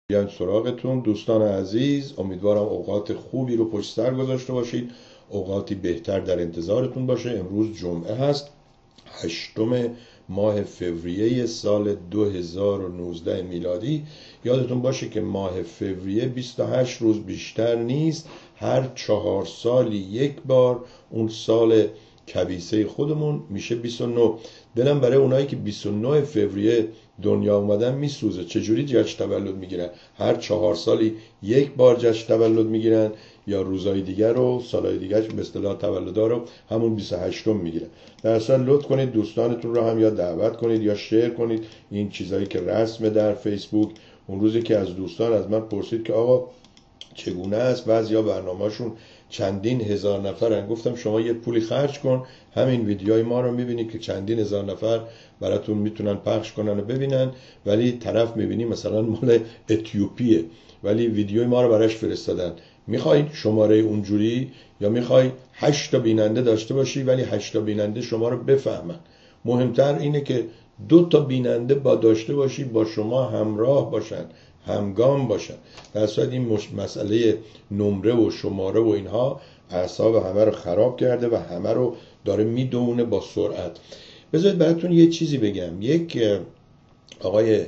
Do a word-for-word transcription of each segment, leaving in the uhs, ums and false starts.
بیایم سراغتون دوستان عزیز. امیدوارم اوقات خوبی رو پشت سر گذاشته باشید، اوقاتی بهتر در انتظارتون باشه. امروز جمعه هست، هشتم ماه فوریه سال دو هزار و نوزده میلادی. یادتون باشه که ماه فوریه بیست و هشت روز بیشتر نیست، هر چهار سالی یک بار اون سال کبیسه خودمون میشه بیست و نه. دلم برای اونایی که بیست و نه فوریه دنیا اومدن میسوزه. چجوری جشن تولد میگیرن؟ هر چهار سالی یک بار جشن تولد میگیرن یا روزای دیگر رو، سالهای دیگر به اصطلاح تولدا رو همون بیست و هشتم میگیرن. در اصل لطف کنید دوستانتون رو هم یا دعوت کنید یا شیر کنید این چیزایی که رسمه در فیسبوک. اون روزی که از دوستان از من پرسید که آقا چگونه است، بعضیا برنامه‌شون چندین هزار نفرن، گفتم شما یه پولی خرج کن، همین ویدیوهای ما رو میبینی که چندین هزار نفر براتون میتونن پخش کنن و ببینن، ولی طرف میبینی مثلا مال اتیوپیه ولی ویدیوی ما رو براش فرستادن. میخوای شماره اونجوری یا میخوای هشت تا بیننده داشته باشی ولی هشت تا بیننده شما رو بفهمن؟ مهمتر اینه که دو تا بیننده با داشته باشی، با شما همراه باشن، همگام باشن. در صورت این مش... مسئله نمره و شماره و اینها اعصاب همه رو خراب کرده و همه رو داره میدونه با سرعت. بذارید براتون یه چیزی بگم. یک آقای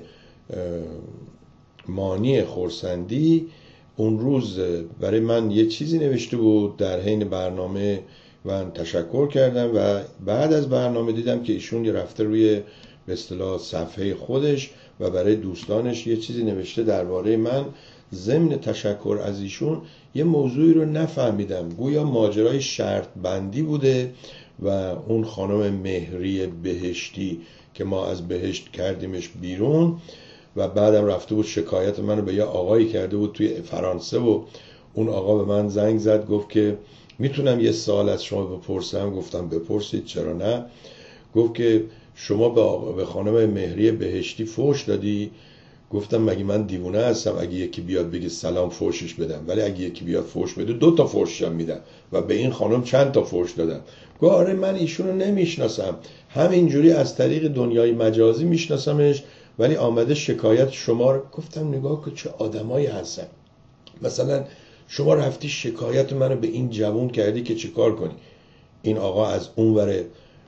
مانی خورسندی اون روز برای من یه چیزی نوشته بود در حین برنامه، من تشکر کردم و بعد از برنامه دیدم که ایشون یه رفته روی به اصطلاح صفحه خودش و برای دوستانش یه چیزی نوشته درباره من. ضمن تشکر از ایشون یه موضوعی رو نفهمیدم، گویا ماجرای شرط بندی بوده و اون خانم مهری بهشتی که ما از بهشت کردیمش بیرون و بعدم رفته بود شکایت منو به یه آقایی کرده بود توی فرانسه و اون آقا به من زنگ زد گفت که میتونم یه سوال از شما بپرسم؟ گفتم بپرسید، چرا نه. گفت که شما به, آقا به خانم مهری بهشتی فوش دادی؟ گفتم مگه من دیوونه هستم اگه یکی بیاد بگه سلام فوشش بدم؟ ولی اگه یکی بیاد فوش بده دو تا فوشم میدم و به این خانم چند تا فوش دادم. گفت آره من ایشونو نمیشناسم، همینجوری از طریق دنیای مجازی میشناسمش ولی آمده شکایت شما رو. گفتم نگاه که چه آدمایی هستن. مثلا شما رفتی شکایت منو به این جوون کردی که چیکار کنی؟ این آقا از اونور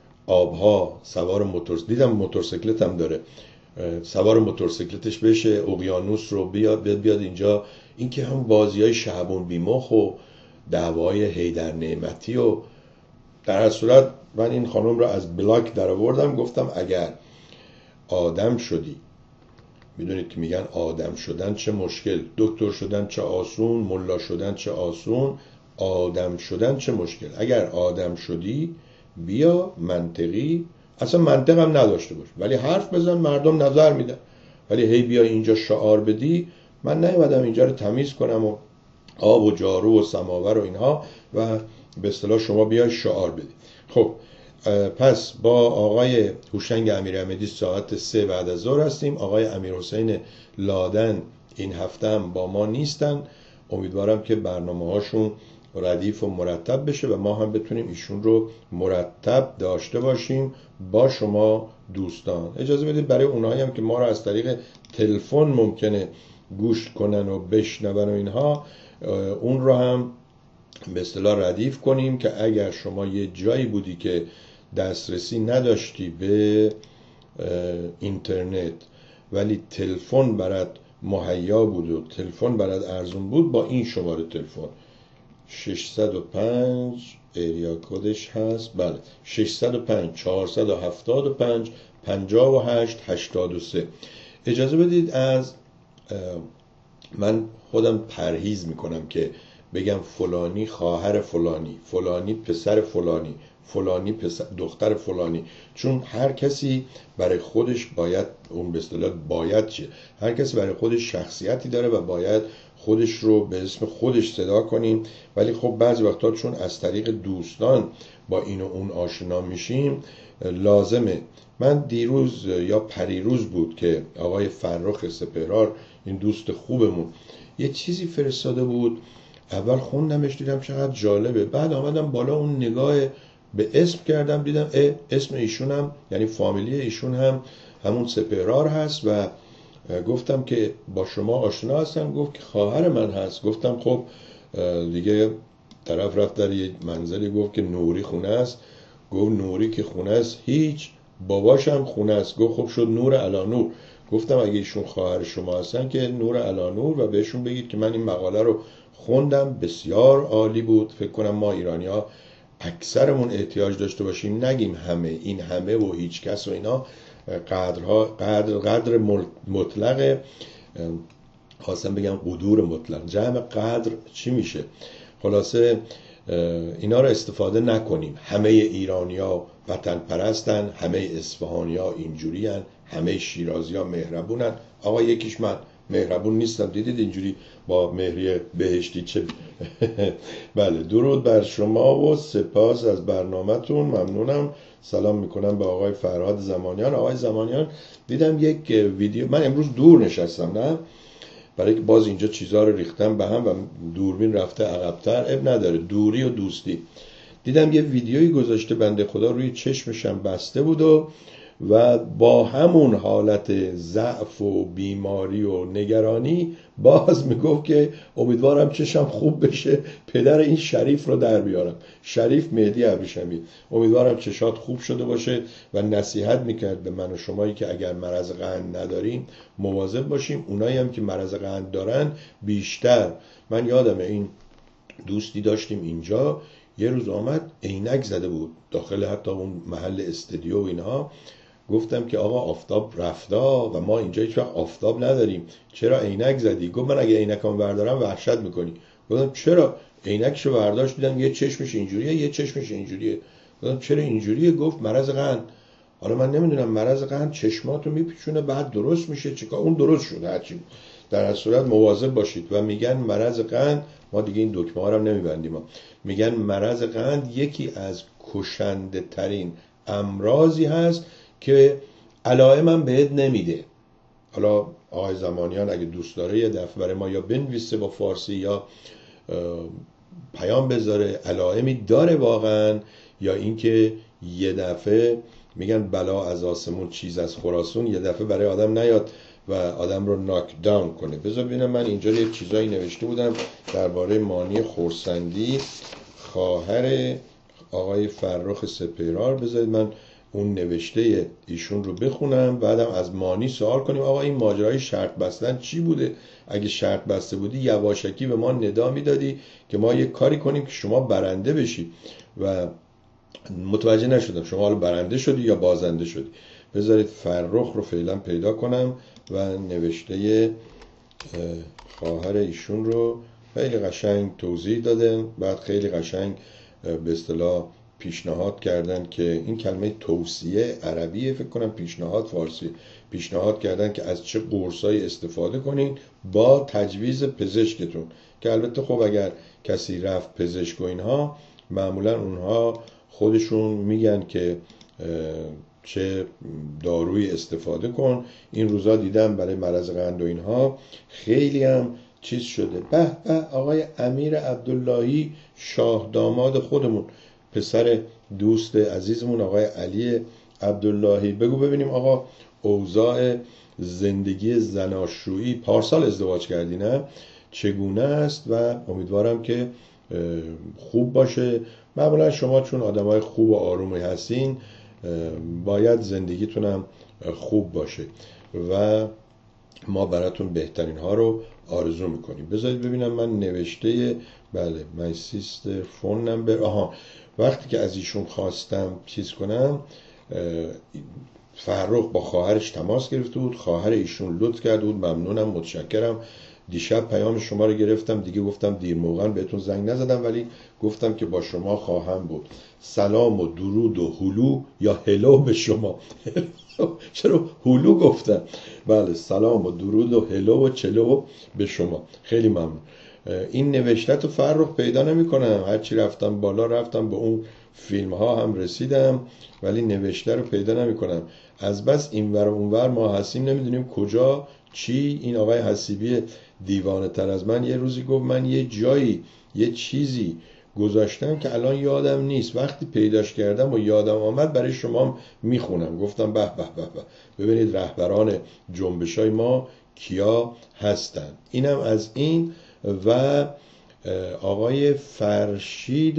آبها سوار موتور، دیدم موتورسیکلت هم داره، سوار موتورسیکلتش بشه اقیانوس رو بیاد بیاد اینجا. این که هم بازیای شعبون بیمخ و دعوای حیدر نعمتی و در هر صورت من این خانم رو از بلاک در آوردم. گفتم اگر آدم شدی، میدونید که میگن آدم شدن چه مشکل، دکتر شدن چه آسون، ملا شدن چه آسون، آدم شدن چه مشکل. اگر آدم شدی بیا منطقی، اصلا منطق هم نداشته باش ولی حرف بزن، مردم نظر میدن. ولی هی بیا اینجا شعار بدی. من نیومدم اینجا رو تمیز کنم و آب و جارو و سماور و اینها و به اصطلاح شما بیای شعار بدی. خب پس با آقای هوشنگ امیرحمدی ساعت سه بعد از ظهر هستیم. آقای امیرحسین لادن این هفته هم با ما نیستن. امیدوارم که برنامه هاشون ردیف و مرتب بشه و ما هم بتونیم ایشون رو مرتب داشته باشیم با شما دوستان. اجازه بدید برای اونایی هم که ما رو از طریق تلفن ممکنه گوش کنن و بشنون و اینها، اون رو هم به اصطلاح ردیف کنیم که اگر شما یه جایی بودی که دسترسی نداشتی به اینترنت ولی تلفن برات مهیا بود و تلفن برات ارزون بود، با این شماره تلفن ششصد و پنج ایریا کدش هست، بله ششصد و پنج چهارصد و هفتاد و پنج پنجاه و هشت هشتاد و سه. اجازه بدید از من خودم پرهیز میکنم که بگم فلانی خواهر فلانی، فلانی پسر فلانی، فلانی پسر دختر فلانی، چون هر کسی برای خودش باید اون به اصطلاح باید چه هر کسی برای خودش شخصیتی داره و باید خودش رو به اسم خودش صدا کنیم. ولی خب بعضی وقتا چون از طریق دوستان با این و اون آشنا میشیم لازمه. من دیروز یا پریروز بود که آقای فرخ سپهرار این دوست خوبمون یه چیزی فرستاده بود. اول خوندمش دیدم چقدر جالبه، بعد آمدم بالا اون نگاه به اسم کردم دیدم اه اسم ایشون هم یعنی فامیلی ایشون هم همون سپهرار هست و گفتم که با شما آشنا هستم؟ گفت که خواهر من هست. گفتم خب دیگه طرف رفت در یه منزلی، گفت که نوری خونه است. گفت نوری که خونه است هیچ، باباشم خونه است. گفت خب شد نور علی نور. گفتم اگه ایشون خواهر شما هستن که نور علی نور، و بهشون بگید که من این مقاله رو خوندم، بسیار عالی بود. فکر کنم ما ایرانی ها اکثرمون احتیاج داشته باشیم نگیم همه، این همه و هیچ کس و اینا قدرها قدر قدر مطلق، خواستم بگم قدور مطلق، جمع قدر چی میشه؟ خلاصه اینا رو استفاده نکنیم. همه ایرانیا وطن پرستن، همه اصفهانیا اینجوری هن، همه شیرازی ها مهربونن. آقا یکیش من مهربون نیستم، دیدید اینجوری با مهری بهشتی چه بله. درود بر شما و سپاس از برنامه‌تون، ممنونم. سلام میکنم به آقای فرهاد زمانیان. آقای زمانیان دیدم یک ویدیو، من امروز دور نشستم نه، برای که باز اینجا چیزها رو ریختم به هم و دوربین رفته عقب‌تر، اب نداره، دوری و دوستی. دیدم یه ویدیویی گذاشته بنده خدا، روی چشمشم بسته بود و و با همون حالت ضعف و بیماری و نگرانی باز میگفت که امیدوارم چشم خوب بشه، پدر این شریف رو در بیارم، شریف مهدی ابریشمی، امیدوارم چشات خوب شده باشه. و نصیحت میکرد به من و شمایی که اگر مرض قند نداریم مواظب باشیم. اونایی هم که مرض قند دارن بیشتر. من یادمه این دوستی داشتیم اینجا، یه روز آمد عینک زده بود داخل حتی اون محل استودیو و اینها. گفتم که آقا آفتاب رفتا و ما اینجا هیچ وقت آفتاب نداریم، چرا عینک زدی؟ گفت من اگه عینکام بردارم وحشت میکنی. گفتم چرا؟ عینکشو برداشت، دیدم یه چشمش اینجوریه یه چشمش اینجوریه. گفتم چرا اینجوریه؟ گفت مرض قند. حالا من نمیدونم مرض قند چشماتو میپیچونه بعد درست میشه چیکار؟ اون درست شد هرچی. در هر صورت مواظب باشید. و میگن مرض قند، ما دیگه این دکمه ها رو نمیبندیم، میگن مرض قند یکی از کشنده ترین امراضی هست که علائم هم بهت نمیده. حالا آقای زمانیان اگه دوست داره یه دفعه برای ما یا بنویسه با فارسی یا پیام بذاره علائمی داره واقعا، یا اینکه یه دفعه میگن بلا از آسمون چیز از خراسون، یه دفعه برای آدم نیاد و آدم رو ناک داون کنه. بذار ببینم، من اینجا یه چیزایی نوشته بودم درباره مانی خورسندی، خواهر آقای فرخ سپیرار. بذارید من اون نوشته ایشون رو بخونم، بعدم از مانی سوال کنیم آقا این ماجرای شرط بستن چی بوده؟ اگه شرط بسته بودی یواشکی به ما ندا میدادی که ما یه کاری کنیم که شما برنده بشی. و متوجه نشدم شما حالا برنده شدی یا بازنده شدی. بذارید فرخ رو فعلا پیدا کنم و نوشته خواهر ایشون رو خیلی قشنگ توضیح دادن، بعد خیلی قشنگ به اصطلاح پیشنهاد کردن که این کلمه توصیه عربیه فکر کنم، پیشنهاد فارسی، پیشنهاد کردن که از چه قرصایی استفاده کنین با تجویز پزشکتون. که البته خب اگر کسی رفت پزشک و اینها معمولا اونها خودشون میگن که چه دارویی استفاده کن. این روزا دیدم برای مرض قند و اینها خیلی هم چیز شده. به به آقای امیر عبداللهی شاه داماد خودمون، پسر دوست عزیزمون آقای علی عبداللهی. بگو ببینیم آقا اوضاع زندگی زناشویی، پارسال ازدواج کردی نه، چگونه است؟ و امیدوارم که خوب باشه. معمولا شما چون آدمای خوب و آرومی هستین باید زندگیتون هم خوب باشه و ما براتون بهترین ها رو آرزو میکنیم. بذارید ببینم من نوشته، بله my sister phone number، آها وقتی که از ایشون خواستم چیز کنم، فرخ با خواهرش تماس گرفته بود، خواهر ایشون لطف کرده بود، ممنونم متشکرم. دیشب پیام شما رو گرفتم دیگه، گفتم دیر موقع بهتون زنگ نزدم ولی گفتم که با شما خواهم بود. سلام و درود و هلو یا هلو به شما. چرا هلو گفتم؟ بله سلام و درود و هلو و چلو به شما. خیلی ممنون. این نوشته تو فرخ پیدا نمی کنم، هرچی رفتم بالا رفتم به اون فیلم ها هم رسیدم ولی نوشته رو پیدا نمی کنم. از بس اینور و اونور ما هستیم نمیدونیم کجا چی. این آقای حسیبی دیوانه تر از من یه روزی گفت من یه جایی یه چیزی گذاشتم که الان یادم نیست، وقتی پیداش کردم و یادم آمد برای شما میخونم. گفتم به به به به، ببینید رهبران جنبش های ما کیا هستن. اینم از این. و آقای فرشید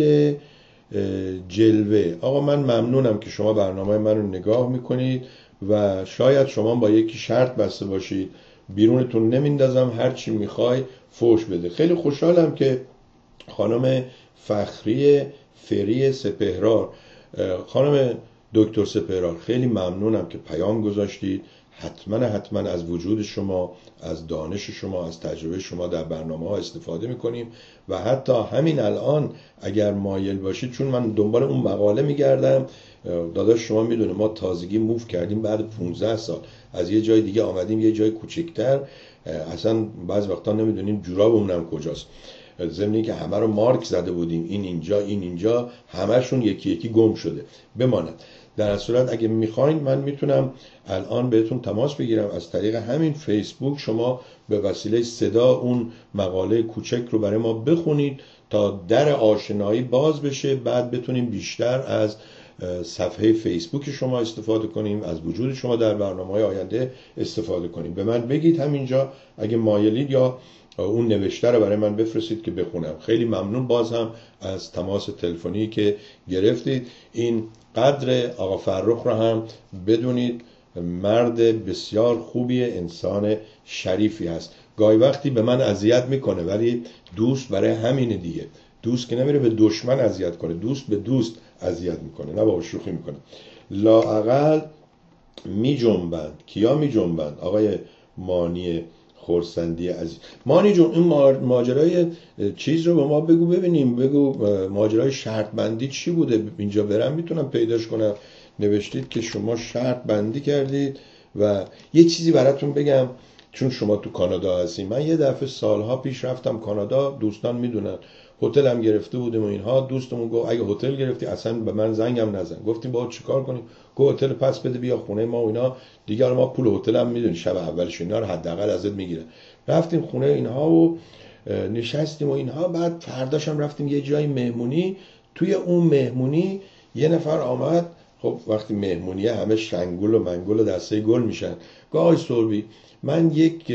جلوه، آقا من ممنونم که شما برنامه من رو نگاه میکنید و شاید شما با یکی شرط بسته باشید، بیرونتون نمیندازم، هر چی میخوای فوش بده. خیلی خوشحالم که خانم فخری فری سپهرار، خانم دکتر سپهرار، خیلی ممنونم که پیام گذاشتید. حتما حتما از وجود شما، از دانش شما، از تجربه شما در برنامه ها استفاده میکنیم و حتی همین الان اگر مایل باشید، چون من دنبال اون مقاله میگردم، داداش شما میدونه ما تازگی موو کردیم بعد پانزده سال، از یه جای دیگه آمدیم یه جای کوچکتر، اصلا بعض وقتا نمیدونیم جورابمون هم کجاست، ضمنی که همه رو مارک زده بودیم، این اینجا این اینجا، همشون یکی یکی گم شده. بماند در صورت اگه میخواین من میتونم الان بهتون تماس بگیرم از طریق همین فیسبوک، شما به وسیله صدا اون مقاله کوچک رو برای ما بخونید تا در آشنایی باز بشه، بعد بتونیم بیشتر از صفحه فیسبوک شما استفاده کنیم، از وجود شما در برنامه‌های آینده استفاده کنیم. به من بگید همینجا اگه مایلید، یا اون نوشته رو برای من بفرستید که بخونم. خیلی ممنون باز هم از تماس تلفنی که گرفتید. این قدر آقا فرخ رو هم بدونید، مرد بسیار خوبی، انسان شریفی هست. گاهی وقتی به من اذیت میکنه ولی دوست برای همینه دیگه. دوست که نمیره به دشمن اذیت کنه، دوست به دوست اذیت میکنه، نه با شوخی میکنه. لااقل می جنبند. کیا می جنبند؟ آقای مانی خورسندی عزیز. مانی جون این ماجرای چیز رو به ما بگو ببینیم، بگو ماجرای شرط بندی چی بوده، اینجا برم میتونم پیداش کنم. نوشتید که شما شرط بندی کردید و یه چیزی براتون بگم، چون شما تو کانادا هستین. من یه دفعه سالها پیش رفتم کانادا، دوستان میدونن، هتل هم گرفته بودیم و اینها. دوستمون گفت اگه هتل گرفتی اصلا به من زنگم نزن. گفتیم با چیکار کنیم؟ گفت هتل پس بده بیا خونه ما و اینا. دیگه ما پول هتل هم میدونیم شب اولش اینا رو حداقل ازت میگیرن. رفتیم خونه اینها و نشستیم و اینها. بعد فرداش هم رفتیم یه جای مهمونی. توی اون مهمونی یه نفر آمد. خب وقتی مهمونیه همه شنگول و منگول و دسته گل میشن. گفت آقای سوربی من یک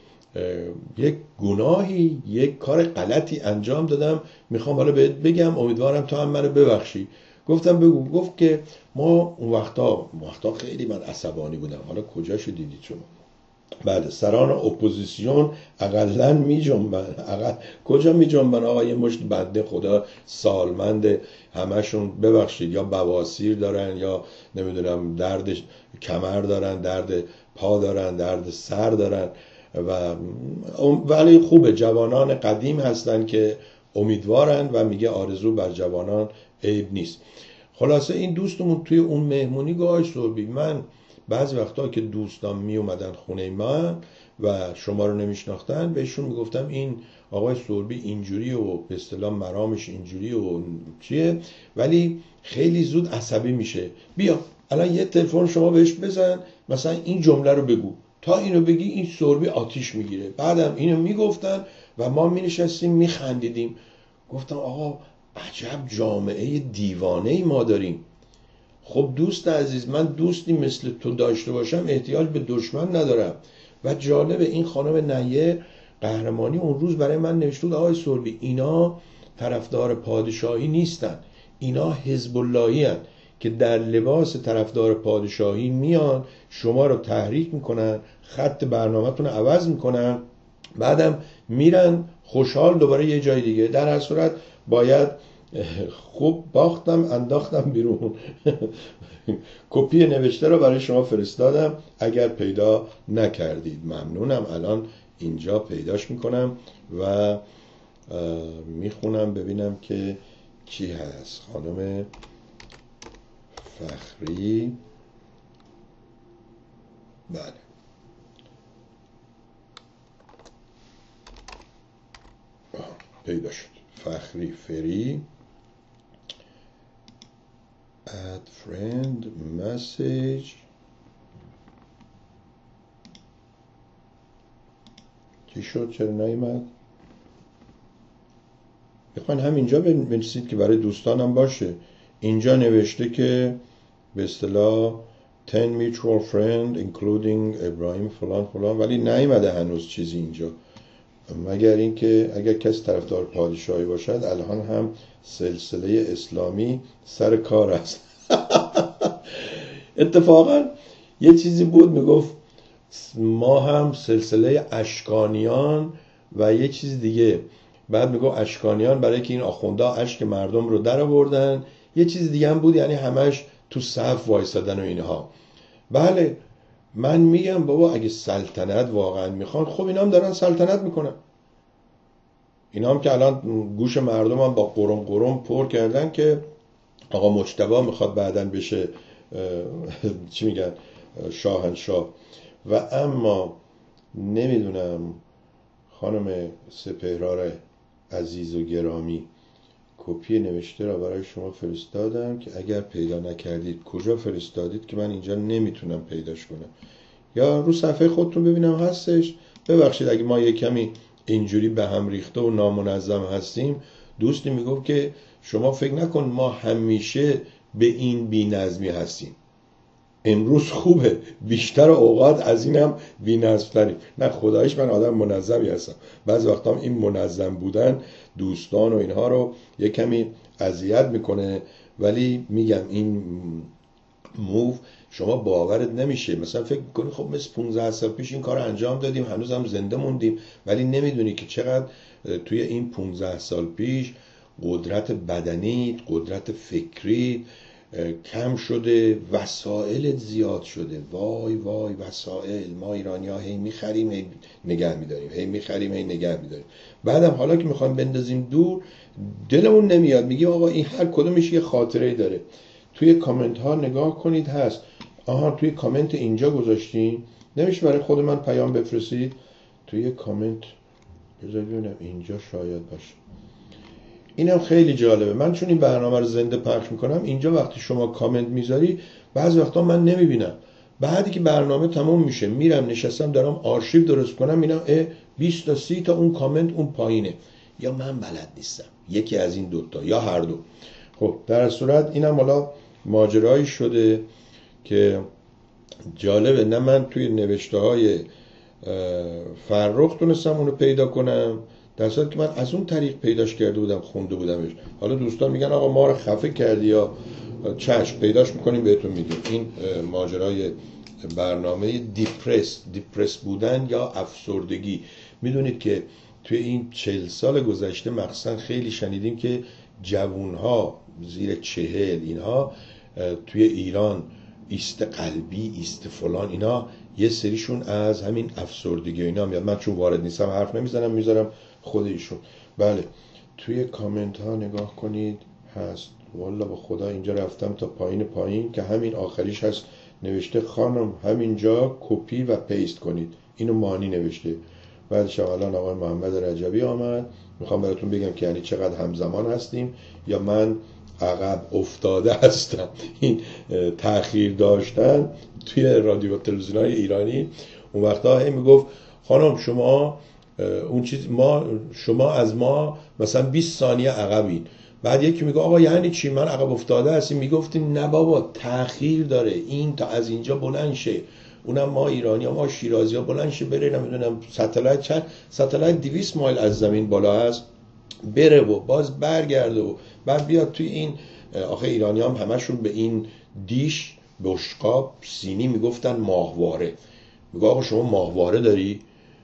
یک گناهی، یک کار غلطی انجام دادم، میخوام حالا بهت بگم، امیدوارم تو هم منو ببخشی. گفتم بگو. گفت که ما اون وقتا اون وقتا خیلی من عصبانی بودم، حالا کجاشو دیدید شما؟ بله سران اپوزیسیون اقلا می جنبن. اقل کجا می جنبن آقا؟ یه مشت بنده خدا سالمند، همشون ببخشید یا بواسیر دارن یا نمیدونم درد کمر دارن، درد پا دارن، درد سر دارن و ولی خوبه جوانان قدیم هستن که امیدوارن و میگه آرزو بر جوانان عیب نیست. خلاصه این دوستمون توی اون مهمونی گاهی سوربی، من بعضی وقتا که دوستان می اومدن خونه من و شما رو نمیشناختن، بهشون میگفتم این آقای سوربی اینجوری و به اصطلاح مرامش اینجوری و چیه، ولی خیلی زود عصبی میشه. بیا الان یه تلفن شما بهش بزن، مثلا این جمله رو بگو، تا اینو بگی این سوربی آتیش میگیره. بعدم اینو میگفتن و ما مینشستیم میخندیدیم. گفتم آقا عجب جامعه دیوانه ای ما داریم. خب دوست عزیز، من دوستی مثل تو داشته باشم احتیاج به دشمن ندارم. و جالبه این خانم نیه قهرمانی اون روز برای من نوشته بود آقای سوربی اینا طرفدار پادشاهی نیستن، اینا حزب اللهی هن که در لباس طرفدار پادشاهی میان شما رو تحریک میکنن، خط برنامه‌تون رو عوض میکنن، بعدم میرن خوشحال دوباره یه جای دیگه. در هر صورت باید خوب باختم انداختم بیرون. کپی نوشته رو برای شما فرستادم اگر پیدا نکردید. ممنونم. الان اینجا پیداش میکنم و میخونم ببینم که کی هست. خانم فخری، بله پیدا شد. فخری فری add friend message. چی شد؟ چرا نیومد؟ بخواین همینجا بنویسید که برای دوستانم باشه. اینجا نوشته که به اصطلاح ten mutual friend including ابراهیم فلان فلان، ولی نیومده هنوز چیزی اینجا، مگر اینکه اگر کسی طرفدار پادشاهی باشد الان هم سلسله اسلامی سر کار است. اتفاقا یه چیزی بود میگفت ما هم سلسله اشکانیان و یه چیز دیگه، بعد میگفت اشکانیان برای که این آخوندا اشک مردم رو در آوردن، یه چیز دیگه هم بود یعنی همش تو صف وایسادن و اینها. بله من میگم بابا اگه سلطنت واقعا میخوان، خب اینا هم دارن سلطنت میکنن، اینا هم که الان گوش مردم هم با قرم قرم پر کردن که آقا مجتبی میخواد بعدن بشه چی میگن شاهنشاه. و اما نمیدونم خانم سپهرار عزیز و گرامی، کپی نوشته را برای شما فرستادم که اگر پیدا نکردید کجا فرستادید که من اینجا نمیتونم پیداش کنم، یا رو صفحه خودتون ببینم هستش. ببخشید اگه ما یک کمی اینجوری به هم ریخته و نامنظم هستیم. دوستی میگفت که شما فکر نکن ما همیشه به این بی‌نظمی هستیم، امروز خوبه، بیشتر اوقات از اینم بی‌نظم‌تریم. نه خدایش من آدم منظمی هستم، بعضی وقتا این منظم بودن دوستان و اینها رو یه کمی اذیت میکنه، ولی میگم این موو شما باورت نمیشه، مثلا فکر کنی خب مثل پانزده سال پیش این کار انجام دادیم هنوز هم زنده موندیم، ولی نمیدونی که چقدر توی این پانزده سال پیش قدرت بدنی، قدرت فکری کم شده، وسایل زیاد شده. وای وای وسایل، ما ایرانی ها هی میخریم هی نگه میداریم، هی میخریم هی نگه میداریم، بعدم حالا که میخوایم بندازیم دور دلمون نمیاد، میگیم آقا این هر کدومش یه خاطره داره. توی کامنت ها نگاه کنید هست، آها توی کامنت اینجا گذاشتین، نمیشه برای خود من پیام بفرستید توی کامنت، بذار ببینم اینجا شاید باشه. اینم خیلی جالبه، من چون این برنامه رو زنده پخش میکنم اینجا وقتی شما کامنت میذاری بعضی وقتا من نمیبینم، بعدی که برنامه تموم میشه میرم نشستم دارم آرشیو درست کنم میبینم اه بیست تا سی تا اون کامنت اون پایینه، یا من بلد نیستم، یکی از این دوتا یا هر دو. خب در صورت اینم حالا ماجرایی شده که جالبه، نه من توی نوشته های فرخ تونستم اونو پیدا کنم، در صورت که من از اون طریق پیداش کرده بودم خونده بودمش. حالا دوستان میگن آقا ما رو خفه کردی، یا چشم پیداش میکنیم بهتون میگیم. این ماجرای برنامه دیپرس دیپرس بودن یا افسردگی. میدونید که توی این چهل سال گذشته مخصوصا خیلی شنیدیم که جوانها زیر چهل اینها توی ایران ایست قلبی ایست فلان اینا یه سریشون از همین افسردگی اینا میاد. من چون وارد نیستم حرف نمیزنم، میذارم خود ایشون. بله توی کامنت ها نگاه کنید هست، والا با خدا اینجا رفتم تا پایین پایین که همین آخریش هست نوشته خانم همینجا کپی و پیست کنید، اینو مانی نوشته. بعدش الان آقای محمد رجبی آمد، میخوام براتون بگم که یعنی چقدر همزمان هستیم یا من عقب افتاده هستم. این تأخیر داشتن توی رادیو و تلویزیون‌های ایرانی اون وقتا هی میگفت خانم شما اون چیز ما شما از ما مثلا بیست ثانیه عقبین، بعد یکی میگه آقا یعنی چی من عقب افتاده هستیم، میگفتیم نه بابا تأخیر داره، این تا از اینجا بلند شه، اونم ما ایرانی ها ما شیرازی ها بلند شه بره نمیدونم ستلایت چند ستلایت دویست مایل از زمین بالا هست بره و باز برگرده و بعد بیاد توی این. آخه ایرانی هم همشون به این دیش بشقاب سینی میگفتن ماهواره. میگه آقا شما ماهواره داری؟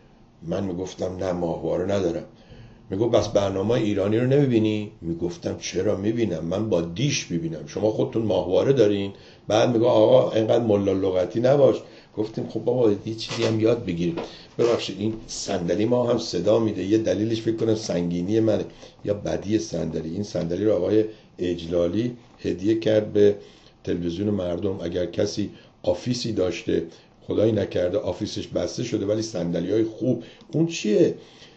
من میگفتم نه ماهواره ندارم. میگه بس برنامه ایرانی رو نمیبینی؟ میگفتم چرا میبینم، من با دیش میبینم، شما خودتون ماهواره دارین؟ بعد میگه آقا اینقدر ملا لغتی نباش. گفتیم خب بابا یه چیزی هم یاد بگیریم. ببخشید این صندلی ما هم صدا میده، یه دلیلش فکر کنم سنگینی منه یا بدی صندلی. این صندلی رو آقای اجلالی هدیه کرد به تلویزیون مردم. اگر کسی آفیسی داشته خدایی نکرده آفیسش بسته شده ولی صندلی‌های خوب، اون چیه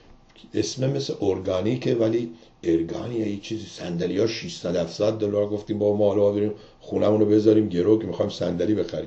اسم مثل ارگانیکه ولی ارگانیه یه چیزی، صندلی‌ها ششصد هفتصد دلار. گفتیم با ما حالا بریم خونمون رو بذاریم گرو که می‌خوایم صندلی بخریم.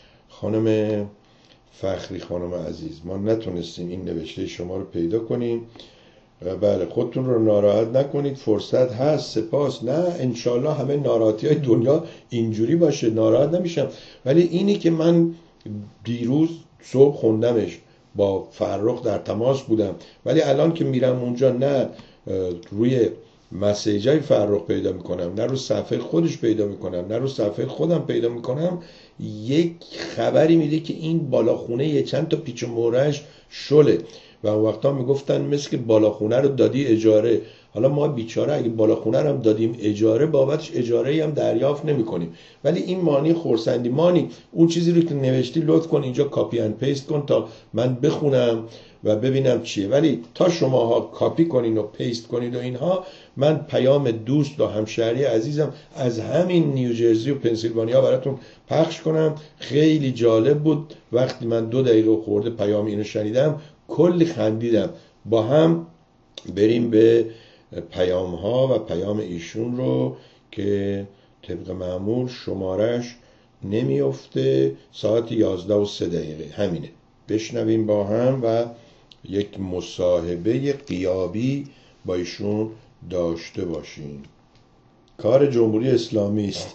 خانم فخری خانم عزیز ما نتونستیم این نوشته شما رو پیدا کنیم، بله خودتون رو ناراحت نکنید، فرصت هست، سپاس. نه انشالله همه ناراحتی های دنیا اینجوری باشه، ناراحت نمیشم. ولی اینی که من دیروز صبح خوندمش، با فرخ در تماس بودم، ولی الان که میرم اونجا نه روی مسیجای فرخ پیدا میکنم، نه رو صفحه خودش پیدا میکنم، نه رو صفحه خودم پیدا میکنم، یک خبری میده که این بالاخونه یه چند تا پیچ و مورش شله. و اون وقتا میگفتن مثل که بالاخونه رو دادی اجاره. حالا ما بیچاره اگه بالاخونه رو هم دادیم اجاره، بابتش اجاره هم دریافت نمیکنیم. ولی این مانی خورسندی. مانی اون چیزی رو که نوشتی لطف کن اینجا کاپی اند پیست کن تا من بخونم و ببینم چیه. ولی تا شماها کاپی کنین و پیست کنید و اینها، من پیام دوست و همشهری عزیزم از همین نیوجرسی و پنسیلوانیا براتون پخش کنم. خیلی جالب بود وقتی من دو دقیقه خورده پیام اینو شنیدم، کلی خندیدم. با هم بریم به پیام ها و پیام ایشون رو که طبق معمول شمارش نمیفته، ساعت یازده و سه دقیقه همینه. بشنویم با هم و یک مصاحبه غیابی با ایشون داشته باشیم. کار جمهوری اسلامی است.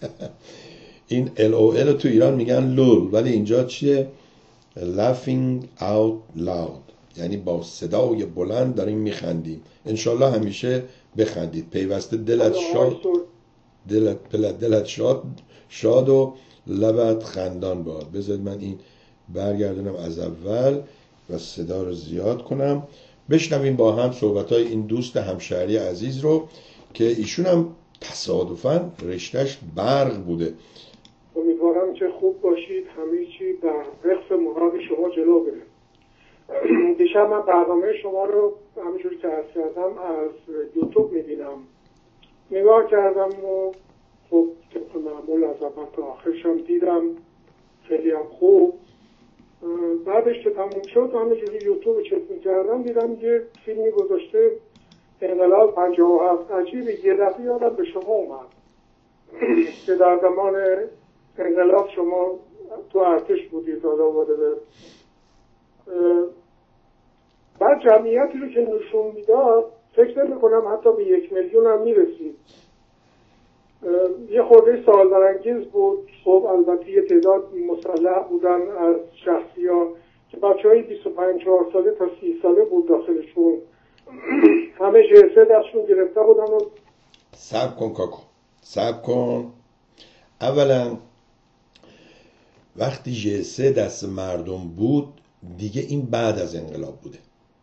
این ال او ال تو ایران میگن لول، ولی اینجا چیه؟ laughing out loud، یعنی با صدای بلند داریم میخندیم. انشالله همیشه بخندید. پیوسته دلت شاد، دلت دلت, دلت شاد شاد و لبت خندان باد. بذارید من این برگردونم از اول و صدا رو زیاد کنم. بشنویم با هم صحبتای این دوست همشهری عزیز رو که ایشون هم تصادفاً رشتهش برق بوده. امیدوارم که خوب باشید، همه چی در رقص مراد شما جلو بره. دیشب من برنامه شما رو همینجوری که عرض کردم از یوتیوب میبینم، نگاه کردم و خب طبق معمول از اول تا آخرشم دیدم، خیلی هم خوب. بعدش که تموم شد همینجوری یوتیوب چک میکردم، دیدم یه فیلمی گذاشته انقلاب پنجاه و هفت. عجیبه یه دفعه یادم به شما اومد که در زمان انقلاب شما تو ارتش بودید، دادا آورده به بعد جمعیتی رو که نشون میداد فکر نمی کنم حتی به یک میلیون هم میرسید. یه خورده سوال برانگیز بود. خب البته یه تعداد مسلح بودن از شخصی ها که بچه های بیست و پنج چهار ساله تا سی ساله بود داخلشون، همه جرسه دستشون گرفته بودن. و صبر کن کاکو، صبر کن. اولا وقتی جرسه دست مردم بود دیگه این بعد از انقلاب بوده،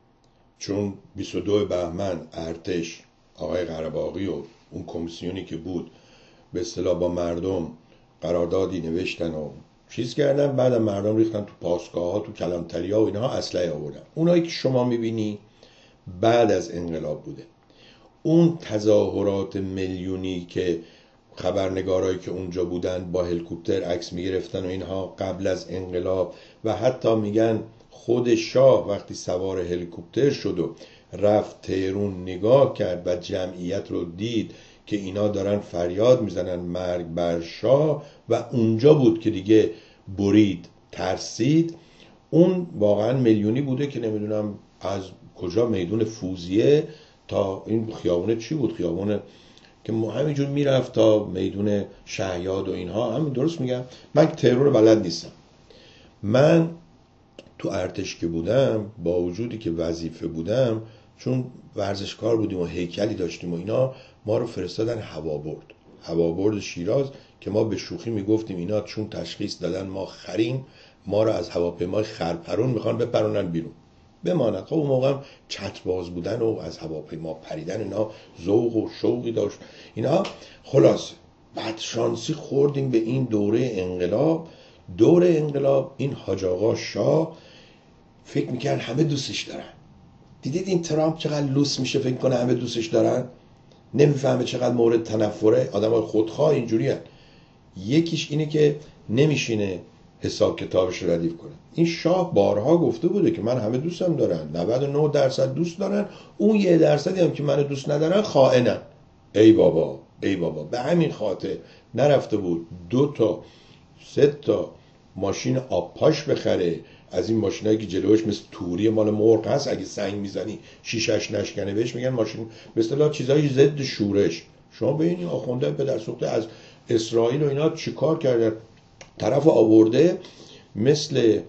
چون بیست و دو بهمن ارتش آقای قره‌باغی و اون کمیسیونی که بود به اصطلاح با مردم قراردادی نوشتن و چیز کردن، بعد مردم ریختن تو پاسگاه ها، تو کلانتری ها و اینها اسلحه آوردن. اونایی که شما میبینی بعد از انقلاب بوده. اون تظاهرات میلیونی که خبرنگارایی که اونجا بودن با هلیکوپتر عکس میگرفتن و اینها قبل از انقلاب، و حتی میگن خود شاه وقتی سوار هلیکوپتر شد و رفت تهرون نگاه کرد و جمعیت رو دید که اینا دارن فریاد میزنن مرگ بر شاه، و اونجا بود که دیگه برید، ترسید. اون واقعا میلیونی بوده که نمیدونم از کجا، میدون فوزیه تا این خیابونه چی بود، خیابونه که همینجور میرفت تا میدون شهیاد و اینها. همین درست میگم؟ من تهران بلد نیستم. من تو ارتش که بودم، با وجودی که وظیفه بودم، چون ورزشکار بودیم و هیکلی داشتیم و اینا، ما رو فرستادن هوابرد هوابرد شیراز که ما به شوخی میگفتیم اینا چون تشخیص دادن ما خریم، ما رو از هواپیمای خرپرون میخوان بپرونن بیرون. بماند. خب اون موقع هم چترباز بودن و از هواپیما پریدن اینا ذوق و شوقی داشت اینا. خلاصه بعد شانسی خوردیم به این دوره انقلاب. دوره انقلاب این حاج آقا شاه فکر میکرد همه دوستش دارن. دیدید این ترامپ چقدر لوس میشه، فکر کنه همه دوستش دارن، نمیفهمه چقدر مورد تنفره. آدمای خودخواه اینجوری هن. یکیش اینه که نمیشینه حساب کتابش رو ردیف کنه. این شاه بارها گفته بوده که من همه دوستم دارن، نود و نه درصد دوست دارن، اون یه درصدی هم که منو دوست ندارن خائنن. ای بابا ای بابا، به همین خاطر نرفته بود دو تا سه تا ماشین آبپاش بخره، از این ماشینایی که جلوش مثل توری مال مرغ هست، اگه سنگ میزنی شیشش نشکنه بهش میگن ماشین، به اصطلاح چیزای ضد شورش. شما ببینید آخونده پدر سوخته از اسرائیل و اینا چیکار کرده، طرف آورده مثل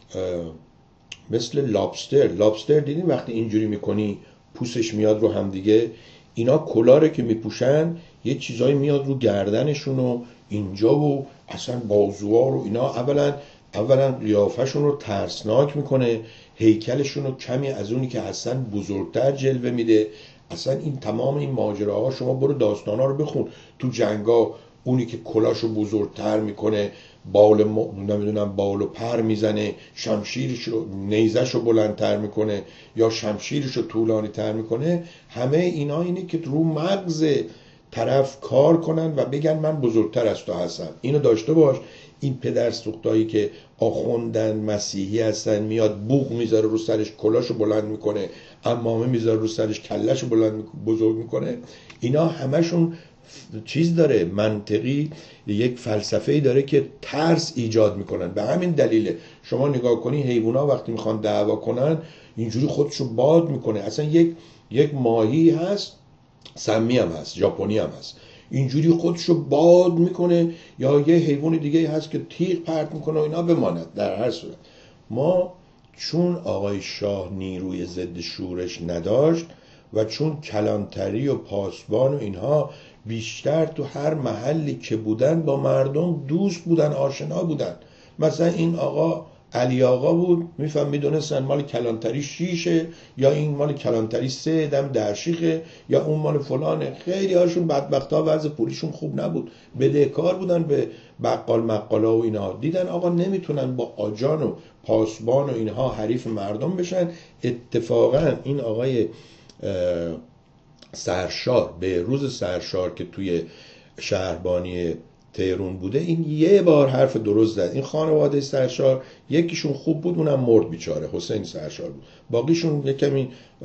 مثل لابستر. لابستر دیدین وقتی اینجوری میکنی پوستش میاد رو هم دیگه، اینا کلاره که میپوشن یه چیزایی میاد رو گردنشون و اینجا و اصلا بازوها رو اینا، اولا اولا قیافشون رو ترسناک میکنه، هیکلشون رو کمی از اونی که اصلا بزرگتر جلوه میده. اصلا این تمام این ماجراها، شما برو داستانا رو بخون تو جنگا، اونی که کلاشو بزرگتر میکنه، بال م... نمیدونم بالو پر میزنه، شمشیرشو نیزشو بلندتر میکنه یا شمشیرشو طولانی تر میکنه، همه اینا اینه که رو مغز طرف کار کنن و بگن من بزرگتر از تو هستم. اینو داشته باش. این پدر سوختایی که آخوندن مسیحی هستن، میاد بوق میذاره رو سرش، کلاشو بلند میکنه، عمامه میذاره رو سرش، کلاشو بلند بزرگ میکنه، اینا همشون چیز داره، منطقی یک فلسفه‌ای داره که ترس ایجاد میکنن. به همین دلیله شما نگاه کنی حیوونا وقتی میخوان دعوا کنن اینجوری خودشو باد میکنه. اصلا یک یک ماهی هست سمی هم هست، ژاپنی هم هست، اینجوری خودشو باد میکنه، یا یه حیوان دیگه هست که تیغ پرت میکنه و اینا بماند. در هر صورت ما چون آقای شاه نیروی ضد شورش نداشت و چون کلانتری و پاسبان و اینها بیشتر تو هر محلی که بودن با مردم دوست بودن، آشنا بودن. مثلا این آقا علی آقا بود، میفهم میدونستن مال کلانتری شیشه، یا این مال کلانتری سه دم درشیخه، یا اون مال فلانه. خیلی هاشون بدبختا وضع پولیشون خوب نبود، بدهکار بودن به بقال مقالا و اینا. دیدن آقا نمیتونن با آجان و پاسبان و اینها حریف مردم بشن. اتفاقا این آقای سرشار، به روز سرشار که توی شهربانی تهرون بوده، این یه بار حرف درست زد. این خانواده سرشار یکیشون خوب بود، اونم مرد بیچاره، حسین سرشار بود، باقیشون یکمی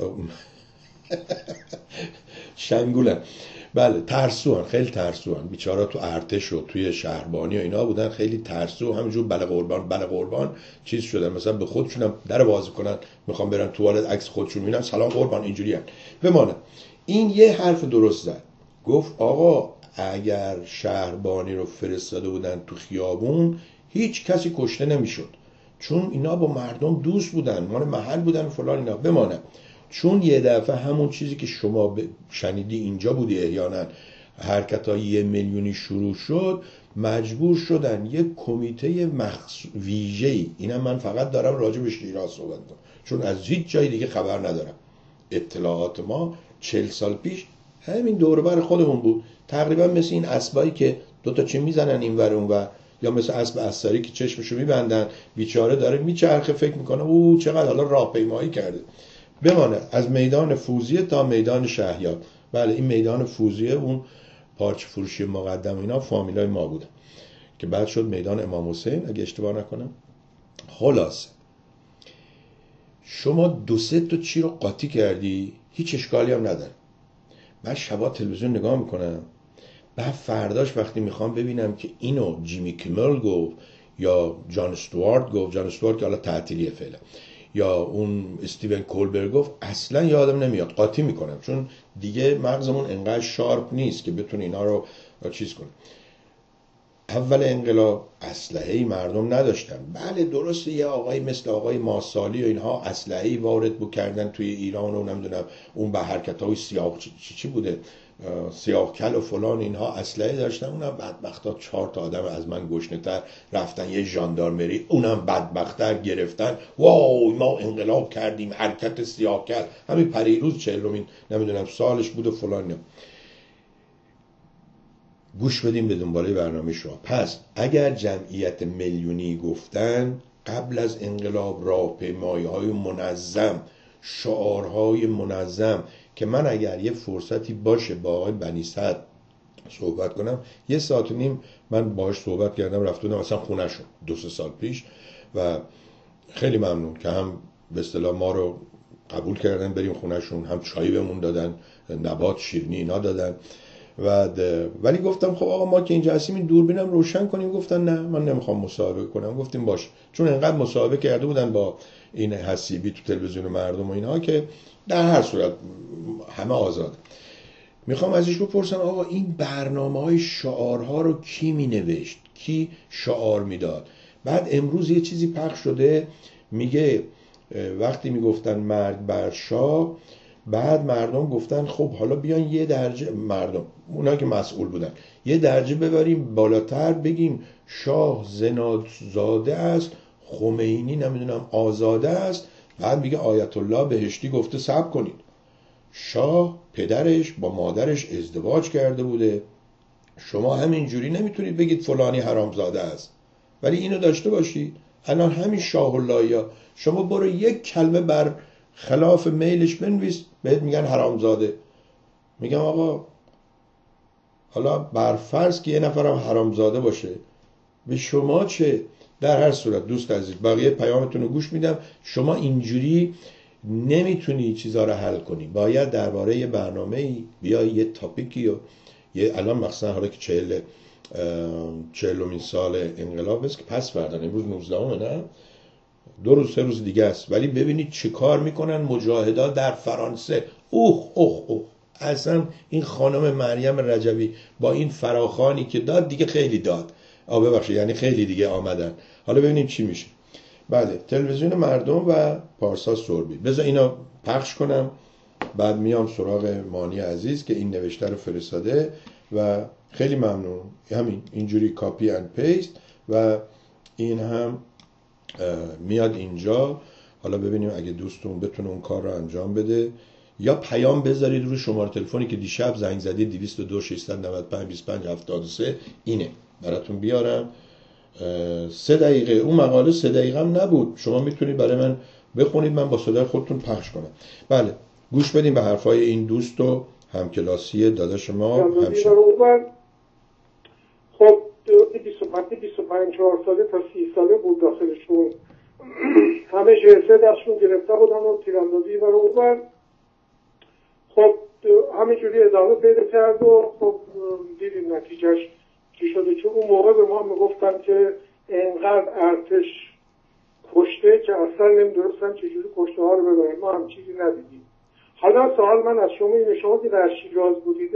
شنگولن. بله ترسوان، خیلی ترسوان بیچاره، تو ارتش و توی شهربانی و اینا بودن، خیلی ترسو، همینجور بله قربان بله قربان چیز شدن. مثلا به خودشون در باز کنن میخوام برن توالت، عکس خودشون میبینن سلام قربان اینجوری هن. بمانه این یه حرف درست زد، گفت آقا اگر شهربانی رو فرستاده بودن تو خیابون هیچ کسی کشته نمیشد، چون اینا با مردم دوست بودن، مال محل بودن فلان اینا. بمانه چون یه دفعه همون چیزی که شما شنیدی اینجا بودی احیانا، حرکت‌های یه میلیونی شروع شد، مجبور شدن یک کمیته مخصوص ویژه‌ای، اینم من فقط دارم راجع به شیراز صحبت می‌کنم چون از هیچ جای دیگه خبر ندارم. اطلاعات ما چهل سال پیش همین دور بر خودمون بود، تقریبا مثل این اسبایی که دوتا چه میزنن این ور اون ور، یا مثل اسب اساری که چشمشو میبندن بیچاره داره میچرخه فکر میکنه او چقدر حالا راهپیمایی کرده. بمانه از میدان فوزیه تا میدان شهیار. بله این میدان فوزیه اون پارچه فروشی مقدم اینا فامیلای ما بودن که بعد شد میدان امام حسین اگه اشتباه نکنم. خلاص شما دو سه تا چی رو قاطی کردی هیچ اشکالی هم نداره. من شبا تلویزیون نگاه میکنم، بعد فرداش وقتی میخوام ببینم که اینو جیمی کیمل گفت یا جان استوارت گفت، جان استوارت که حالا تعطیلیه فعلا، یا اون استیون کولبر گفت، اصلا یادم نمیاد، قاطی میکنم چون دیگه مغزمون انقدر شارپ نیست که بتونه اینا رو چیز کنه. اول انقلاب اسلحه‌ای مردم نداشتن. بله درسته یه آقای مثل آقای ماسالی و اینها اسلحه‌ای وارد بو کردن توی ایران و نمیدونم اون به حرکت‌های سیاه چی, چی بوده سیاه کل و فلان اینها اسلحه داشتن. اونم بدبختا چهار تا آدم از من گشنه‌تر رفتن یه ژاندارمری، اونم بدبخت‌تر گرفتن. واو ما انقلاب کردیم، حرکت سیاه کل، همین پریروز چهلمین نمیدونم سالش بود و فلان. گوش بدیم به دنباله برنامه شما. پس اگر جمعیت میلیونی گفتن قبل از انقلاب، راهپیمایی‌های منظم، شعارهای منظم، که من اگر یه فرصتی باشه با آقای بنی صدر صحبت کنم، یه ساعت و نیم من باهاش صحبت کردم، رفتم مثلا خونه‌شون دو سه سال پیش و خیلی ممنون که هم به اصطلاح ما رو قبول کردن بریم خونه‌شون، هم چای بهمون دادن، نبات شیرینی اینا دادن و ولی گفتم خب آقا ما که اینجا هستیم این دوربینم روشن کنیم. گفتن نه من نمیخوام مصاحبه کنم. گفتیم باش، چون انقدر مصاحبه کرده بودن با این حسیبی تو تلویزیون مردم و اینها که در هر صورت همه آزاد. میخوام ازش بپرسم آقا این برنامه های شعارها رو کی می نوشت، کی شعار میداد؟ بعد امروز یه چیزی پخش شده میگه وقتی میگفتن مرگ بر شاه، بعد مردم گفتن خب حالا بیان یه درجه، مردم اونا که مسئول بودن، یه درجه ببریم بالاتر بگیم شاه زنازاده است، خمینی نمیدونم آزاده است. بعد میگه آیت الله بهشتی گفته صبر کنید، شاه پدرش با مادرش ازدواج کرده بوده، شما همینجوری نمیتونید بگید فلانی حرامزاده است. ولی اینو داشته باشید الان همین شاه الله شما برو یک کلمه بر خلاف میلش بنویس بهت میگن حرامزاده. میگم آقا حالا بر فرض که یه نفرم حرامزاده باشه به شما چه؟ در هر صورت دوست عزیز بقیه پیامتون رو گوش میدم. شما اینجوری نمیتونی چیزا رو حل کنی، باید درباره یه برنامه‌ای بیای یه تاپیکی و یه الان مثلا حالا که چهل چهلمین سال انقلاب است که پس فردن امروز نوزدهم نه دو روز سه روز دیگه است، ولی ببینید چه کار میکنن مجاهدا در فرانسه. اوه اوه اوه اصلا این خانم مریم رجبی با این فراخانی که داد دیگه خیلی داد. آ ببخشید یعنی خیلی دیگه آمدن. حالا ببینیم چی میشه. بله تلویزیون مردم و پارسا سربی. بذار اینا پخش کنم بعد میام سراغ مانی عزیز که این نوشته رو فرستاده و خیلی ممنون. همین اینجوری کاپی اند پیست و این هم میاد اینجا. حالا ببینیم اگه دوستون بتونه اون کار رو انجام بده یا پیام بذارید روی شماره تلفنی که دیشب زنگ زدید دویست و دو ششصد و نود و پنج بیست و پنج هفتاد و سه اینه براتون بیارم. سه دقیقه اون مقاله سه دقیقه هم نبود، شما میتونید برای من بخونید من با صدای خودتون پخش کنم. بله گوش بدیم به حرفای این دوست و همکلاسی داداش ما همشه. خب بیست و پنج چهار ساله تا سی ساله بود داخلشون، همه جلسه دستشون گرفته بودن و تیراندازی و رو. خب همینجوری ادامه پیدا کرد و خب دیدیم نتیجهش چی شده. چون اون موقع به ما میگفتن که انقدر ارتش کشته که اصلا نمیدونستن چجوری کشته ها رو ببرن، ما هم چیزی ندیدیم. حالا سوال من از شما اینه، شما که در شیراز بودید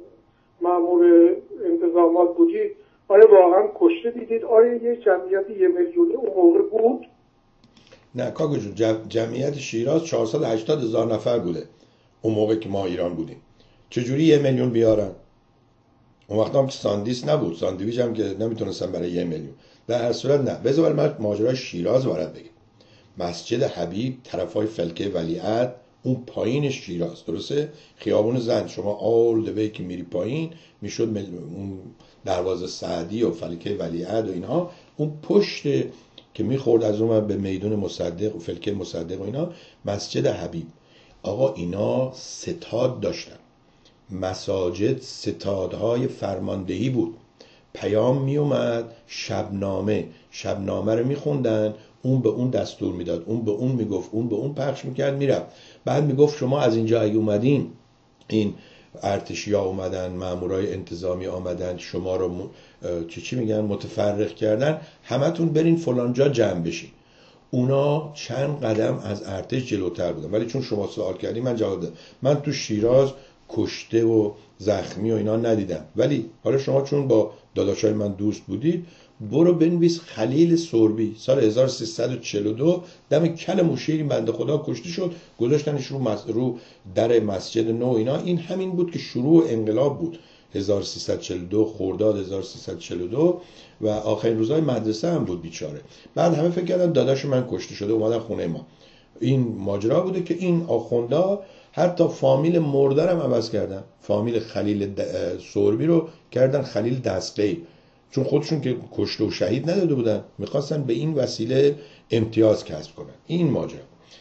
مأمور انتظامات بودید، آیا واقعا کشته دیدید؟ آیا یه جمعیت یه میلیونی اون موقع بود؟ نه کاکو جون جمعیت شیراز چهارصد و هشتاد هزار نفر بوده اون موقع که ما ایران بودیم. چجوری یه میلیون بیارن؟ اون وقت هم که ساندیس نبود، ساندویچ هم که نمیتونستن برای یه میلیون. در هر صورت نه. بذار من ماجرای شیراز وارد بگم. مسجد حبیب طرفای فلکه ولیعهد اون پایین شیراز، درسته؟ خیابون زند شما آل دوی که میری پایین میشد مل... اون دروازه سعدی و فلکه ولیعهد و اینها، اون پشت که میخورد از اون به میدون مصدق و فلکه مصدق و اینا مسجد حبیب. آقا اینا ستاد داشتن، مساجد ستادهای فرماندهی بود. پیام می اومد شبنامه شبنامه رو میخوندن، اون به اون دستور میداد، اون به اون میگفت، اون به اون پخش میکرد میرفت. بعد میگفت شما از اینجا اگه اومدین، این ارتشی ها اومدن، مامورای انتظامی آمدن شما رو م... چی چی میگن متفرق کردن، همتون برین فلان جا جمع بشین. اونا چند قدم از ارتش جلوتر بودن. ولی چون شما سوال کردی من جواب دادم. من تو شیراز کشته و زخمی و اینا ندیدم. ولی حالا شما چون با داداشای من دوست بودید، برو بنویس خلیل سربی سال هزار و سیصد و چهل و دو دم کل موشه این بنده خدا کشته شد، گذاشتنش رو مس... رو در مسجد نو اینا. این همین بود که شروع انقلاب بود، هزار و سیصد و چهل و دو خرداد هزار و سیصد و چهل و دو و آخرین روزهای مدرسه هم بود بیچاره. بعد همه فکر کردن داداش من کشته شده اومدن خونه ما. این ماجرا بوده که این آخوندا حتی فامیل مردرم عوض کردن، فامیل خلیل سربی رو کردن خلیل دستقی، چون خودشون که کشته و شهید نداده بودن میخواستن به این وسیله امتیاز کسب کنن. این ماجرا.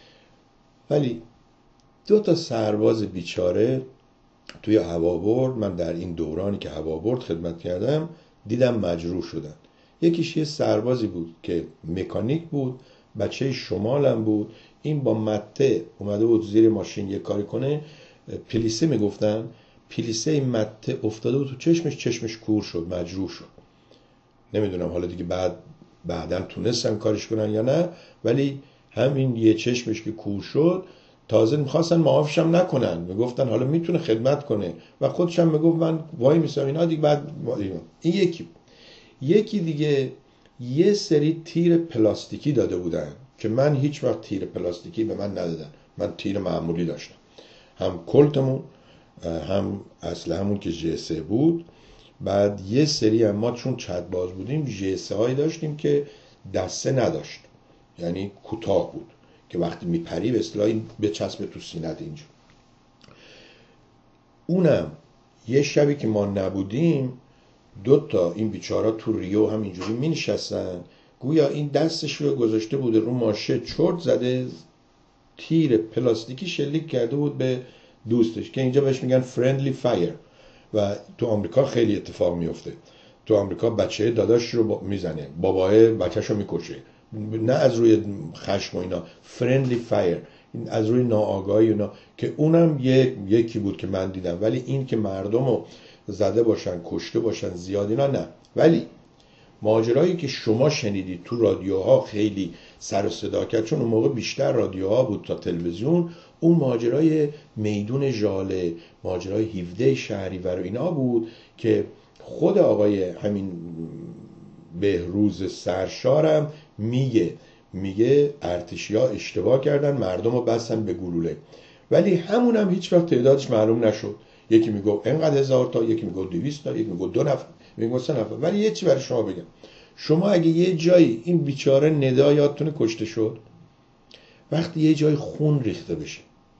ولی دو تا سرباز بیچاره توی هوابرد، من در این دورانی که هوابرد خدمت کردم دیدم مجروح شدن. یکیش یه سربازی بود که مکانیک بود، بچه شمالم بود، این با مته اومده بود زیر ماشین یه کاری کنه، پلیسه میگفتن. پلیسه این مته افتاده بود تو چشمش، چشمش کور شد، مجروح شد. نمیدونم حالا دیگه بعد بعداً تونستن کارش کنن یا نه، ولی همین یه چشمش که کور شد تازه میخواستن معافش هم نکنن، میگفتن حالا میتونه خدمت کنه و خودش هم میگفت من وای میسم اینا دیگه. بعد این یکی یکی دیگه یه سری تیر پلاستیکی داده بودن که من هیچ وقت تیر پلاستیکی به من ندادن، من تیر معمولی داشتم، هم کلتمون هم اصل همون که جی سه بود. بعد یه سری هم ما چون چت باز بودیم جی سه هایی داشتیم که دسته نداشت، یعنی کوتاه بود که وقتی میپری به اصطلاح به چسب تو سینت اینجا. اونم یه شبی که ما نبودیم دو تا این بیچارا تو ریو هم اینجوری می نشستن، گویا این دستش رو گذاشته بوده رو ماشه، چرت زده، تیر پلاستیکی شلیک کرده بود به دوستش که اینجا بهش میگن فرندلی فایر و تو آمریکا خیلی اتفاق میفته. تو آمریکا بچه داداش رو میزنه، باباه بچه‌ش رو میکشه، نه از روی خشم و اینا، فرندلی فایر، از روی ناآگاهی اینا، که اونم یک یکی بود که من دیدم. ولی این که مردم رو زده باشن کشته باشن زیاد اینا نه. ولی ماجرایی که شما شنیدید تو رادیوها خیلی سر و صدا کرد، چون اون موقع بیشتر رادیوها بود تا تلویزیون، اون ماجرای میدون ژاله، ماجرای هفده شهریور و اینا بود که خود آقای همین بهروز سرشارم میگه میگه ارتشی‌ها اشتباه کردن، مردم رو بستن به گلوله. ولی همون هم هیچ وقت تعدادش معلوم نشد، یکی میگفت اینقدر هزار تا، یکی میگفت دویست تا، یکی میگفت دو نفر، میگفت سه نفر. ولی یه چی برای شما بگم، شما اگه یه جایی این بیچاره ندا یادتونه کشته شد، وقتی یه جای خون ریخته بشه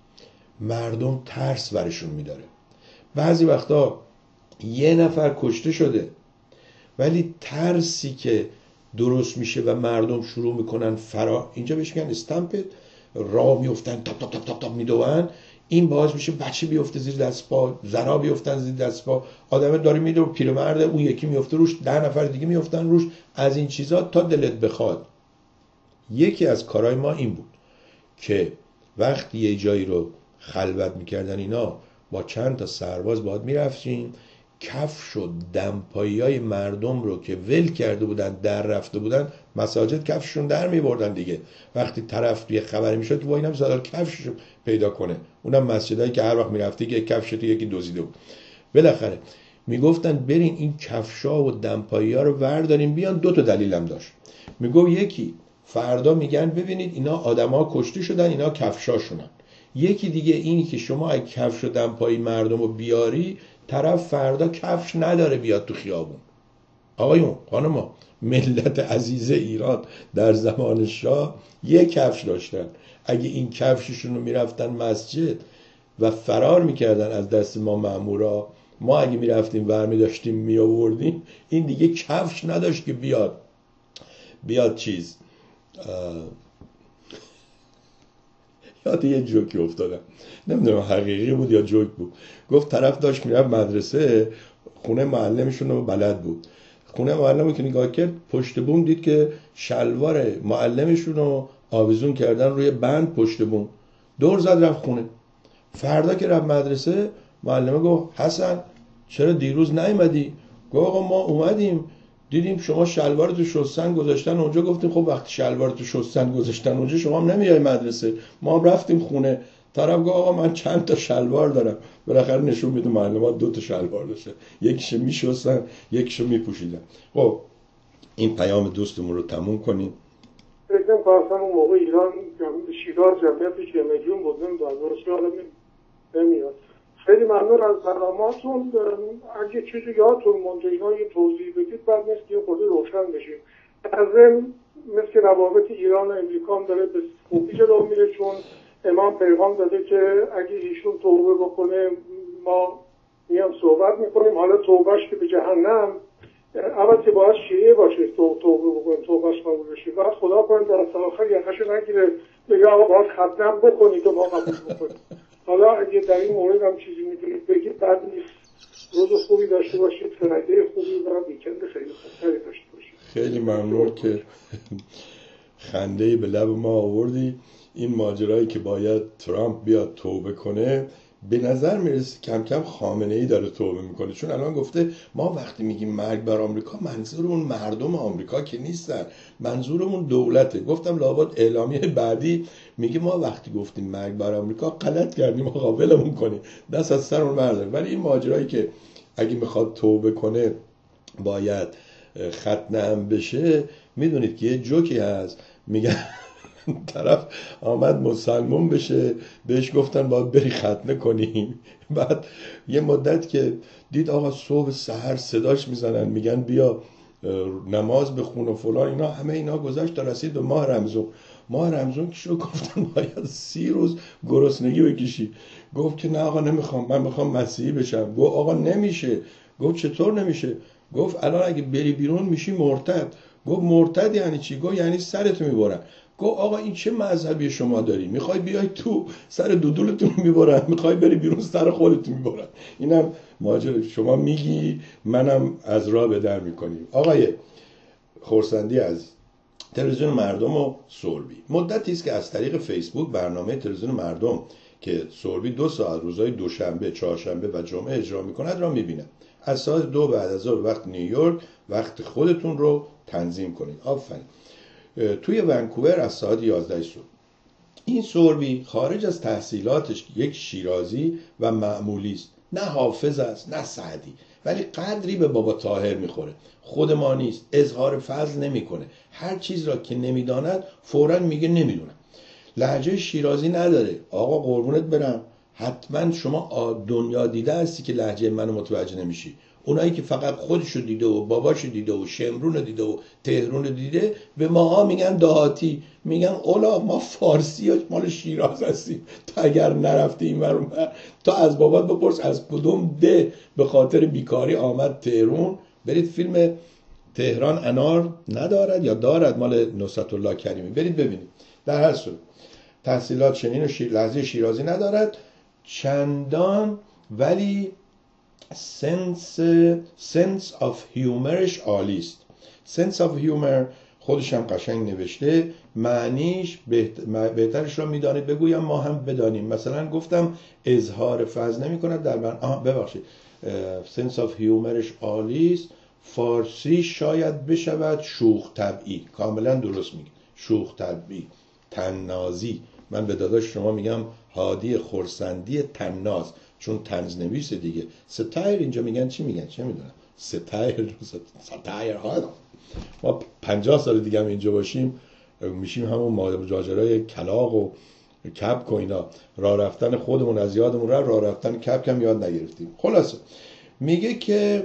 مردم ترس برشون میداره. بعضی وقتا یه نفر کشته شده ولی ترسی که درست میشه و مردم شروع میکنن فرار، اینجا بهش میگن استمپت، راه میفتن تاپ تاپ تاپ تاپ تاپ میدوئن، این باعث میشه بچه بیفته زیر دست پا، زنا بیفتن زیر دست پا، آدم داره میدوه پیرمرد اون یکی میفته روش، ده نفر دیگه میفتن روش، از این چیزا تا دلت بخواد. یکی از کارهای ما این بود که وقتی یه جایی رو خلوت میکردن اینا، با چند تا سرباز باید میرفتیم کفش و دمپایی‌های مردم رو که ول کرده بودن در رفته بودن مساجد کفششون در میبردن دیگه. وقتی طرف یه خبری میشد وای اینم زادار کفششو پیدا کنه، اونم مسجدایی که هر وقت میرفتی که کفشت یکی دزدیده بود. بالاخره میگفتن برین این کفشا و دمپایی‌ها رو وردارین بیان. دو تا دلیلم داشت. میگو یکی فردا میگن ببینید اینا آدما کشته شدن، اینا کفشاشونن. یکی دیگه اینی که شما اگه کفش و دمپایی مردم رو بیاری، طرف فردا کفش نداره بیاد تو خیابون. آقایون خانما، ملت عزیز ایران در زمان شاه یک کفش داشتن، اگه این کفششون رو میرفتن مسجد و فرار میکردن از دست ما مامورا، ما اگه میرفتیم ورمی داشتیم میآوردیم، این دیگه کفش نداشت که بیاد بیاد چیز یاد یه جوکی افتادم، نمیدونم حقیقی بود یا جوک بود. گفت طرف داشت میرفت مدرسه، خونه معلمشون رو بلد بود، خونه معلم که نگاه کرد پشت بوم دید که شلوار معلمشون رو آویزون کردن روی بند پشت بوم، دور زد رفت خونه. فردا که رفت مدرسه معلمه گفت حسن چرا دیروز نیومدی؟ گفت آقا ما اومدیم دیدیم شما شلوارتو شستن گذاشتن اونجا، گفتیم خب وقتی شلوارتو شستن گذاشتن اونجا شما هم نمیای مدرسه، ما هم رفتیم خونه. طرف گفت آقا من چند تا شلوار دارم. بالاخره نشون میده معلمات دو تا شلوار داشته، یکیشو میشستن یکیشو میپوشیدن. خب این پیام دوستمون رو تموم کنیم. فکر کنم اون موقع ایران شیراز جمعیتش یه میلیون بود، درست نمیاد. خیلی ممنون از برنامه‌تون. اگه چیزی یادتون مونده اینا یه توضیح بدید بعد نیست که خود روشن بشیم. از این مثل روابط ایران و امریکا هم داره به خوبی جلو میره، چون امام پیغام داده که اگه ایشون توبه بکنه ما میام صحبت میکنیم. حالا توبهش که به جهنم، اول که باید شیعه باشه توبه بکنیم توبهش قبول بشه، بعد خدا کنه در اصل آخر یقشو نگیره بگه آقا باید ختم بکنید و ما قبول بکنیم. حالا اگه در این مورد هم چیزی میتونید بگید بعد نیست. روز خوبی داشته باشید، فرایده خوبی و ویکند خیلی خوبی داشته باشید. خیلی ممنون که خنده‌ای به لب ما آوردی. این ماجرایی که باید ترامپ بیاد توبه کنه به نظر میرسه کم کم خامنه ای داره توبه میکنه، چون الان گفته ما وقتی میگیم مرگ بر آمریکا منظورمون مردم آمریکا که نیستن، منظورمون دولته. گفتم لابد اعلامیه بعدی میگه ما وقتی گفتیم مرگ بر آمریکا غلط کردیم، مقابلمون کنیم، دست از سرمون برداریم. ولی این ماجرایی که اگه میخواد توبه کنه باید ختنه بشه، میدونید که یه جوکی هست، میگن طرف آمد مسلمون بشه، بهش گفتن باید بری ختنه کنیم. بعد یه مدت که دید آقا صبح سحر صداش میزنن میگن بیا نماز بخون و فلان، اینا همه اینا گذشت تا رسید به ماه رمضان. ماه رمضان که شو گفتن باید سی روز گرسنگی بکشی. گفت که نه آقا نمیخوام، من میخوام مسیحی بشم. گفت آقا نمیشه. گفت چطور نمیشه؟ گفت الان اگه بری بیرون میشی مرتد. گفت مرتد یعنی چی؟ گفت یعنی سرتو میبرن. گفت آقا این چه مذهبی شما داری؟ میخوای بیای تو سر دودولتون میبرن، میخوای بری بیرون سر خودتون میبرن. اینم ماجرا شما میگی منم از راه به در میکنیم. آقای خورسندی از تلویزیون مردم و سوربی مدتی است که از طریق فیسبوک برنامه تلویزیون مردم که سوربی دو ساعت روزهای دوشنبه، چهارشنبه و جمعه اجرا میکند را میبینم. از ساعت دو بعد از ظهر وقت نیویورک وقت خودتون رو تنظیم کنید. آفرین. توی ونکوور از ساعت یازده صبح. این سوربی خارج از تحصیلاتش یک شیرازی و معمولی است، نه حافظ است نه سعدی، ولی قدری به بابا طاهر میخوره. خود ما نیست، اظهار فضل نمیکنه، هر چیز را که نمیداند فوراً میگه نمیدونم. لهجه شیرازی نداره. آقا قربونت برم، حتما شما دنیا دیده هستی که لهجه منو متوجه نمیشی. اونایی که فقط خودشو دیده و باباشو دیده و شمرون دیده و تهرون دیده به ماها میگن دهاتی، میگن اولا ما فارسی ها مال شیراز هستیم. تا اگر نرفتی این ور اون ور، تا از بابات بپرس از کدوم ده به خاطر بیکاری آمد تهرون. برید فیلم تهران انار ندارد یا دارد مال نصرت الله کریمی، برید ببینید. در هر صورت تحصیلات چنین و شیر... لحظه شیرازی ندارد چندان، ولی سنس سنس آف هیومرش عالی است. سنس آف هیومر خودش هم قشنگ نوشته، معنیش بهت... بهترش را میدانید بگویم ما هم بدانیم. مثلا گفتم اظهار فضل نمی کند در من آها ببخشید سنس آف هیومرش عالی است، فارسی شاید بشود شوخ طبعی. کاملا درست میگه، شوخ طبعی، طنازی. من به داداش شما میگم هادی خورسندی طناز، چون طنز نویس دیگه. ستایر اینجا میگن چی میگن چه میدونم، ستایر ستایر ها. ما پنجاه سال دیگه هم اینجا باشیم میشیم همون ماجرای کلاغ و کپک و اینا، راه رفتن خودمون از یادمون رفت، راه رفتن کپک هم یاد نگرفتیم. خلاصه میگه که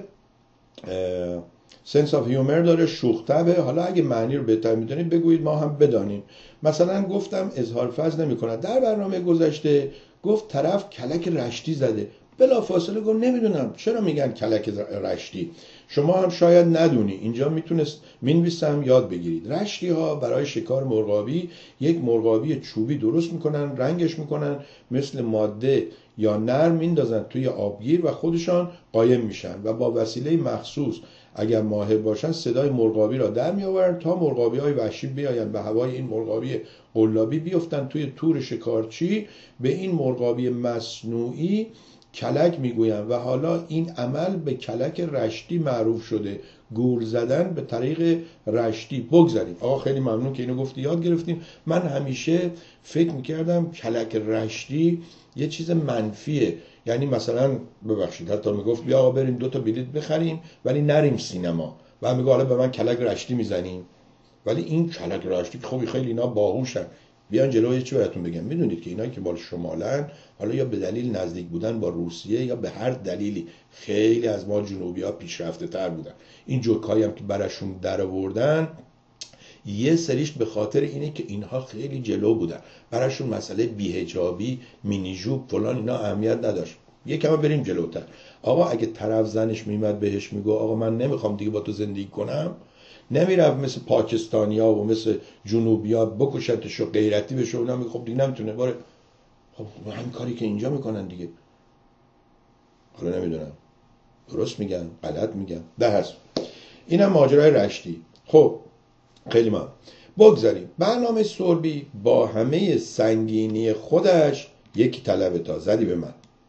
سنس آف هیومر داره، شوخ طبعه. حالا اگه معنی رو بهتر میدونید بگویید ما هم بدانیم. مثلا گفتم اظهار فضل نمی کند. در برنامه گذشته گفت طرف کلک رشتی زده، بلا فاصله گفت نمیدونم چرا میگن کلک رشتی، شما هم شاید ندونی. اینجا میتونست مینویسم یاد بگیرید. رشتی ها برای شکار مرغابی یک مرغابی چوبی درست میکنن، رنگش میکنن مثل ماده یا نرم، میندازن توی آبگیر و خودشان قایم میشن و با وسیله مخصوص اگر ماهر باشن صدای مرغابی را در میآورن تا مرغابی های وحشی بیاین و هوای این مرغابی قلابی بیفتن توی تور شکارچی. به این مرغابی مصنوعی کلک میگوین و حالا این عمل به کلک رشتی معروف شده، گول زدن به طریق رشتی. بگذاریم. آقا خیلی ممنون که اینو گفتی، یاد گرفتیم. من همیشه فکر میکردم کلک رشتی یه چیز منفیه، یعنی مثلا ببخشید حتی میگفت بیا آقا بریم دو تا بلیط بخریم ولی نریم سینما، و میگه حالا به من کلک رشتی میزنیم. ولی این کلک رشتی خب خیلی اینا باهوشن. بیان جلو یه چی براتون بگم، میدونید که اینایی که بال شمالن، حالا یا به دلیل نزدیک بودن با روسیه یا به هر دلیلی خیلی از ما جنوبی‌ها پیشرفته تر بودن. این جوکایی هم که براشون در آوردن یه سریش به خاطر اینه که اینها خیلی جلو بودن، براشون مسئله بی‌حجابی، مینی ژوب فلان اینا اهمیت نداشت. یکم بریم جلوتر. آقا اگه طرف زنش میمد بهش میگه آقا من نمیخوام دیگه با تو زندگی کنم، نمیرفت مثل پاکستانیا و مثل جنوبیا بکشتش و غیرتی بشه، اونا میگه خب دیگه نمیتونه باره. خب همین کاری که اینجا میکنن دیگه. حالا نمیدونم درست میگن غلط میگن، در هست. اینم ماجرای رشتی. خب خیلی ممنون. بگذاریم. برنامه سوربی با همه سنگینی خودش یکی طلب تا زدی به من.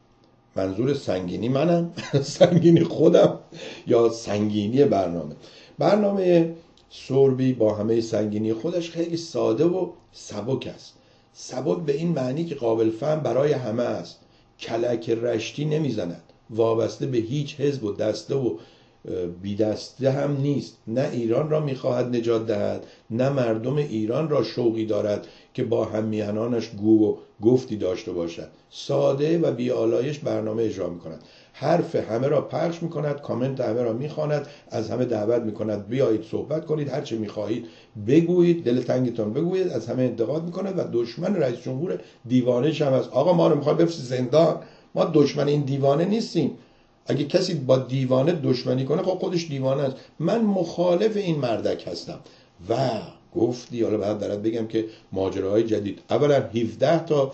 منظور سنگینی منم سنگینی خودم یا سنگینی برنامه. برنامه سوربی با همه سنگینی خودش خیلی ساده و سبک است. سبک به این معنی که قابل فهم برای همه است. کلک رشتی نمیزند، وابسته به هیچ حزب و دسته و بی دسته هم نیست. نه ایران را میخواهد نجات دهد، نه مردم ایران را شوقی دارد که با هممیهنانش گو و گفتی داشته باشد. ساده و بی آلایش برنامه اجرا میکند. حرف همه را پخش میکند، کامنت همه را میخواند، از همه دعوت میکند بیایید صحبت کنید، هر چه میخواهید بگویید، دل تنگتون بگویید، از همه انتقاد میکند و دشمن رئیس جمهور دیوانه هم هست. آقا ما رو میخواد بفرستی زندان، ما دشمن این دیوانه نیستیم. اگه کسی با دیوانه دشمنی کنه خب خودش دیوانه است. من مخالف این مردک هستم. و گفتی حالا بعد برات بگم که ماجراهای جدید، اولا هفده تا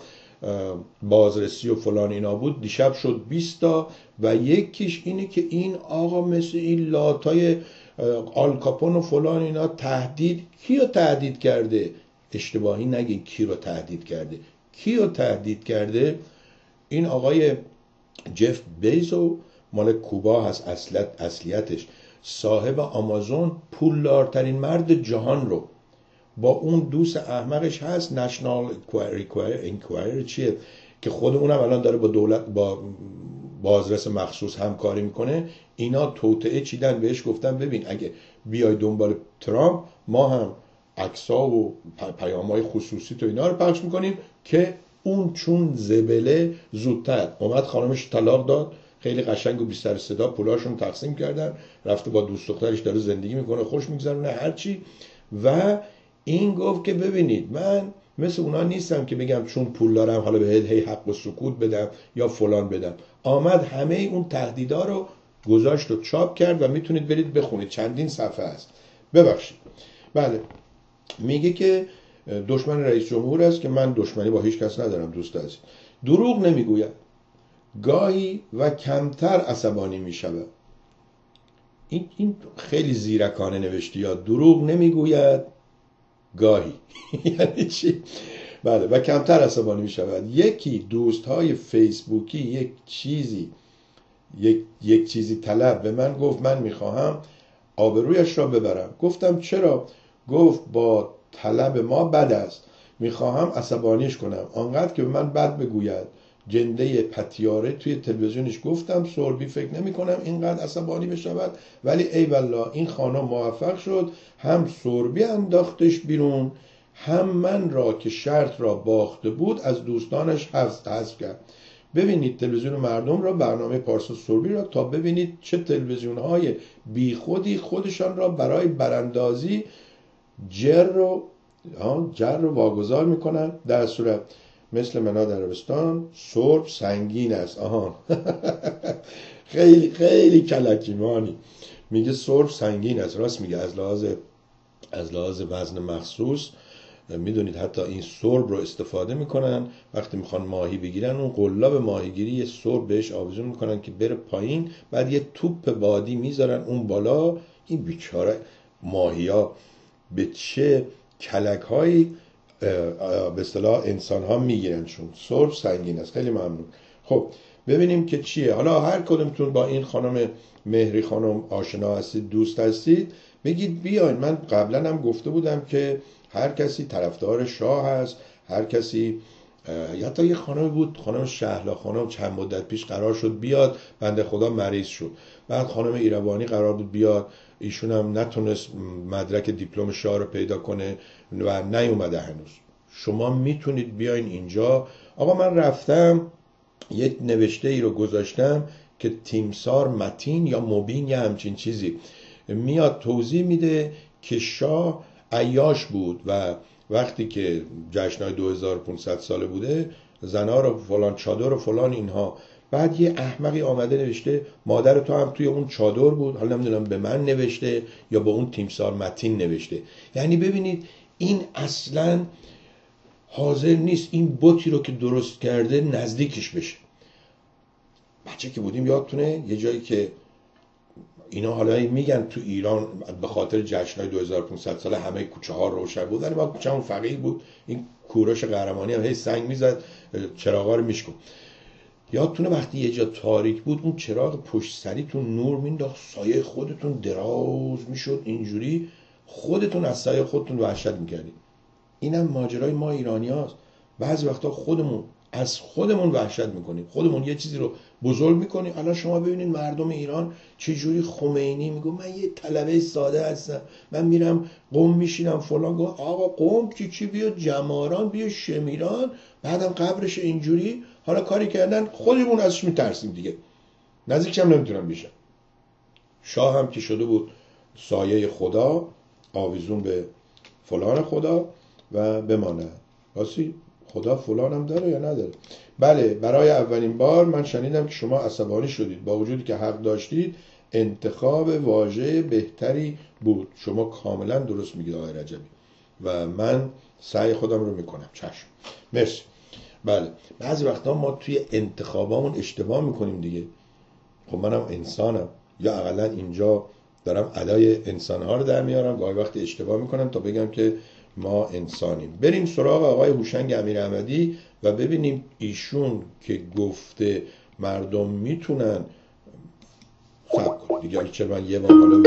بازرسی و فلان اینا بود، دیشب شد بیست تا و یکیش اینه که این آقا مثل این لاتای آلکاپون و فلان اینا تهدید، کیو تهدید کرده؟ اشتباهی نگین کی رو تهدید کرده. کیو تهدید کرده؟ این آقای جف بیزو مال کوبا هست، اصلیت اصلیتش صاحب آمازون، پولدارترین مرد جهان رو با اون دوست احمقش هست نشنال انکوایر چیه که خود اونم الان داره با دولت با بازرس مخصوص همکاری میکنه. اینا توطئه چیدن بهش، گفتن ببین اگه بیای دنبال ترامپ ما هم عکس‌ها و پیام‌های خصوصی تو اینا رو پخش میکنیم که اون چون زبله زودتر اومد خانمش طلاق داد، خیلی قشنگ و بی سر صدا پولاشون تقسیم کردن، رفته با دوست دخترش داره زندگی میکنه، خوش میگذرونه هرچی. و این گفت که ببینید من مثل اونا نیستم که بگم چون پول دارم حالا به هی حق و سکوت بدم یا فلان بدم. آمد همه اون تهدیدا رو گذاشت و چاپ کرد و میتونید برید بخونید، چندین صفحه است. ببخشید. بله میگه که دشمن رئیس جمهور است که من دشمنی با هیچ کس ندارم دوست عزیز. دروغ نمیگوید، گاهی و کمتر عصبانی میشود. این این خیلی زیرکانه نوشته، یا دروغ نمیگوید گاهی یعنی چی؟ بله و کمتر عصبانی میشود. یکی دوستهای فیسبوکی یک چیزی یک یک چیزی طلب به من گفت من میخواهم آبرویش را ببرم. گفتم چرا؟ گفت با طلب ما بد است، میخواهم عصبانیش کنم، آنقدر که به من بد بگوید. جنده پتیاره توی تلویزیونش. گفتم سوربی فکر نمی کنم اینقدر عصبانی بشود، ولی ای والله این خانم موفق شد، هم سوربی انداختش بیرون، هم من را که شرط را باخته بود از دوستانش حذف کرد. ببینید تلویزیون مردم را، برنامه پارسا سوربی را، تا ببینید چه تلویزیون های بی خودی خودشان را برای براندازی جر رو جر رو واگذار میکنن. در صورت مثل منا در عربستان سرب سنگین است. آها خیلی خیلی کلکیمانی میگه سرب سنگین است. راست میگه، از لحاظ از لحاظ وزن مخصوص. میدونید حتی این سرب رو استفاده میکنن وقتی میخوان ماهی بگیرن، اون قلاب ماهیگیری یه سرب بهش آویزون میکنن که بره پایین، بعد یه توپ بادی میذارن اون بالا. این بیچاره ماهیا به چه کلک هایی به اصطلاح انسان ها میگیرن، چون سرب سنگین است. خیلی ممنون. خب ببینیم که چیه. حالا هر کدومتون با این خانم مهری خانم آشنا هستید، دوست هستید، بگید بیاین. من قبلا هم گفته بودم که هر کسی طرفدار شاه هست، هر کسی، حتی یه خانم بود خانم شهلا خانم چند مدت پیش قرار شد بیاد، بنده خدا مریض شد، بعد خانم ایروانی قرار بود بیاد، ایشون هم نتونست مدرک دیپلم شاه رو پیدا کنه و نیومده هنوز. شما میتونید بیاین اینجا. آقا من رفتم یک نوشته ای رو گذاشتم که تیمسار متین یا مبین یا همچین چیزی میاد توضیح میده که شاه عیاش بود و وقتی که جشنهای دو هزار و پانصد ساله بوده زنا رو فلان چادر و فلان اینها. بعد یه احمقی آمده نوشته مادر تو هم توی اون چادر بود، حالا نمیدونم به من نوشته یا به اون تیمسار متین نوشته. یعنی ببینید این اصلا حاضر نیست این بوتی رو که درست کرده نزدیکش بشه. بچه که بودیم یادتونه یه جایی که اینا حالا میگن تو ایران به خاطر جشنهای دو هزار و پانصد ساله همه کوچه ها روشن بود، ولی ما کوچه همون فقیر بود، این کوروش قهرمانی هم هی سنگ میزد چراغا رو میشکن. یادتونه وقتی یه جا تاریک بود اون چراغ پشت سریتون نور مینداخت، سایه خودتون دراز میشد اینجوری، خودتون از سایه خودتون وحشت میکردید. اینم ماجرای ما ایرانی هاست. بعضی وقتا خودمون از خودمون وحشت میکنیم، خودمون یه چیزی رو بزرگ میکنیم. الان شما ببینید مردم ایران چجوری خمینی میگه من یه طلبه ساده هستم، من میرم قم میشینم فلان. گفت آقا قم چی چی، بیا جماران، بیا شمیران، بعدم قبرش اینجوری. حالا کاری کردن خودمون ازش میترسیم دیگه، نزدیکش هم نمیتونم بیشم. شاه هم که شده بود سایه خدا، آویزون به فلان خدا و بمانه. راستی خدا فلان هم داره یا نداره؟ بله، برای اولین بار من شنیدم که شما عصبانی شدید با وجودی که حق داشتید. انتخاب واژه بهتری بود. شما کاملا درست میگید آقای رجبی و من سعی خودم رو میکنم. چشم، مرسی. بله، بعضی وقتا ما توی انتخابامون اشتباه میکنیم دیگه. خب منم انسانم، یا اقلا اینجا دارم ادای انسانها رو در میارم، گاهی وقتی اشتباه میکنم تا بگم که ما انسانیم. بریم سراغ آقای هوشنگ امیراحمدی و ببینیم ایشون که گفته مردم میتونن صبر کن دیگه، چرا من یه بار حالا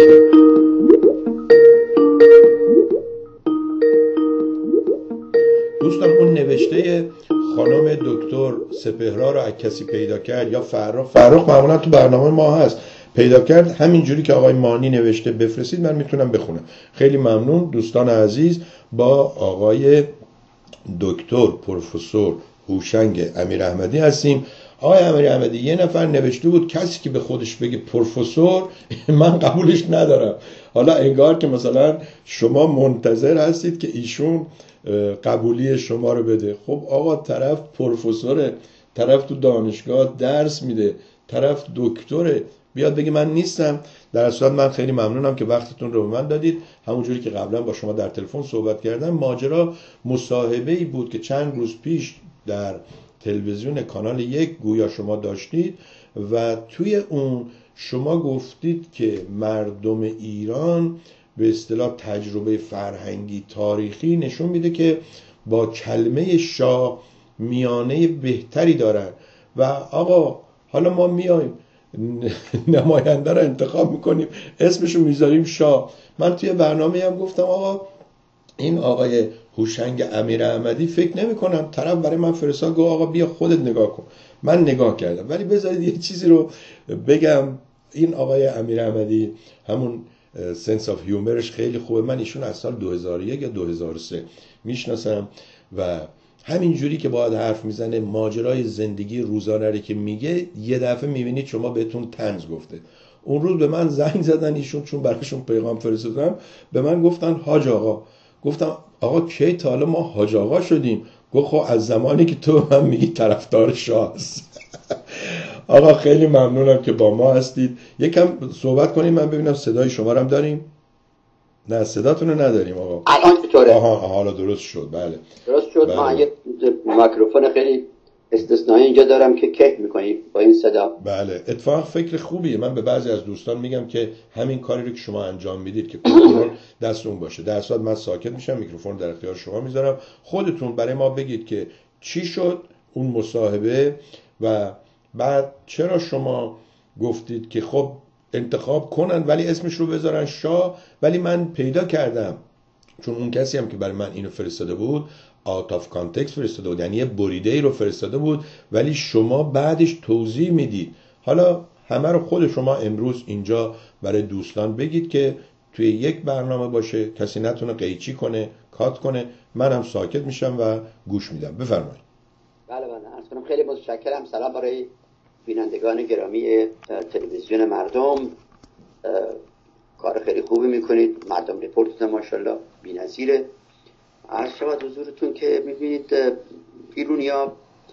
دوستان اون نوشته خانم دکتر سپهرا رو از کسی پیدا کرد یا فرخ فرخ معمولا تو برنامه ما هست، پیدا کرد همین جوری که آقای مانی نوشته بفرستید، من میتونم بخونم. خیلی ممنون دوستان عزیز. با آقای دکتر پروفسور هوشنگ امیراحمدی هستیم. آقای امیراحمدی، یه نفر نوشته بود کسی که به خودش بگه پروفسور من قبولش ندارم. حالا انگار که مثلا شما منتظر هستید که ایشون قبولی شما رو بده. خب آقا طرف پروفسوره، طرف تو دانشگاه درس میده، طرف دکتره، بیاد بگه من نیستم. در اصل من خیلی ممنونم که وقتتون رو به من دادید. همونجوری که قبلا با شما در تلفن صحبت کردم، ماجرا مصاحبه‌ای بود که چند روز پیش در تلویزیون کانال یک گویا شما داشتید و توی اون شما گفتید که مردم ایران به اصطلاح تجربه فرهنگی تاریخی نشون میده که با کلمه شاه میانه بهتری دارن و آقا حالا ما میایم نماینده رو انتخاب میکنیم اسمشو میذاریم شاه. من توی برنامه هم گفتم آقا این آقای هوشنگ امیراحمدی فکر نمی کنم، طرف برای من فرستاد گفت آقا بیا خودت نگاه کن. من نگاه کردم، ولی بذارید یه چیزی رو بگم. این آقای امیراحمدی همون سنس آف هیومرش خیلی خوبه. من ایشون از سال دو هزار و یک یا دو هزار و سه میشناسم و همین جوری که باید حرف میزنه، ماجرای زندگی روزانه رو که میگه، یه دفعه میبینید شما بهتون طنز گفته. اون روز به من زنگ زدن ایشون، چون براشون پیغام فرستادم، به من گفتن حاج آقا. گفتم آقا کی تا حالا ما حاج آقا شدیم؟ گفت خب از زمانی که تو من میگی طرفدار شاه است. آقا خیلی ممنونم که با ما هستید. یکم صحبت کنیم من ببینم صدای شما رو هم داریم. نه صداتون رو نداریم آقا. الان چطوره؟ آها حالا درست شد. بله درست شد. ما یه میکروفون خیلی استثنایی اینجا دارم که کیک میکنی با این صدا. بله اتفاق فکر خوبیه. من به بعضی از دوستان میگم که همین کاری رو که شما انجام میدید که کنترل دست اون باشه. در صورت من ساکت میشم، میکروفون در اختیار شما میذارم، خودتون برای ما بگید که چی شد اون مصاحبه و بعد چرا شما گفتید که خب انتخاب کنن ولی اسمش رو بذارن شاه. ولی من پیدا کردم، چون اون کسی هم که برای من اینو فرستاده بود out of context فرستاده بود، یعنی یه بریده ای رو فرستاده بود، ولی شما بعدش توضیح میدید. حالا همه رو خود شما امروز اینجا برای دوستان بگید که توی یک برنامه باشه، کسی نتونه قیچی کنه، کات کنه. منم ساکت میشم و گوش میدم. بفرمایید. بله بله عرض کنم خیلی متشکرم. سلام برای بینندگان گرامی تلویزیون مردم. کار خیلی خوبی میکنید. مردم رپورتتون ماشاءالله بی‌نظیره. عرض شود حضورتون که میبینید ایرونیا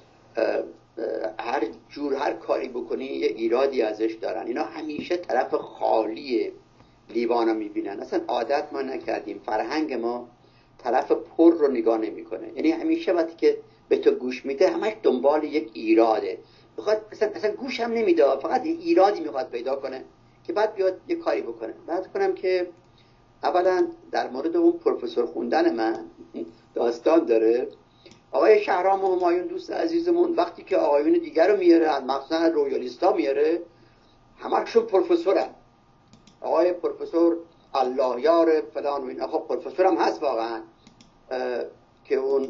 هر جور هر کاری بکنی یه ایرادی ازش دارن. اینا همیشه طرف خالی لیوانو میبینن. اصلا عادت ما نکردیم، فرهنگ ما طرف پر رو نگاه نمیکنه. یعنی همیشه وقتی که به تو گوش میده همش دنبال یک ایراده، بخواد اصلا اصلا گوش هم نمیده، فقط یه ایرادی میخواد پیدا کنه که بعد بیاد یه کاری بکنه. بعد کنم که اولا در مورد اون پروفسور خوندن من داستان داره. آقای شهرام و همایون دوست عزیزمون وقتی که آقایون دیگر رو میاره، مخصوصا رویالیستا میاره، همشون پروفسورن. آقای پروفسور الله یار فلان و اینا. خب پروفسور هم هست واقعا که اون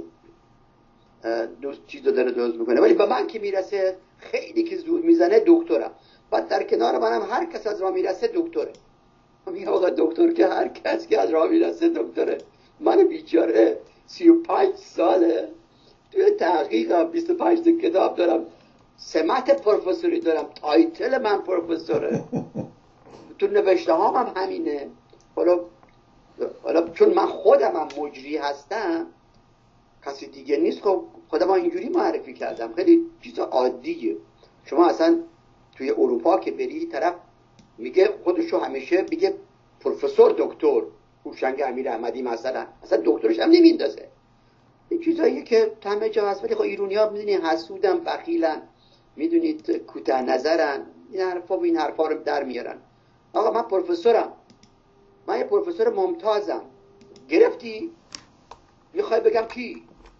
دوست چیز رو داره درست میکنه، ولی به من که میرسه خیلی که زود میزنه دکترم. بعد در کنار منم هر کس از راه میرسه دکتره. میگه آقا دکتر که هر کس که از راه میرسه دکتره. من بیچاره سی و پنج ساله توی تحقیقم، بیست و پنج تا کتاب دارم، سمت پروفسوری دارم، تایتل من پروفسوره، تو نوشته هام هم همینه. حالا حالا چون من خودم هم مجری هستم، کسی دیگه نیست، خب خودم اینجوری معرفی کردم. خیلی چیز عادیه. شما اصلا توی اروپا که بری طرف میگه خودشو همیشه میگه پروفسور دکتر هوشنگ امیر احمدی مثلا، اصلا دکترش هم نمیندازه. این چیزاییه که همه جا هست. ولی خب ایرونی‌ها میدونید حسودن، بخیلن، میدونید کوتاه نظرن، این حرفا و این حرفا رو در میارن. آقا من پروفسورم، من یه پروفسور ممتازم. گرفتی؟ میخوای بگم کی؟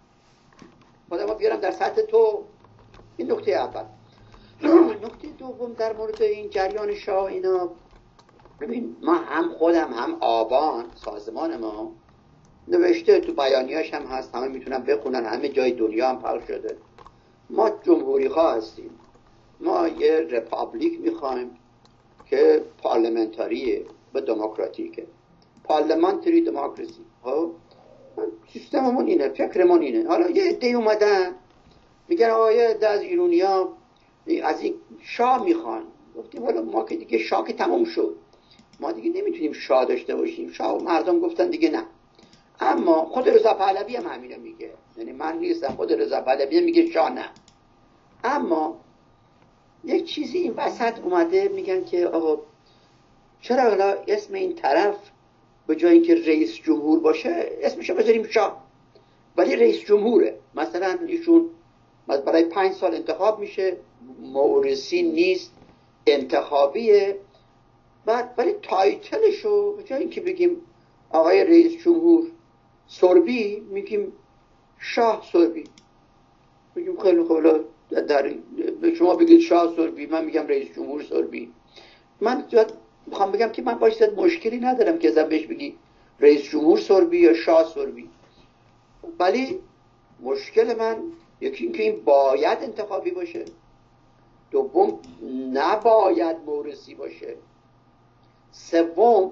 خودم بیارم در سطح تو. این نکته اول. نکته دوم در مورد این جریان شاه اینا، ببین ما هم خودم هم آبان سازمان ما نوشته، تو بیانیه‌اش هم هست، همه میتونن بخونن، همه جای دنیا هم پخش شده. ما جمهوری خواه هستیم. ما یه رپابلیک میخوایم که پارلمنتاریه و دموکراتیکه. پارلمنتری دموکراسی. خب سیستممون اینه، فکرمون اینه. حالا یه عده اومدن میگن آقا یه عده از ایرونیا از این شاه میخوان. گفتیم والا ما که دیگه شاه که تموم شد، ما دیگه نمیتونیم شاه داشته باشیم. شاه مردم گفتن دیگه نه. اما خود رضا پهلوی هم همینو میگه، یعنی من نیستم، خود رضا پهلوی میگه شاه نه. اما یک چیزی این وسط اومده میگن که آقا چرا حالا اسم این طرف به جای اینکه رئیس جمهور باشه اسمشو بذاریم شاه، ولی رئیس جمهوره. مثلا ایشون برای پنج سال انتخاب میشه، مورثی نیست، انتخابیه. بعد ولی تایتلشو به جای اینکه بگیم آقای رئیس جمهور سربی میگیم شاه سربی. میگیم خیلی خوب، در شما بگید شاه سربی، من میگم رئیس جمهور سربی. من میخوام بگم که من باش مشکلی ندارم که ازم بهش بگی رئیس جمهور سربی یا شاه سربی، ولی مشکل من یکی این که این باید انتخابی باشه، دوم نباید مورثی باشه، سوم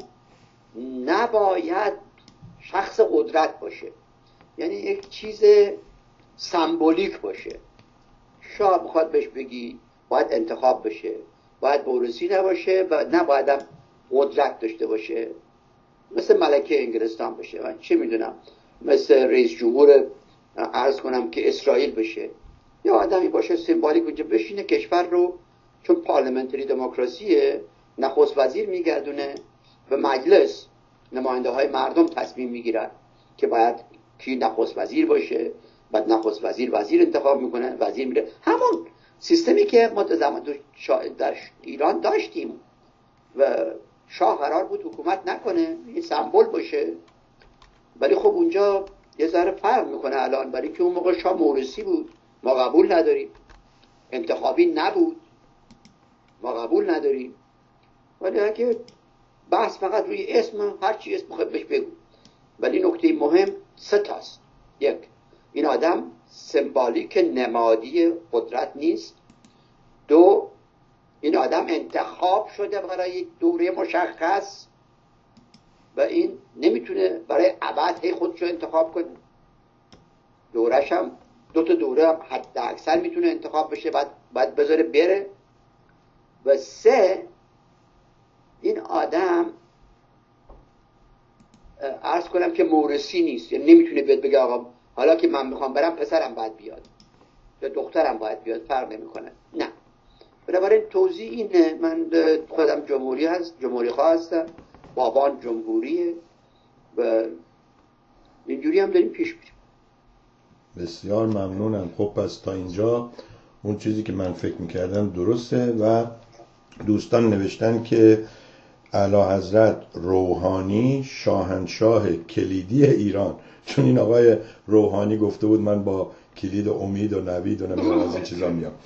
نباید شخص قدرت باشه، یعنی یک چیز سمبولیک باشه. شاه میخواد بهش بگی باید انتخاب بشه، باید مورثی نباشه و نباید هم قدرت داشته باشه، مثل ملکه انگلستان بشه، من چه میدونم، مثل رئیس جمهور عرض کنم که اسرائیل بشه، یا آدمی باشه سیمبولیک اونجا بشینه کشور رو، چون پارلمنتری دموکراسیه، نخست وزیر میگردونه و مجلس نماینده های مردم تصمیم میگیرن که باید کی نخست وزیر باشه، بعد نخست وزیر وزیر انتخاب میکنه، وزیر میره، همون سیستمی که ما در ایران داشتیم و شاه قرار بود حکومت نکنه، یه سمبل باشه. ولی خب اونجا یه ذره فرق میکنه الان، برای که اون موقع شاه مورثی بود، ما قبول نداریم، انتخابی نبود، ما قبول نداریم. ولی اگه بحث فقط روی اسم، هر چی اسم خود بهش بگو، ولی نکته مهم سه تاست. یک، این آدم سمبولیک نمادی قدرت نیست. دو، این آدم انتخاب شده برای دوره مشخص و این نمیتونه برای ابد خودشو انتخاب کنه. دورش هم دو تا دوره هم حد اکثر میتونه انتخاب بشه، بعد بعد بذاره بره. و سه، این آدم عرض کنم که مورثی نیست، یعنی نمیتونه بیاد بگه آقا حالا که من میخوام برم پسرم باید بیاد یا دخترم باید بیاد، فرق نمیکنه. نه، بنابراین توضیح اینه. من خودم جمهوری هست جمهوری خواه هستم، بابان جمهوریه و اینجوری هم داریم پیش میریم. بسیار ممنونم. خب پس تا اینجا اون چیزی که من فکر میکردم درسته و دوستان نوشتن که اعلی حضرت روحانی شاهنشاه کلیدی ایران چون این آقای روحانی گفته بود من با کلید امید و نوید و نمیدونم از این چیزا میام.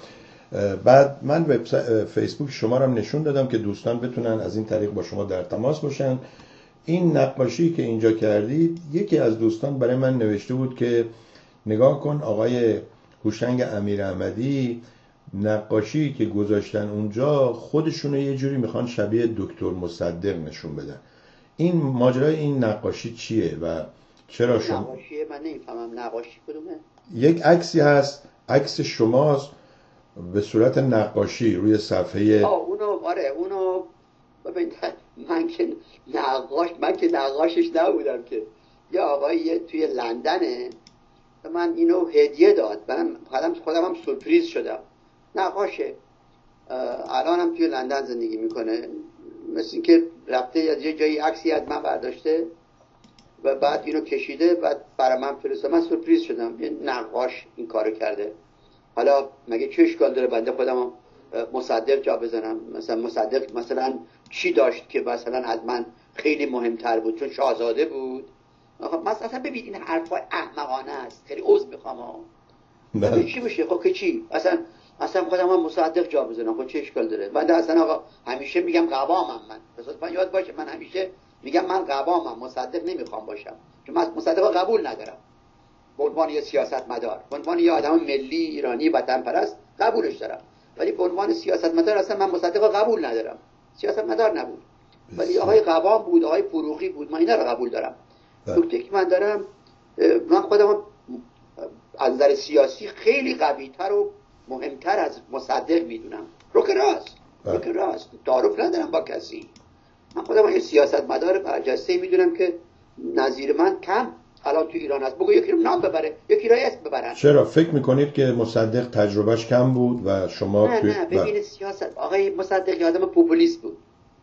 بعد من وبسایت فیسبوک شما رو هم نشون دادم که دوستان بتونن از این طریق با شما در تماس باشن. این نقاشی که اینجا کردید یکی از دوستان برای من نوشته بود که نگاه کن آقای هوشنگ امیراحمدی نقاشی که گذاشتن اونجا خودشون یه جوری میخوان شبیه دکتر مصدق نشون بدن. این ماجرای این نقاشی چیه و چرا شما نقاشیه؟ من نمیفهمم نقاشی کدومه. یک عکسی هست، عکس شماست به صورت نقاشی روی صفحه. آه اونو آره اونو ببین من که نقاش من که نقاشش نبودم که یه آقایی توی لندنه من اینو هدیه داد، من خودم خودم هم سورپرایز شدم. نقاشه، الان هم توی لندن زندگی میکنه، مثل این که رفته از یه جایی عکسی از من برداشته و بعد اینو کشیده بعد برای من فرستاد. من سورپرایز شدم یه نقاش این کارو کرده. حالا مگه چه اشکال داره بنده خودم مصدق جا بزنم؟ مثلا مصدق مثلا چی داشت که مثلا از من خیلی مهمتر بود؟ چون شاهزاده بود. مثلا ببین این حرفای احمقانه است، خیلی عذر میخوام ها. ببین چی بشه خب که چی؟ اصلا اصلا خودم هم مصدق جا بزنم خب چه اشکال داره؟ من اصلا آقا همیشه میگم قوامم، من من یاد باشه من همیشه میگم من قوامم، مصدق نمیخوام باشم، چون من مصدق قبول ندارم. به عنوان یه سیاستمدار، به عنوان یه آدم ملی ایرانی وطن پرست قبولش دارم، ولی به عنوان سیاستمدار اصلا من مصدق قبول ندارم. سیاستمدار نبود، ولی آقای قوام بود، آقای فروغی بود، من اینا رو قبول دارم. نکته که من دارم، من خودم از نظر سیاسی خیلی قوی‌تر و مهمتر از مصدق میدونم. رو که راست، رو که راست، تعارف ندارم با کسی. من خودم یه سیاستمدار برجسته میدونم که نظیر من کم الان تو ایران هست. بگو یکی رو نام ببره، یکی رو اسم ببرن. چرا فکر میکنید که مصدق تجربهش کم بود و شما نه توی... نه ببینید سیاست آقای مصدق آدم پوپولیست بود.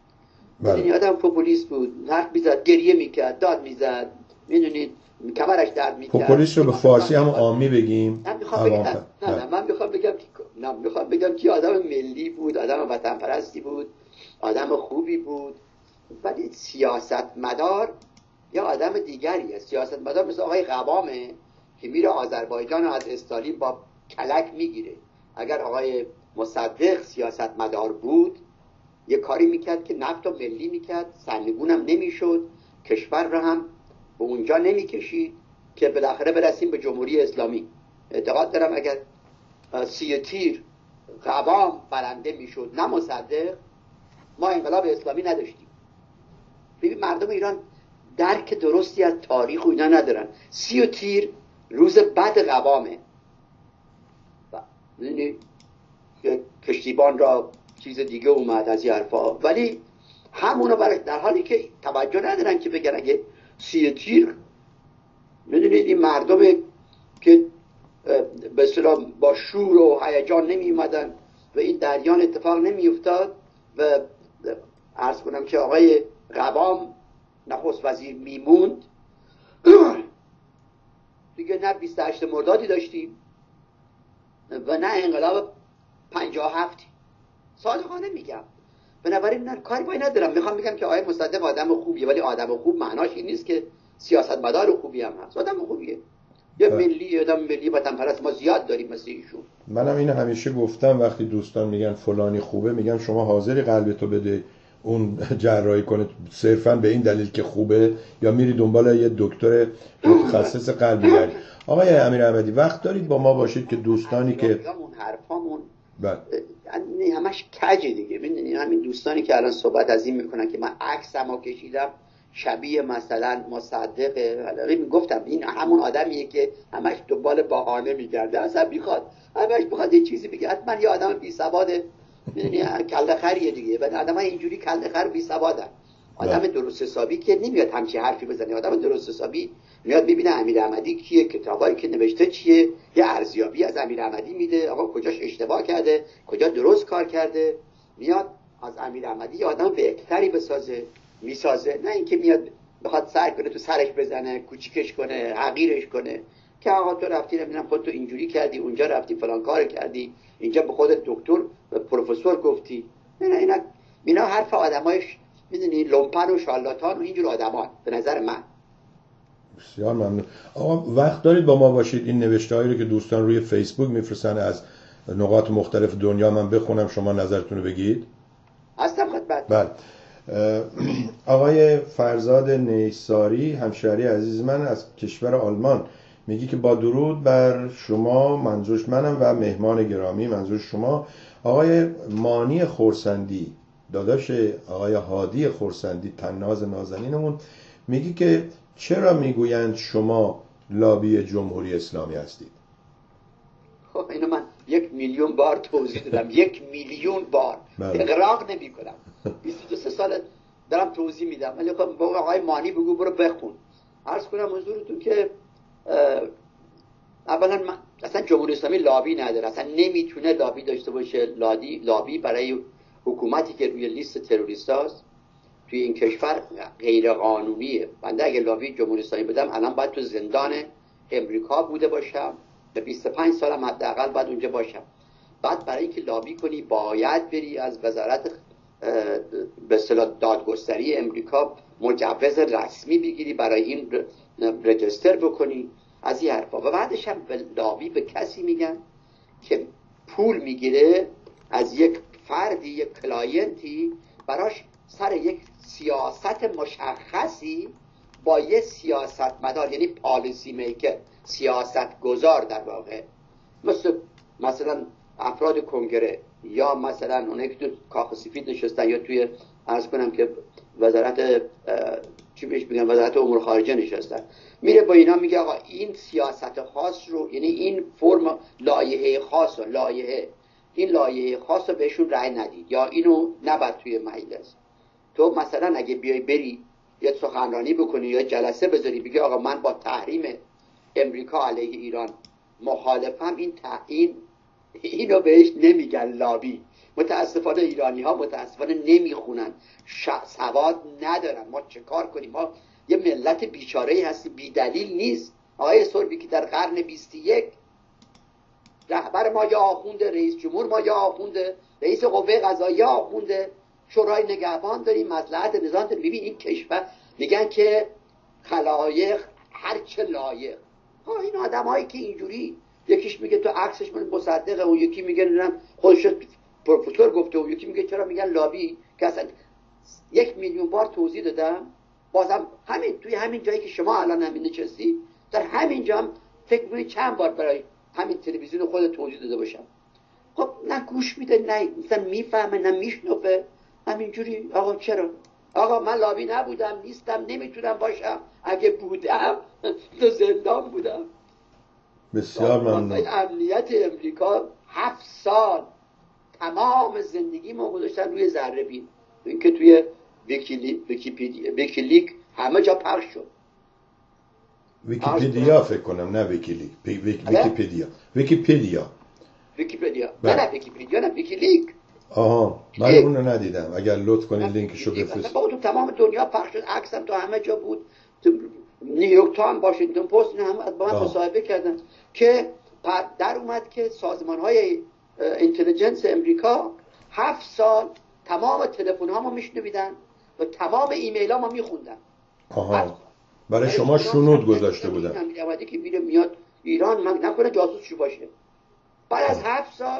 بله آدم پوپولیست بود، حرف میزد، گریه میکرد، داد میزد، میدونید کمرش درد میکرد. پوپولیست رو به فارسی هم عامی بگیم. من میخوام بگم نه نه من میخوام بگم که نه میخوام بگم که آدم ملی بود، آدم وطن پرستی بود، آدم خوبی بود، ولی سیاستمدار یا آدم دیگریه. سیاستمدار مثل آقای قوامه که میره آذربایجان از استالین با کلک میگیره. اگر آقای مصدق سیاستمدار بود یه کاری میکرد که نفت و ملی میکرد، سرنگون هم نمیشد، کشور رو هم به اونجا نمیکشید که بالاخره برسیم به جمهوری اسلامی. اعتقاد دارم اگر سی تیر قوام برنده میشد نه مصدق، ما انقلاب اسلامی نداشتیم. ببین مردم ایران درک درستی از تاریخ و اینا ندارن. سی و تیر روز بعد قوامه، یعنی کشتیبان را چیز دیگه اومد از یه حرفا، ولی همونو برای در حالی که توجه ندارن که بگن اگه سی تیر میدونید این مردم که به اصطلاح با شور و هیجان نمی اومدن و این دریان اتفاق نمی افتاد و عرض کنم که آقای قوام نخست وزیر میموند دیگه نه بیست و هشتم مردادی داشتیم و نه انقلاب پنجاه و هفت. صادقانه میگم. بنابراین من کاری با این ندارم. میخوام بگم که آقای مصدق آدم خوبیه، ولی آدم خوب معناش این نیست که سیاستمدار خوبی هم هست. آدم خوبیه، یه ملی، آدم ملی وطن پرست ما زیاد داریم مثل ایشون. منم اینو همیشه گفتم وقتی دوستان میگن فلانی خوبه، میگم شما حاضری قلبتو بده اون جراحی کنه صرفا به این دلیل که خوبه، یا میری دنبال یه دکتر متخصص قلبی گردی؟ آقای امیراحمدی وقت دارید با ما باشید که دوستانی که اون حرفامون بله همش کجه دیگه. ببینید همین دوستانی که الان صحبت از این میکنن که من عکسمو کشیدم شبیه مثلا مصدقه، حالا میگفتم این همون آدمیه که همش دنبال بهانه میگرده، اصلا میخواد همش میخواد یه چیزی بگه. حتما یه آدم بی سواده، میدونی کله خریه دیگه. بعد آدمای اینجوری کله خر بی سوادن. آدم درست حسابی که نمیاد همچین حرفی بزنه. آدم درست حسابی میاد ببینه امیراحمدی کیه، کتابایی که نوشته چیه، یه ارزیابی از امیراحمدی میده، آقا کجاش اشتباه کرده، کجا درست کار کرده، میاد از امیراحمدی یه آدم بهتری بسازه، میسازه. نه اینکه میاد بخواد سر کنه تو سرش بزنه، کوچیکش کنه، حقیرش کنه که آقا تو رفتی نمیدونم خودتو اینجوری کردی، اونجا رفتی فلان کار کردی، اینجا به خودت دکتر پروفسور گفتی. نه اینا اینا حرف آدمایش میدونی لومپن و شالاتان و اینجور آدمان به نظر من. بسیار ممنون. آقا وقت دارید با ما باشید این نوشته هایی رو که دوستان روی فیسبوک میفرستن از نقاط مختلف دنیا من بخونم شما نظرتون رو بگید؟ هستم خدمت. بله. آقای فرزاد نیساری همشهری عزیز من از کشور آلمان میگی که با درود بر شما، منظورش منم و مهمان گرامی منظور شما، آقای مانی خورسندی داداش آقای هادی خورسندی طناز نازنینمون، میگی که چرا میگویند شما لابی جمهوری اسلامی هستید؟ خب اینو من یک میلیون بار توضیح دادم. یک میلیون بار اغراق نمی کنم. بیست و سه سال دارم توضیح میدم. ولی خب با آقای مانی بگو برو بخون. عرض کنم حضورتون که اولا اصلا جمهوری اسلامی لابی نداره، اصلا نمیتونه لابی داشته باشه. لابی لابی برای حکومتی که روی لیست تروریست هاست توی این کشور غیر قانونیه. بنده اگه لابی جمهوری اسلامی بودم الان باید تو زندان امریکا بوده باشم، به بیست و پنج سالم حداقل باید اونجا باشم. بعد برای اینکه لابی کنی باید بری از وزارت به اصطلاح دادگستری امریکا مجوز رسمی بگیری، برای این رجستر بکنی، از این حرفا. و بعدش هم لابی به کسی میگن که پول میگیره از یک فردی، یک کلاینتی، براش سر یک سیاست مشخصی با یه سیاست مدار، یعنی پالیسی میکر، سیاست گذار در واقع، مثل مثلا افراد کنگره یا مثلا اونایی که تو کاخ سفید نشستن یا توی عرض کنم که وزارت چی بهش میگن، وزارت امور خارجه نشستن، میره با اینا میگه آقا این سیاست خاص رو، یعنی این فرم لایحه خاص رو لایحه این لایحه خاص رو بهشون رأی ندید یا اینو نبر توی مجلس. تو مثلا اگه بیای بری یه سخنرانی بکنی یا جلسه بذاری بگی آقا من با تحریم امریکا علیه ایران مخالفم، این این اینو بهش نمیگن لابی. متاسفانه ایرانی ها متاسفانه نمیخونن، سواد ندارن. ما چه کار کنیم؟ ما یه ملت بیچاره‌ای هستیم، بی دلیل نیست. آقای سوربی که در قرن بیست و یک رهبر ما یا آخونده، رئیس جمهور ما یا آخونده، رئیس قوه قضاییه آخونده، شورای نگهبان داریم، مصلحت نظام داریم. ببین این کشور میگن که خلایق هر چه لایق. ها این آدمایی که اینجوری، یکیش میگه تو عکسش من مصدقه، اون یکی میگه نه خودش پروفسور گفته، اون یکی میگه چرا میگن لابی، که اصلا یک میلیون بار توضیح دادم. بازم همین توی همین جایی که شما الان همین نشستی، در همین جا هم فکر کنید چند بار برای همین تلویزیون خود توضیح داده باشم. خب نه گوش میده، نه مثلا میفهمه، نه میشنفه، همینجوری آقا چرا؟ آقا من لابی نبودم، نیستم، نمیتونم باشم، اگه بودم تو زندان بودم. بسیار ممنون. امنیت امریکا هفت سال تمام زندگی ما گذاشتن روی ذره بین، این که توی ویکیپدیا ویکیلیک همه جا پخش شد. ویکیپدیا فکر کنم، نه ویکیلیک، ویکیپدیا ویکیپدیا ویکیپدیا نه نه ویکیپدیا نه ویکیلیک. آها من اون رو ندیدم، اگر لطف کنید لینکشو بفرستید. با تو تمام دنیا پخش شد، عکسم تو همه جا بود، تو نیویورک تایمز، واشنگتن پست، اینا هم با من مصاحبه کردن که در اومد که سازمان‌های اینتلیجنس امریکا هفت سال تمام تلفن ها ما میشنویدن و تمام ایمیل ها ما میخوندن. آها برای شما شنود گذاشته بودن. میگه که میره میاد ایران، من نکنه جاسوس شو باشه. بعد از هفت سال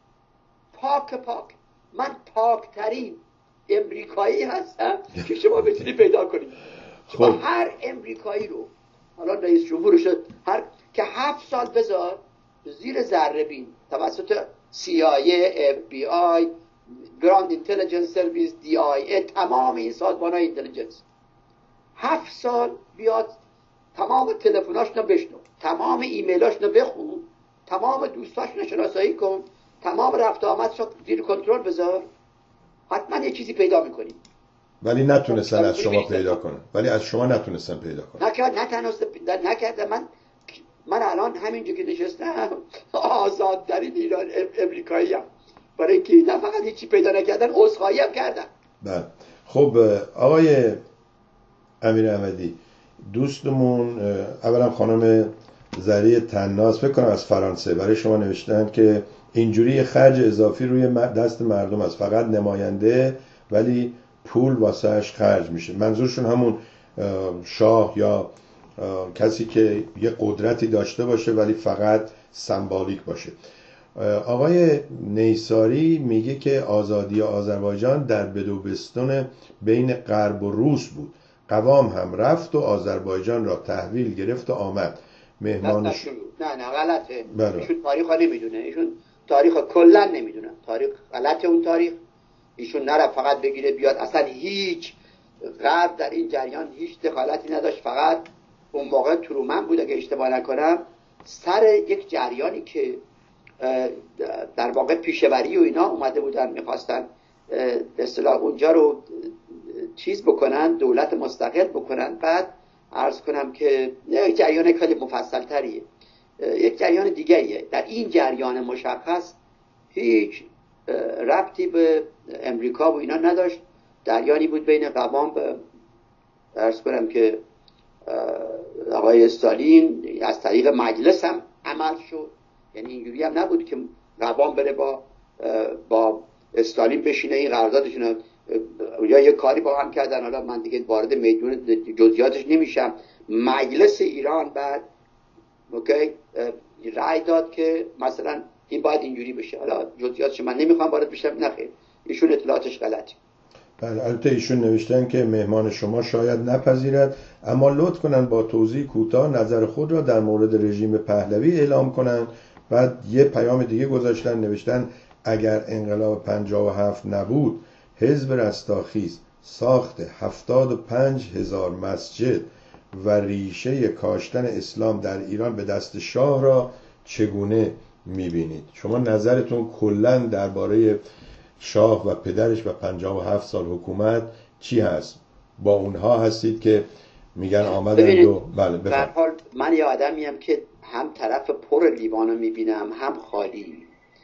پاک پاک من پاکترین امریکایی هستم که شما بتونی پیدا کنید. شما هر امریکایی رو حالا رئیس جمهورش هر که هفت سال بذار زیر ذره بین توسط سی آی ای، اف بی آی، گراند اینتلیجنس سرویس، دی آی ای، تمام این سازمان‌های اینتلیجنس، هفت سال بیاد تمام تلفن‌هاش رو بشنو، تمام ایمیل‌هاش رو بخون، تمام دوستاش رو شناسایی کن، تمام رفت آمدش رو زیر کنترل بذار، حتما یه چیزی پیدا می‌کنی. ولی نتونستن از شما پیدا کنن. ولی از شما نتونستن پیدا کنن. نکرد نتونست نکرد. من من الان همینجا که نشستم آزادترین ایران امریکایی ام، برای اینکه نه فقط هیچی پیدا نکردن، عذرخواهی هم کردن. بله خب آقای امیر احمدی، دوستمون اولا خانم زریع طناز فکر کنم از فرانسه برای شما نوشتن که اینجوری خرج اضافی روی دست مردم است، فقط نماینده ولی پول واسهش خرج میشه. منظورشون همون شاه یا کسی که یه قدرتی داشته باشه ولی فقط سمبولیک باشه. آقای نیساری میگه که آزادی آذربایجان در بدوبستون بین غرب و روس بود، قوام هم رفت و آذربایجان را تحویل گرفت و آمد. مهمانش نه نه غلطه. بله. ایشون تاریخ ها نمیدونه، ایشون تاریخ ها کلا نمیدونه، تاریخ غلطه. اون تاریخ ایشون نرفت فقط بگیره بیاد، اصلا هیچ غرب در این جریان هیچ دخالتی نداشت. فقط اون موقع ترومن بود اگه اشتباه نکنم، سر یک جریانی که در واقع پیشوری و اینا اومده بودن، میخواستن به اصطلاح اونجا رو چیز بکنن، دولت مستقل بکنن. بعد عرض کنم که یک جریان خیلی مفصل تریه، یک جریان دیگریه. در این جریان مشخص هیچ ربطی به امریکا و اینا نداشت، جریانی بود بین قوام به عرض کنم که آقای استالین از طریق مجلس هم عمل شد. یعنی اینجوری هم نبود که قوام بره با با استالین بشینه این قراردادشون یا یه کاری با هم کردن. حالا من دیگه وارد میدون جزئیاتش نمیشم. مجلس ایران بعد اوکی رأی داد که مثلا این باید اینجوری بشه. حالا جزئیاتش من نمیخوام وارد بشم، نخیر ایشون اطلاعاتش غلطه. بله البته ایشون نوشتن که مهمان شما شاید نپذیرد، اما لطف کنن با توضیح کوتاه نظر خود را در مورد رژیم پهلوی اعلام کنن. بعد یه پیام دیگه گذاشتن، نوشتن اگر انقلاب پنجاه و هفت نبود، حزب رستاخیز ساخت هفتاد و پنج هزار مسجد و ریشه کاشتن اسلام در ایران به دست شاه را چگونه میبینید؟ شما نظرتون کلاً درباره شاه و پدرش و پنجاه و هفت سال حکومت چی هست؟ با اونها هستید که میگن آمدن و بله به هر حال من یه آدمیم که هم طرف پر لیوانو میبینم هم خالی.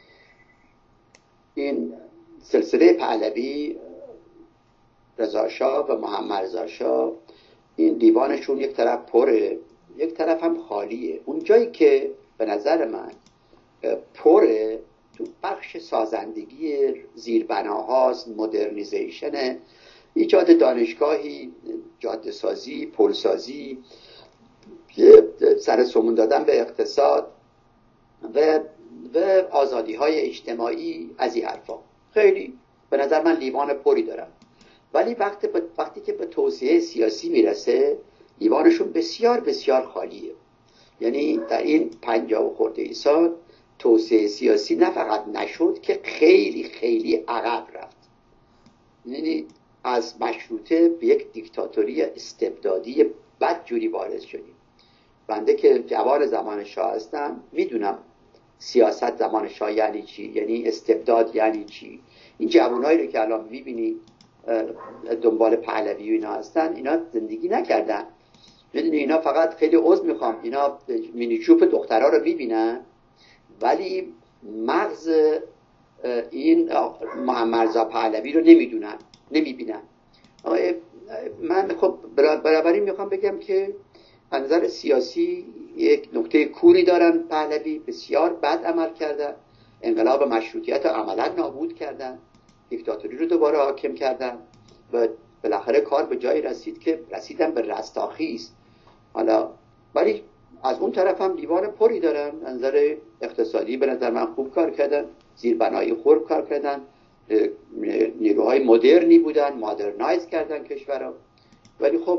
این سلسله پهلوی، رضا شاه و محمد رضا شاه، این دیوانشون یک طرف پره یک طرف هم خالیه. اون جایی که به نظر من پره تو بخش سازندگی زیربناهاست، مدرنیزیشن، ایجاد دانشگاهی، جاده سازی، پل سازی، سر سمون دادن به اقتصاد و و آزادی های اجتماعی، از این حرفا. خیلی به نظر من لیوان پری دارم. ولی وقتی وقتی که به توسعه سیاسی میرسه لیوانشون بسیار بسیار خالیه. یعنی در این پنجاه و خورده ای سال توسعه سیاسی نه فقط نشد که خیلی خیلی عقب رفت. یعنی از مشروطه به یک دیکتاتوری استبدادی بدجوری وارد شدیم. بنده که جوان زمان شاه هستم میدونم سیاست زمان شاه یعنی چی، یعنی استبداد یعنی چی. این جوانایی رو که الان میبینی دنبال پهلوی و اینا هستن، اینا زندگی نکردن. میدونی اینا فقط خیلی عضو میخوام، اینا مینیچوپ دخترها رو میبینن ولی مغز این محمد رضا پهلوی رو نمیدونن، نمیبینن. من خب برابری میخوام بگم که از نظر سیاسی یک نکته کوری دارن. پهلوی بسیار بد عمل کردن، انقلاب مشروطیت رو عملا نابود کردن، دیکتاتوری رو دوباره حاکم کردن و بالاخره کار به جایی رسید که رسیدن به رستاخیز. حالا ولی از اون طرف هم دیوان پری دارن. از نظر اقتصادی به نظر من خوب کار کردن، زیربنای خوب کار کردن، نیروهای مدرنی بودن، مادرنایز کردن کشور رو. ولی خب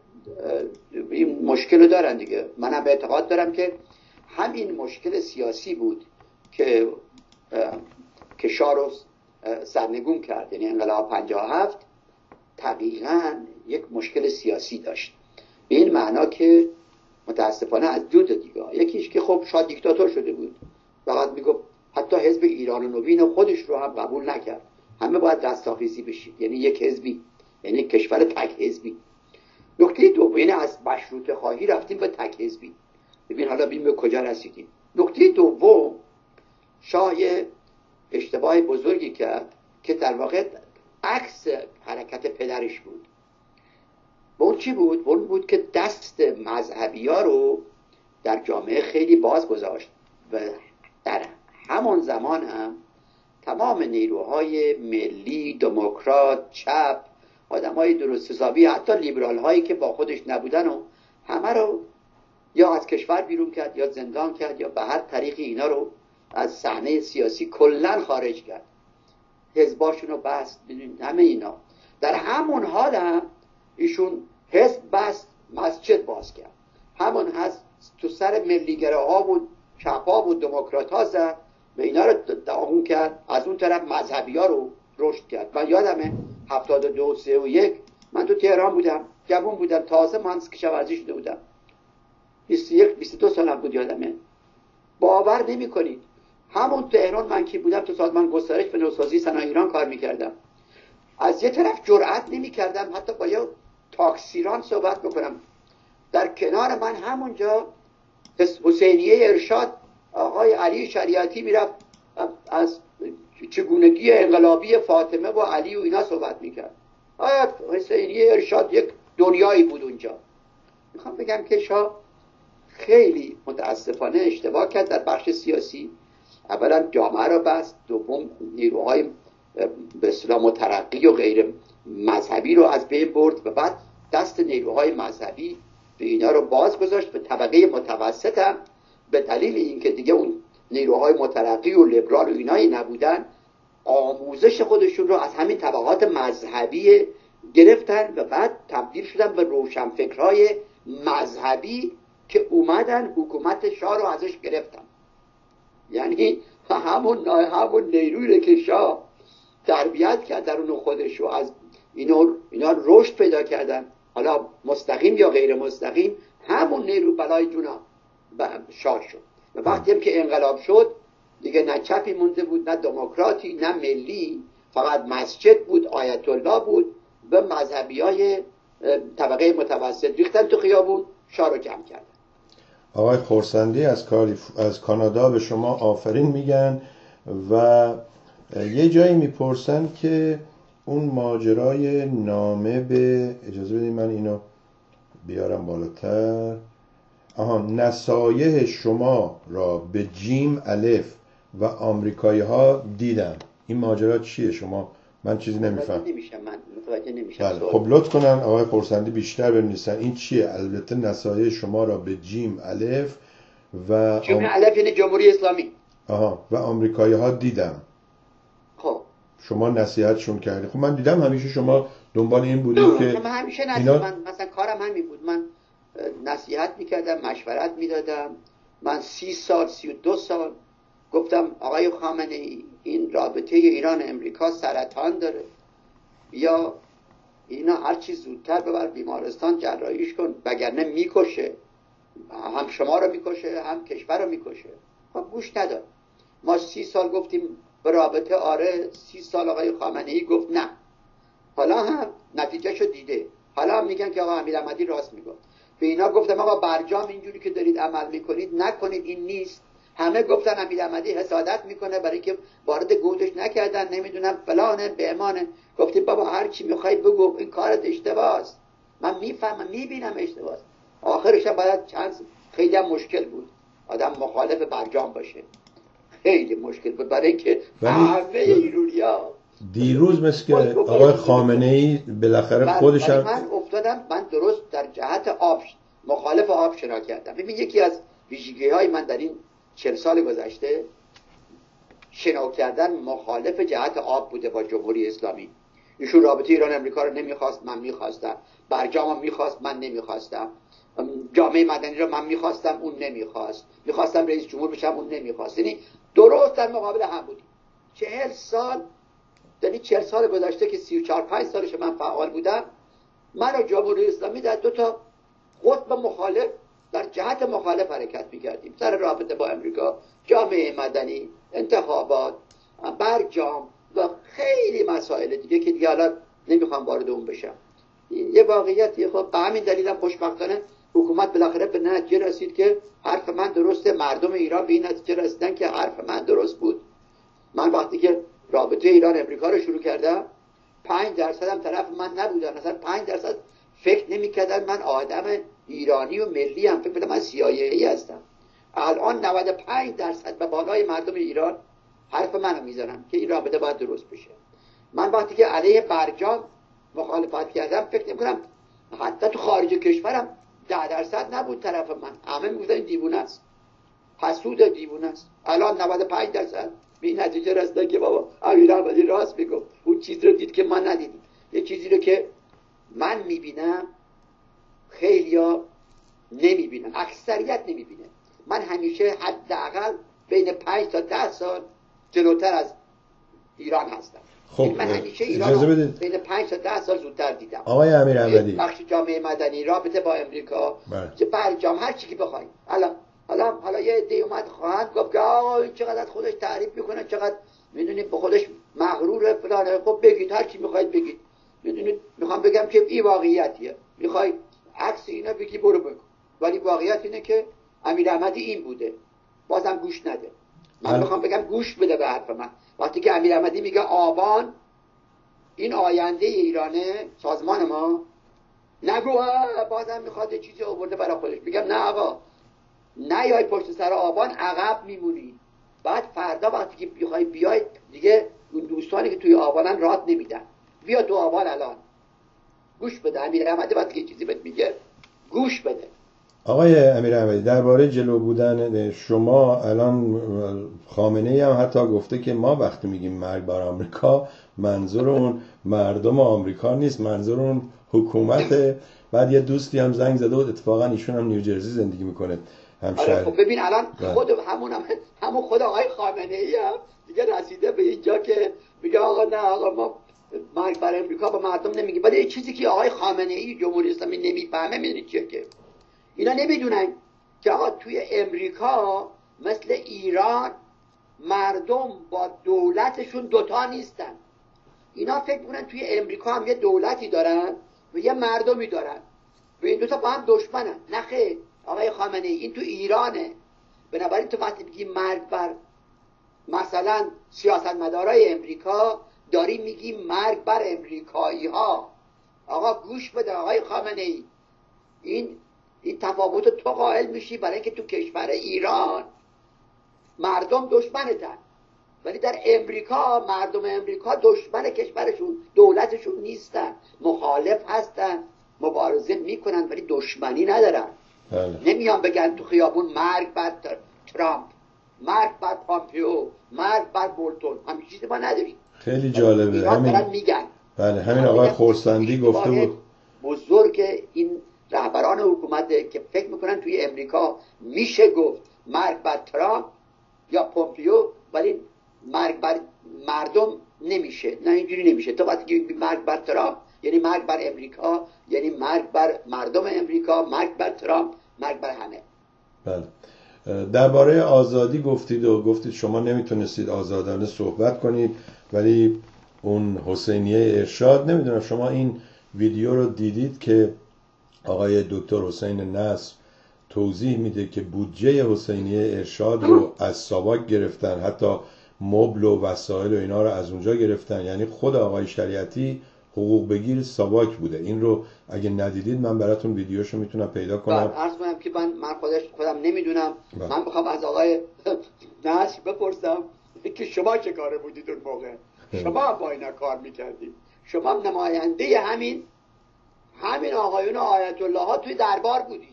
این مشکل رو دارن دیگه. منم به اعتقاد دارم که همین مشکل سیاسی بود که که شاه رو سرنگون کرد. یعنی انقلاب پنجاه و هفت دقیقاً یک مشکل سیاسی داشت، به این معنا که متاسفانه از دو تا دیگه، یکیش که خب شاه دیکتاتور شده بود، فقط میگفت حتی حزب ایران نوین خودش رو هم قبول نکرد، همه باید رستاخیزی بشید، یعنی یک حزبی، یعنی کشور تک حزبی. نکته دوم، یعنی از مشروطه خواهی رفتیم به تک حزبی. ببین حالا ببین به کجا رسیدیم. نکته دوم، شاه اشتباه بزرگی کرد که در واقع عکس حرکت پدرش بود. و اون چی بود؟ اون بود که دست مذهبی ها رو در جامعه خیلی باز گذاشت و در همون زمان هم تمام نیروهای ملی، دموکرات، چپ، آدمای درست حسابی، حتی لیبرال هایی که با خودش نبودن و همه رو یا از کشور بیرون کرد یا زندان کرد یا به هر طریقی اینا رو از صحنه سیاسی کلا خارج کرد، حزباشون رو بست. همه اینا در همون حال هم ایشون حزب بست، مسجد باز کرد، همون هست تو سر ملیگراها بود، چپا بود، دموکرات ها زد و اینا رو داغون کرد. از اون طرف مذهبی ها رو رشد کرد. من یادمه هفتاد و دو سه و یک من تو تهران بودم، جوان بودم، تازه مهندس کشاورزی شده بودم، بیست و یک بیست و دو سالم بود. یادمه باور نمی کنید همون تهران من که بودم تو سازمان گسترش به نوسازی صنایع ایران کار میکردم، از یه طرف جرئت نمی کردم حتی با یه تاکسیران صحبت بکنم. در کنار من همونجا حسینیه ارشاد آقای علی شریعتی میرفت از چگونگی انقلابی فاطمه و علی و اینا صحبت میکرد. حسینیه ارشاد یک دنیایی بود اونجا. میخوام بگم که شاه خیلی متاسفانه اشتباه کرد در بخش سیاسی. اولا جامعه را بست، دوم نیروهای به اصطلاح مترقی و غیر مذهبی رو از بین برد و بعد دست نیروهای مذهبی به اینا رو باز گذاشت. به طبقه متوسط هم به دلیل اینکه دیگه اون نیروهای مترقی و لیبرال و اینایی نبودن، آموزش خودشون رو از همین طبقات مذهبی گرفتن و بعد تبدیل شدن به روشنفکرهای مذهبی که اومدن حکومت شاه رو ازش گرفتن. یعنی همون همون نیرویی که شاه تربیت کرد در اون خودش رو از اینا اینا رشد پیدا کردن، حالا مستقیم یا غیر مستقیم، همون نیرو بلای جونا شاه شد. و وقتی هم که انقلاب شد دیگه نه چپی مونده بود، نه دموکراتی، نه ملی، فقط مسجد بود، آیت الله بود و مذهبیای طبقه متوسط ریختن تو خیابون، شاه رو جمع کردن. آقای خورسندی از کالیف... از کانادا به شما آفرین میگن و یه جایی میپرسن که اون ماجرای نامه به، اجازه بدید من اینو بیارم بالاتر، آها، نصایح شما را به جیم الف و آمریکایی ها دیدم. این ماجرا چیه؟ شما من چیزی نمیفهم. نمیشم من متوجه نمیشم. بله خب لطف کنن آقای خورسندی بیشتر بنویسن این چیه. البته نصایح شما را به جیم الف و جیم آم... الف یعنی جمهوری اسلامی. آها و آمریکایی ها دیدم. خب شما نصیحتشون کردی. خب من دیدم همیشه شما دنبال این بودید که من همیشه نصیحت اینا... من مثلا کارم همین بود، من نصیحت میکردم، مشورت میدادم. من سی سال سی و دو سال گفتم آقای خامنه ای این رابطه ایران امریکا سرطان داره، یا اینا هر چی زودتر ببر بیمارستان جراحیش کن وگرنه میکشه، هم شما رو میکشه هم کشور رو میکشه. خب گوش نداد. ما سی سال گفتیم به رابطه آره، سی سال آقای خامنه ای گفت نه. حالا هم نتیجه شو دیده، حالا هم میگن که آقا امیرحمدی راست میگفت. به اینا گفتم آقا برجام اینجوری که دارید عمل میکنید نکنید، این نیست. همه گفتن امیرحمدی حسادت میکنه برای که وارد گودش نکردن، نمیدونم فلانه بهمانه. گفتیم بابا هر چی میخوای بگو، این کارت اشتباهه. من میفهمم میبینم اشتباهه. آخرش هم باید چند خیلی هم مشکل بود آدم مخالف برجام باشه، خیلی مشکل بود برای اینکه همه ایرونیا دیروز مثل که آقای خامنه ای بالاخره خودش هم من افتادم. من درست در جهت آب مخالف آب شنا کردم. ببین یکی از ویژگی های من در این چهل سال گذشته شنا کردن مخالف جهت آب بوده با جمهوری اسلامی. ایشون رابطه ایران امریکا رو نمیخواست، من میخواستم. برجام هم میخواست، من نمیخواستم. جامعه مدنی رو من میخواستم، اون نمیخواست. میخواستم رئیس جمهور بشم، اون نمیخواست. یعنی درست در مقابل هم بودیم. چهل سال، یعنی چهل سال گذشته که سی و چهار پنج سالش من فعال بودم، من و جمهوری اسلامی در دو تا قطب مخالف در جهت مخالف حرکت می‌کردیم سر رابطه با امریکا، جامعه مدنی، انتخابات، برجام و خیلی مسائل دیگه که دیگه حالا نمیخوام وارد اون بشم. یه واقعیتی. خب به همین دلیلم خوشبختانه حکومت بالاخره به نتیجه رسید که حرف من درسته. مردم ایران به این نتیجه رسیدن که حرف من درست بود. من وقتی که رابطه ایران امریکا رو شروع کردم، پنج درصد هم طرف من نبودن. مثلا پنج درصد فکر نمی‌کردن من آدم ایرانی و ملی ام، فکر کنم من سی آی ای هستم. الان نود و پنج درصد به بالای مردم ایران حرف منو میزنن که این رابطه باید درست بشه. من وقتی که علیه برجام مخالفت کردم فکر نمی‌کنم حتی تو خارج کشورم ده درصد نبود طرف من، همه میگفتن این دیوونه است، حسود دیوونه است. الان نود و پنج درصد به این نتیجه رسیدن که بابا امیرحمدی راست میگفت، اون چیزی رو دید که من ندیدم. یه چیزی رو که من میبینم خیلیا نمیبینن، اکثریت نمیبینه. من همیشه حداقل بین پنج تا ده سال جلوتر از ایران هستم. خب من همیشه ایران اجازه رو بدید بین پنج تا ده سال زودتر دیدم. آقای امیرحمدی، بخش جامعه مدنی، رابطه با امریکا، چه برجام، هر چی که بخواید. حالا حالا حالا یه عده اومد خواهند گفت که آقا این چقدر از خودش تعریف میکنه، چقدر میدونید به خودش مغروره فلانه. خب بگید، هر چی میخواید بگید. میدونید میخوام بگم که این واقعیتیه. میخوای عکس اینا بگی برو بگو، ولی واقعیت اینه که امیرحمدی این بوده. بازم گوش نده. من میخوام بگم گوش بده به حرف من. وقتی که امیرحمدی میگه آبان این آینده ایرانه، سازمان ما، نگو بازم میخواد چیزی آورده برای خودش. میگم نه آقا، نه یای پشت سر آبان عقب میمونی. بعد فردا وقتی که بخوای بیای دیگه اون دوستانی که توی آبانن رات نمیدن. بیا تو آبان الان، گوش بده. امیرحمدی وقتی که چیزی بهت میگه گوش بده. آقای امیرحمدی، درباره جلو بودن شما الان خامنه ای هم حتی گفته که ما وقتی میگیم مرگ بر آمریکا منظور اون مردم آمریکا نیست، منظور اون حکومت. بعد یه دوستی هم زنگ زده بود، اتفاقا ایشون هم نیوجرسی زندگی میکنه، همشهر. آره خب ببین الان خود همون هم همون خود آقای خامنه ای هم دیگه رسیده به اینجا که میگه آقا نه آقا ما مرگ بر آمریکا به مردم نمیگیم. ولی چیزی که آقای خامنه ای جمهوری اسلامی نمیفهمه میدونید چیه؟ که اینا نمیدونن که آقا توی امریکا مثل ایران مردم با دولتشون دوتا نیستن. اینا فکر میکنن توی امریکا هم یه دولتی دارن و یه مردمی دارن و این دوتا با هم دشمنن. نه خیر آقای خامنه ای، این تو ایرانه. بنابراین تو وقتی میگی مرگ بر مثلا سیاستمدارای امریکا، داری میگی مرگ بر امریکایی ها. آقا گوش بده آقای خامنه ای، این این تفاوت تو قائل میشی برای اینکه تو کشور ایران مردم دشمنتن، ولی در امریکا مردم امریکا دشمن کشورشون دولتشون نیستن، مخالف هستن، مبارزه میکنن ولی دشمنی ندارن. بله. نمیان بگن تو خیابون مرگ بر ترامپ، مرگ بر پامپیو، مرگ بر بولتون. همین چیزی ما نداریم. خیلی جالبه. همین میگن. بله همین آقای خورسندی گفته بود بزرگ این رهبران حکومته که فکر میکنن توی امریکا میشه گفت مرگ بر ترامپ یا پومپیو ولی مرگ بر مردم نمیشه. نه اینجوری نمیشه. تو وقتی که مرگ بر ترامپ یعنی مرگ بر امریکا، یعنی مرگ بر مردم امریکا، مرگ بر ترامپ، مرگ بر همه. بله. درباره آزادی گفتید و گفتید شما نمیتونستید آزادانه صحبت کنید، ولی اون حسینیه ارشاد، نمیدونم شما این ویدیو رو دیدید که آقای دکتر حسین نصر توضیح میده که بودجه حسینیه ارشاد رو از ساواک گرفتن، حتی مبل و وسایل و اینا رو از اونجا گرفتن. یعنی خود آقای شریعتی حقوق بگیر ساواک بوده. این رو اگه ندیدید من براتون ویدیوشو میتونم پیدا کنم. عرض کنم که من من خودش خودم نمیدونم. من بخوام از آقای نصر بپرسم که شما چه کاره بودید اون موقع؟ شما با اینا کار میکردید؟ شما نماینده همین همین آقایون آیت الله ها توی دربار بودید.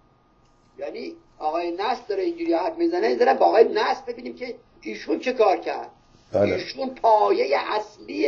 یعنی آقای نصر داره اینجوری حرف میزنه، داره با آقای نصر ببینیم که ایشون چه کار کرد. بله. ایشون پایه اصلی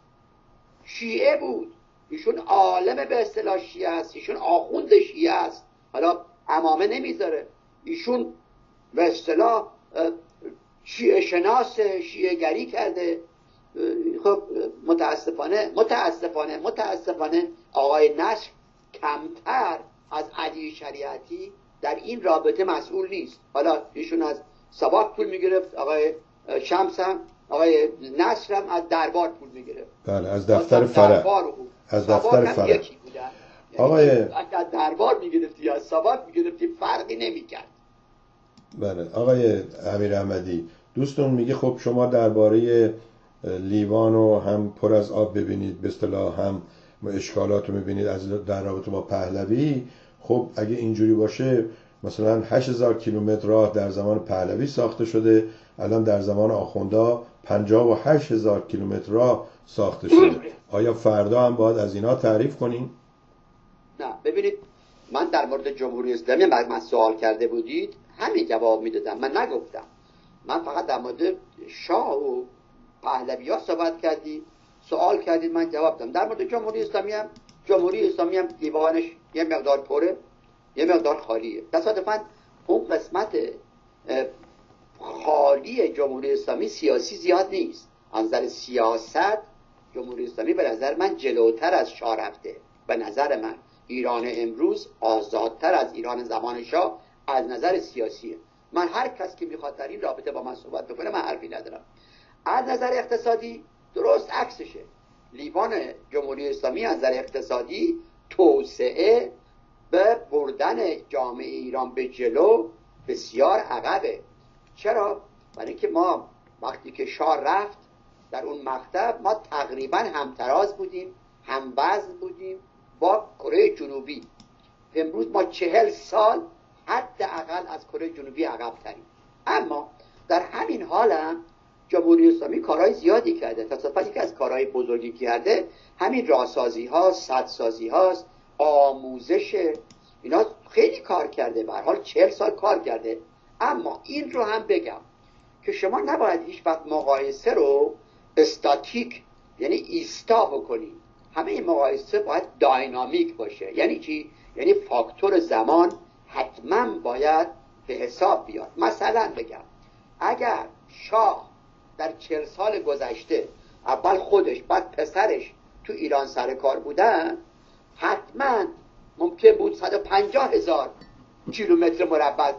شیعه بود. ایشون عالم به اصطلاح شیعه است. ایشون آخوند شیعه است. حالا عمامه نمیذاره. ایشون به اصطلاح شیعه شناس، شیعه گری کرده. خب متاسفانه متاسفانه متاسفانه آقای نصر کمتر از علی شریعتی در این رابطه مسئول نیست. حالا ایشون از ساواک پول میگرفت، آقای شمس هم، آقای نصر هم از دربار پول میگرفت. بله از دفتر فرع. از دفتر فرع. آقای از دربار میگرفتی یا از ساواک میگرفتی فرقی نمیکرد. بله آقای امیرحمدی، دوستون میگه خب شما درباره لیوان رو هم پر از آب ببینید، به اصطلاح هم اشکالات رو میبینید از در رابطه با پهلوی. خب اگه اینجوری باشه مثلا هشت هزار کیلومتر راه در زمان پهلوی ساخته شده، الان در زمان آخوندا پنجاه و هشت هزار کیلومتر راه ساخته شده. آیا فردا هم باید از اینا تعریف کنیم؟ نه ببینید من در مورد جمهوری اسلامی من سوال کرده بودید همین جواب میدادم. من نگفتم. من فقط در مورد شاه و پهلوی ها صحبت کردید، سوال کردید، من جواب دادم. در مورد جمهوری اسلامی هم جمهوری اسلامی هم دیوانش یه مقدار پره یه مقدار خالیه. تصادفاً اون قسمت خالی جمهوری اسلامی سیاسی زیاد نیست. از نظر سیاست جمهوری اسلامی به نظر من جلوتر از شاه رفته. به نظر من ایران امروز آزادتر از ایران زمان شاه از نظر سیاسیه. من هر کس که میخواد در این رابطه با من صحبت بکنه من حرفی ندارم. از نظر اقتصادی درست عکسشه. لیوان جمهوری اسلامی از نظر اقتصادی توسعه به بردن جامعه ایران به جلو بسیار عقبه. چرا؟ برای اینکه ما وقتی که شاه رفت در اون مقطع ما تقریبا همتراز بودیم، هم وزن بودیم با کره جنوبی. امروز ما چهل سال حداقل از کره جنوبی عقب تریم. اما در همین حال هم جمهوری اسلامی کارهای زیادی کرده. تصادفاً یکی از کارهای بزرگی کرده همین راهسازی ها، سدسازی هاست، آموزش، اینا خیلی کار کرده. به هر حال چهل سال کار کرده. اما این رو هم بگم که شما نباید هیچ وقت مقایسه رو استاتیک یعنی ایستا بکنید. همه این مقایسه باید داینامیک باشه. یعنی چی؟ یعنی فاکتور زمان حتما باید به حساب بیاد. مثلا بگم اگر شاه در چهل سال گذشته اول خودش بعد پسرش تو ایران سر کار بودن، حتما ممکن بود صد و پنجاه هزار کیلومتر مربع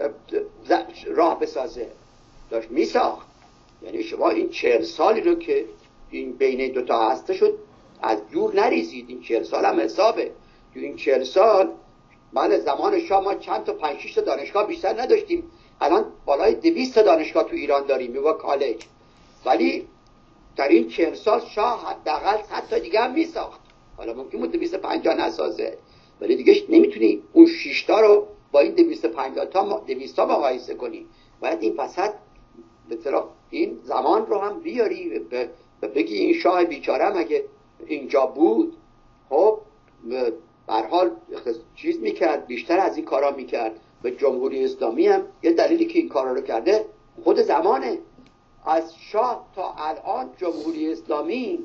راه بسازه. داشت میساخت. یعنی شما این چهل سالی رو که این بین دوتا هسته شد از جور نریزید. این چهل سال هم حسابه. تو این چهل سال بله زمان شاه ما چند تا پنج شش تا دانشگاه بیشتر نداشتیم. الان بالای دویست تا دانشگاه تو ایران داریم میگه کالج. ولی در این چهل سال شاه حداقل صد تا دیگه هم میساخت. حالا ممکن بود دویست و پنجاه نسازه ولی دیگه نمیتونی اون شش تا رو با این دویست و پنجاه تا دویست تا مقایسه کنی. باید این وسط به طرف این زمان رو هم بیاری و بگی این شاه بیچاره مگه اینجا بود خب به هر حال چیز میکرد، بیشتر از این کارا میکرد. و جمهوری اسلامی هم یه دلیلی که این کارا رو کرده خود زمانه. از شاه تا الان جمهوری اسلامی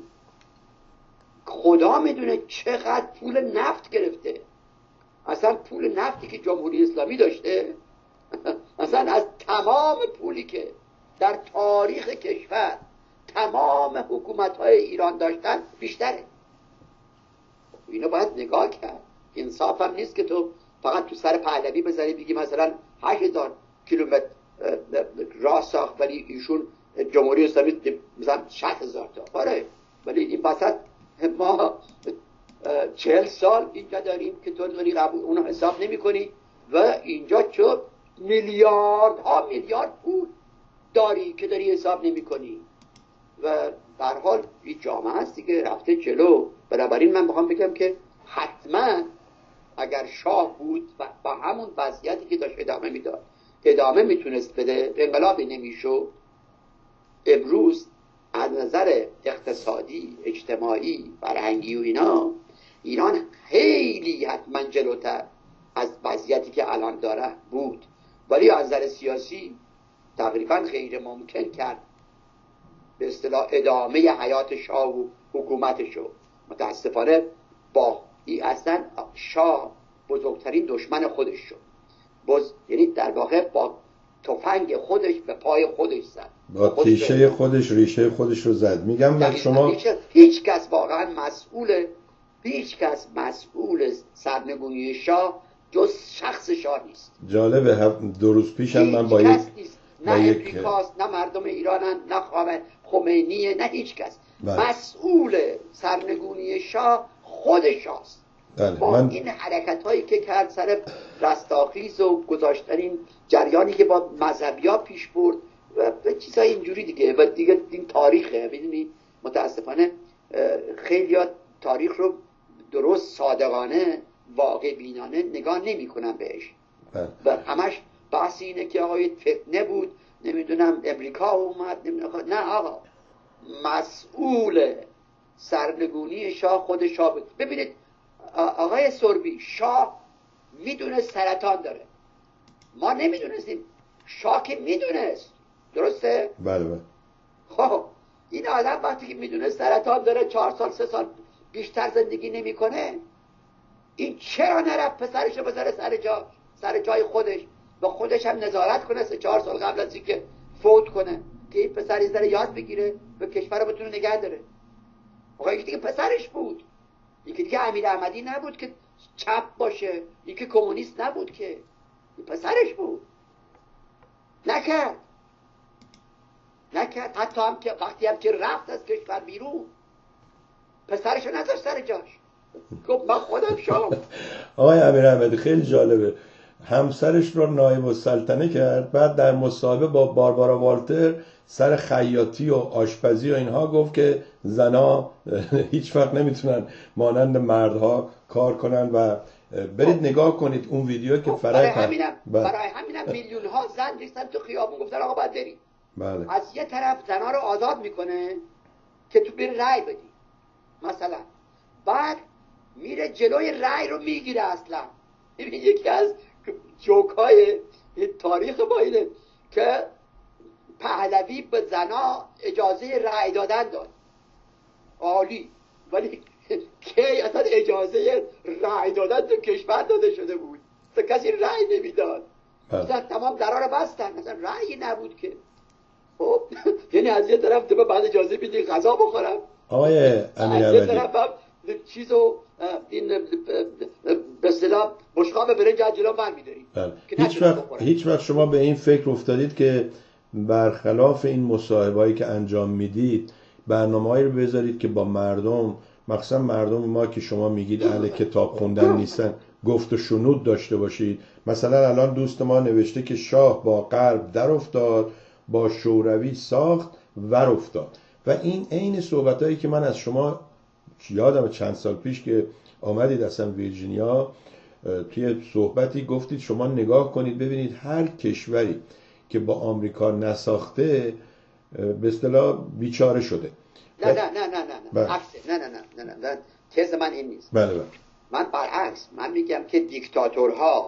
خدا میدونه چقدر پول نفت گرفته. اصلا پول نفتی که جمهوری اسلامی داشته اصلا از تمام پولی که در تاریخ کشور تمام حکومت‌های ایران داشتن بیشتره. اینو باید نگاه کرد. انصاف هم نیست که تو فقط تو سر پهلوی بزنی بگی مثلا هشت هزار کیلومتر راه ساخت ولی ایشون جمهوری اسلامی مثلا شصت هزار تا. آره ولی این وسط ما چهل سال اینجا داریم که تو داری قبول اونو حساب نمی کنی و اینجا چه میلیارد ها میلیارد پول داری که داری حساب نمی کنی و در حال این جامعه هست دیگه رفته جلو. بنابراین من بخوام بگم که حتما اگر شاه بود و با همون وضعیتی که داشت ادامه میداد ادامه میتونست بده انقلابی نمیشد. امروز از نظر اقتصادی، اجتماعی، فرهنگی و اینا ایران خیلی حتما جلوتر از وضعیتی که الان داره بود. ولی از نظر سیاسی تقریبا غیر ممکن کرد به اصطلاح ادامه حیات شاه و حکومتشو. متاسفانه با این اصلا شاه بزرگترین دشمن خودش شد. بز... یعنی در واقع با تفنگ خودش به پای خودش زد، با تیشه خودش ریشه خودش رو زد. میگم بعد شما هیچ کس واقعا مسئول هیچ کس مسئول سرنگونی شاه جز شخص شاه نیست. جالبه دو روز پیش هم من با یک نه امریکاست نه مردم ایرانن نه خمینیه نه هیچ کس. بله. مسئول سرنگونی شاه خود شاست. بله. با من... این حرکت هایی که کرد سر رستاخیز و گذاشتن این جریانی که با مذهبی ها پیش برد و چیزای اینجوری دیگه و دیگه این تاریخه. ببینید متاسفانه خیلی ها تاریخ رو درست صادقانه واقع بینانه نگاه نمی کنن بهش. بله. و همش بحث اینه که آقای فتنه بود نمیدونم امریکا اومد نمیدونم. نه آقا مسئول سرنگونی شاه خود شاه بود. ببینید آقای سربی شاه میدونست سرطان داره. ما نمیدونستیم، شاه که میدونست. درسته؟ بله بله. خب این آدم وقتی که میدونه سرطان داره، چهار سال سه سال بیشتر زندگی نمیکنه، این چرا نرفت پسرش رو بذاره سر جا سر جای خودش و خودش هم نظارت کنه سه چهار سال قبل از اینکه فوت کنه که این پسر از داره یاد بگیره و کشور رو بتونه نگه داره. آقا یکی دیگه پسرش بود، یکی دیگه امیر احمدی نبود که چپ باشه، یکی کمونیست نبود که، این پسرش بود. نکرد نکرد حتی هم که وقتی هم که رفت از کشور بیرون پسرشو نذاشت سر جاش، گفت من خودم شام. آقای امیر احمدی خیلی جالبه، همسرش رو نایب السلطنه کرد، بعد در مصاحبه با باربارا والتر سر خیاطی و آشپزی و اینها گفت که زنا هیچ وقت نمیتونن مانند مردها کار کنن و برید نگاه کنید اون ویدیو که فرق برای همینم برای همینم میلیون ها زن ریختن تو خیابون گفتن آقا باید بریم. بله. از یه طرف زنا رو آزاد میکنه که تو بری رأی بدی مثلا، بعد میره جلوی رأی رو میگیره. اصلا این یکی از جوکای تاریخ ما اینه که پهلوی به زنا اجازه رأی دادن داد، عالی، ولی کی اصلا اجازه رأی دادن تو کشور داده شده بود؟ تو کسی رأی نمیداد. مثلا تمام درا رو بستن، مثلا رأی نبود که. خب یعنی از یه طرف تو بعد اجازه بدی غذا بخورم، آقای امیر از یه احمدی طرف هم چیزو این به اصطلاح بشقاب برنج از جلو برمی‌داری. هیچ وقت هیچ وقت شما به این فکر افتادید که برخلاف این مصاحبه‌ای که انجام میدید برنامه‌ای رو بذارید که با مردم، مخصوصا مردم ما که شما میگید اهل کتاب خوندن نیستن، گفت و شنود داشته باشید؟ مثلا الان دوست ما نوشته که شاه با غرب در افتاد، با شوروی ساخت ور افتاد، و این عین صحبتایی که من از شما یادم چند سال پیش که آمدید اصلا ویرجینیا، توی صحبتی گفتید شما نگاه کنید ببینید هر کشوری که با آمریکا نساخته به اصطلاح بیچاره شده. نه نه نه نه نه عکسه. نه نه نه نه نه تز من این نیست. بله بله. من برعکس، من میگم که دیکتاتورها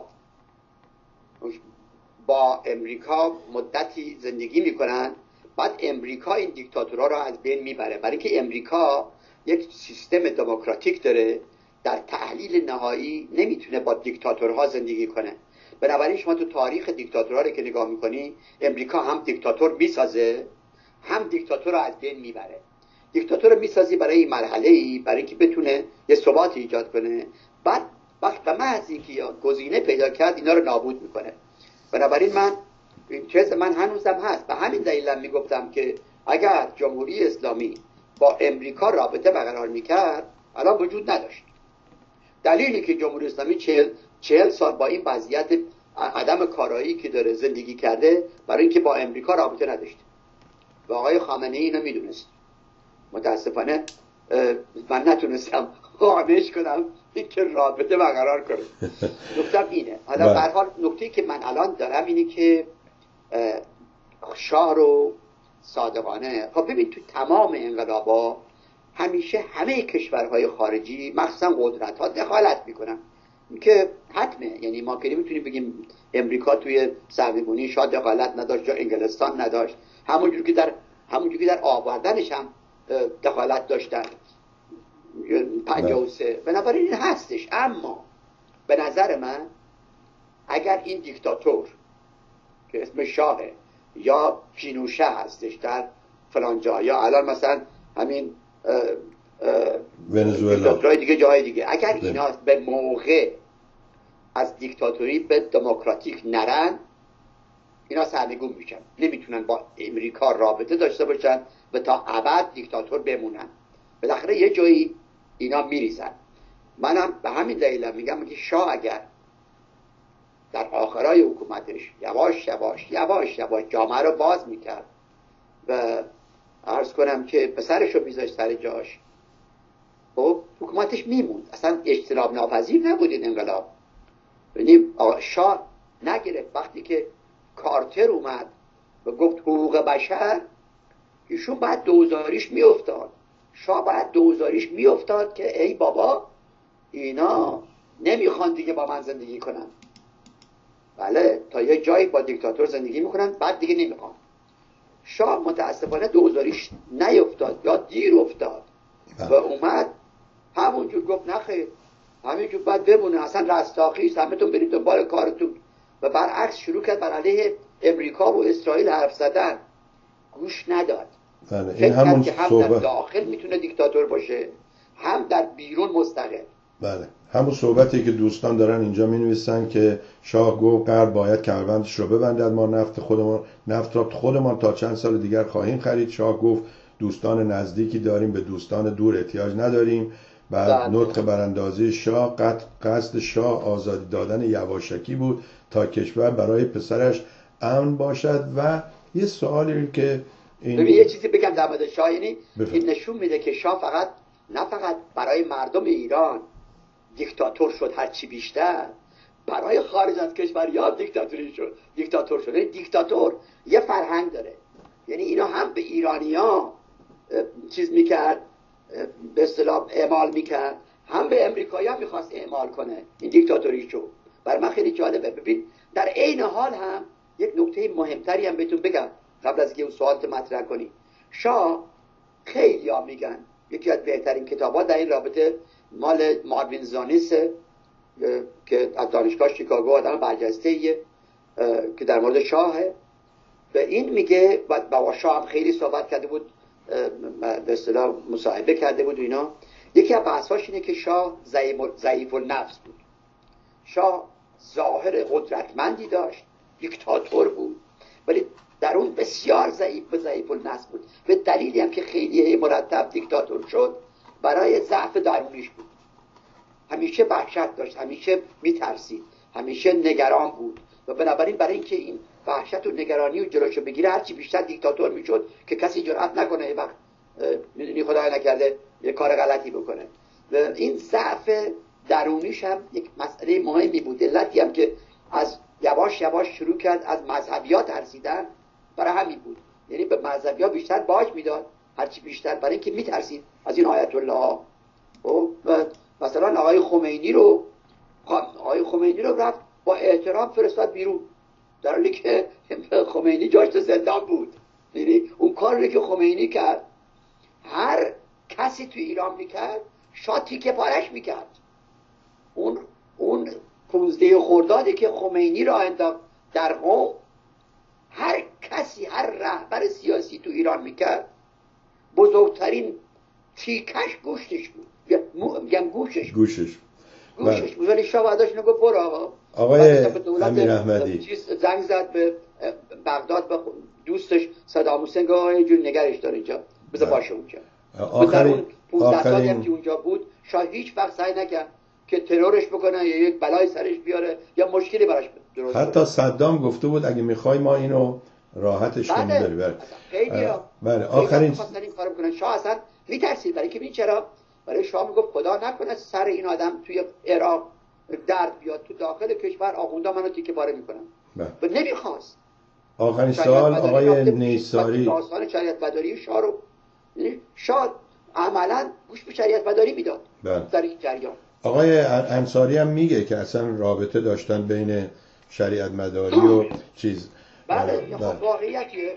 با امریکا مدتی زندگی میکنن، بعد امریکا این دیکتاتورها رو از بین میبره، برای که امریکا یک سیستم دموکراتیک داره، در تحلیل نهایی نمیتونه با دیکتاتورها زندگی کنه. بنابراین شما تو تاریخ دیکتاتورها رو که نگاه میکنی، امریکا هم دیکتاتور میسازه هم دیکتاتور رو از بین میبره. دیکتاتور رو میسازی برای این مرحله ای، برای اینکه بتونه یه ثبات ایجاد کنه، بعد وقت به محض اینکه گزینه پیدا کرد اینا رو نابود میکنه. بنابراین من این چیز من هنوزم هست، به همین دلیلم میگفتم که اگر جمهوری اسلامی با امریکا رابطه برقرار میکرد الان وجود نداشت. دلیلی که جمهوری اسلامی چهل, چهل سال با این وضعیت عدم کارایی که داره زندگی کرده، برای اینکه با امریکا رابطه نداشت و آقای خامنه‌ای اینو میدونست. متاسفانه من نتونستم قانعش کنم که رابطه برقرار کنه. نکته اینه. حالا به هر حال نکته‌ای که من الان دارم اینه که شاه رو صادقانه، خب ببین تو تمام انقلابا همیشه همه کشورهای خارجی مخصوصا قدرت‌ها دخالت میکنن که حتمه. یعنی ما که نمیتونیم بگیم امریکا توی سرنگونی شاه دخالت نداشت یا انگلستان نداشت، همونجور که در همونجور که در آوردنش هم دخالت داشتن پنجاه و سه. بنابراین این هستش. اما به نظر من اگر این دیکتاتور که اسم شاهه یا پینوشه هستش در فلان جا، یا الان مثلا همین ونزوئلا دیگه جای دیگه، اگر اینا به موقع از دیکتاتوری به دموکراتیک نرن، اینا سرنگون میشن، نمیتونن با امریکا رابطه داشته باشن و تا ابد دیکتاتور بمونن. بالاخره یه جایی اینا میریزن. منم به همین دلیل میگم که شاه اگر در آخرای حکومتش یواش یواش یواش یواش جامعه رو باز میکرد و عرض کنم که پسرش رو میذاشت سر جاش، خب حکومتش میموند. اصلا اجتناب ناپذیر نبود این انقلاب. یعنی شاه نگرفت. وقتی که کارتر اومد و گفت حقوق بشر، ایشون بعد دوزاریش میافتاد، شاه بعد دوزاریش میافتاد که ای بابا اینا نمیخوان دیگه با من زندگی کنن. بله، تا یه جایی با دیکتاتور زندگی میکنن، بعد دیگه نمیخوان. شاه متاسفانه دوزاریش نیفتاد یا دیر افتاد و اومد همونجور گفت نخیر، همینجور باید بمونه، اصلا رستاخیز، همه تون برید دنبال کارتون. و برعکس شروع کرد بر علیه امریکا و اسرائیل حرف زدن. گوش نداد. بله، این همون که هم صحبت... در داخل میتونه دیکتاتور باشه، هم در بیرون مستقل. بله، همون صحبتی که دوستان دارن اینجا می نویسن که شاه گفت غرب باید کمربندش رو ببندد، ما نفت خودمان نفت را خودمان تا چند سال دیگر خواهیم خرید. شاه گفت دوستان نزدیکی داریم، به دوستان دور احتیاج نداریم. بعد نطق براندازی شاه، قصد شاه آزادی دادن یواشکی بود تا کشور برای پسرش امن باشد. و یه سوالی که این ببین یه چیزی بگم در مورد شاه، یعنی این نشون میده که شاه فقط نه فقط برای مردم ایران دیکتاتور شد، هرچی بیشتر برای خارج از کشور یا دیکتاتوری شد، دیکتاتور شد. یعنی دیکتاتور یه فرهنگ داره، یعنی اینا هم به ایرانیا چیز میکرد، به اصطلاح اعمال میکرد، هم به امریکایی هم میخواست اعمال کنه این دیکتاتوری شد. برای من خیلی جالبه. ببین در عین حال هم یک نکته مهمتری هم بهتون بگم قبل از اینکه اون سوالت مطرح کنی. شاه خیلی ها میگن یکی از بهترین کتابات در این رابطه مال ماروین زانیس که از دانشگاه شیکاگو آدم برجسته‌ایه که در مورد شاهه و این میگه و با شاه هم خیلی صحبت کرده بود، به اصطلاح مصاحبه کرده بود و اینا. یکی از بحثاش اینه که شاه ضعیف النفس بود. شاه ظاهر قدرتمندی داشت، دیکتاتور بود، ولی در اون بسیار ضعیف و ضعیف النفس بود. به دلیلی هم که خیلی مرتب دیکتاتور شد برای ضعف درونیش بود. همیشه وحشت داشت، همیشه میترسید، همیشه نگران بود و بنابراین برای اینکه این وحشت و نگرانی و جلوشو بگیره هرچی بیشتر دیکتاتور میشد که کسی جرئت نکنه یه وقت میدونی خدای نکرده یه کار غلطی بکنه. و این ضعف درونیش هم یک مسئله مهمی بود. علتی هم که از یواش یواش شروع کرد از مذهبیات ترسیدن برای همین بود. یعنی به مذهبیات بیشتر باج میداد هرچی بیشتر، برای اینکه میترسید از این آیت الله. و مثلا آقای خمینی رو آقای خمینی رو رفت با احترام فرستاد بیرون، در حالی که خمینی جاش تو زندان بود. یعنی اون کاری که خمینی کرد هر کسی تو ایران میکرد شاه تیکه پارش میکرد. اون اون پونزده خردادی که خمینی را انداخت در قم، هر کسی هر رهبر سیاسی تو ایران میکرد بزرگترین تیکش گوشتش بود، میگم گوشش گوشش گوشش بود. ولی شاه بعدش نگو برو آقا. آقای امیر احمدی زنگ زد به بغداد به دوستش صدام حسین، گفت یه جور نگرش داره اینجا، بذار باشه اونجا. آخرین پونزده سالی هم که اونجا بود شاه هیچ وقت سعی نکرد که ترورش بکنه یا یک بلای سرش بیاره یا مشکلی براش درست کنه. حتی صدام گفته بود اگه میخوای ما اینو راحتش کنیم. بله. بله خیلی بله آخرین خواستن این کارو بکنن. شاه اصلا میترسید، برای که ببین چرا؟ برای شاه میگفت خدا نکنه سر این آدم توی عراق درد بیاد، تو داخل کشور آخوندا منو تیکه پاره میکنن. و نمیخواست. آخرین سوال آقای نیساری، داستان شریعت مداری شاه رو شاه عملا گوش به شریعت مداری میداد در این جریان. آقای انصاری هم میگه که اصلا رابطه داشتن بین شریعت مداری و چیز. بله خب واقعیتیه.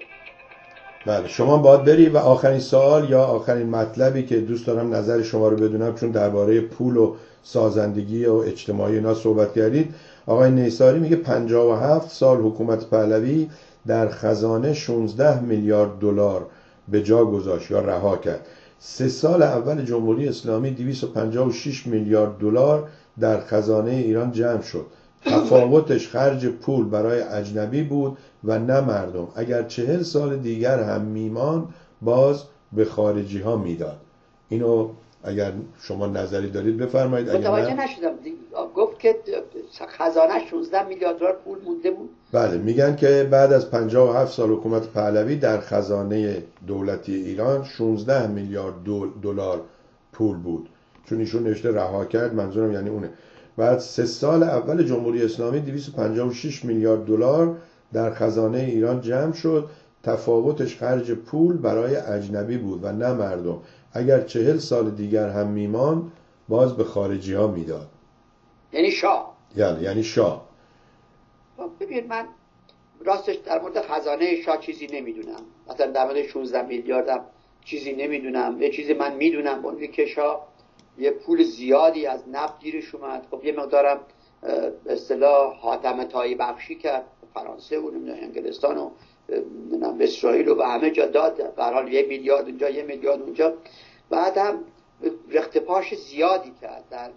بله شما باید بری. و آخرین سوال یا آخرین مطلبی که دوست دارم نظر شما رو بدونم، چون درباره پول و سازندگی و اجتماعی اینا صحبت کردید، آقای نیساری میگه پنجاه و هفت سال حکومت پهلوی در خزانه شانزده میلیارد دلار به جا گذاشت یا رها کرد. سه سال اول جمهوری اسلامی دویست و پنجاه و شش میلیارد دلار در خزانه ایران جمع شد. تفاوتش خرج پول برای اجنبی بود و نه مردم. اگر چهل سال دیگر هم میمان باز به خارجی ها میداد. اینو اگر شما نظری دارید بفرمایید. متوجه نشدم. گفت که خزانه شانزده میلیارد دلار پول مونده بود. بله میگن که بعد از پنجاه و هفت سال حکومت پهلوی در خزانه دولتی ایران شانزده میلیارد دلار پول بود، چون ایشون نوشته رها کرد، منظورم یعنی اونه. بعد سه سال اول جمهوری اسلامی دویست و پنجاه و شش میلیارد دلار در خزانه ایران جمع شد. تفاوتش خرج پول برای اجنبی بود و نه مردم. اگر چهل سال دیگر هم میمان باز به خارجی ها میداد. یعنی شاه. یعنی یعنی شاه. ببین من راستش در مورد خزانه شاه چیزی نمیدونم، مثلا در مورد شانزده میلیاردم چیزی نمیدونم. یه چیزی من میدونم اون که شاه یه پول زیادی از نفت گیرش اومد، خب یه مقدارم به اصطلاح حاتم طایی بخشی کرد، فرانسه و انگلستان و اسرائیل و به همه جا داد، به هر حال یه میلیارد اونجا یه میلیارد اونجا. بعد هم رختپاش زیادی کرد در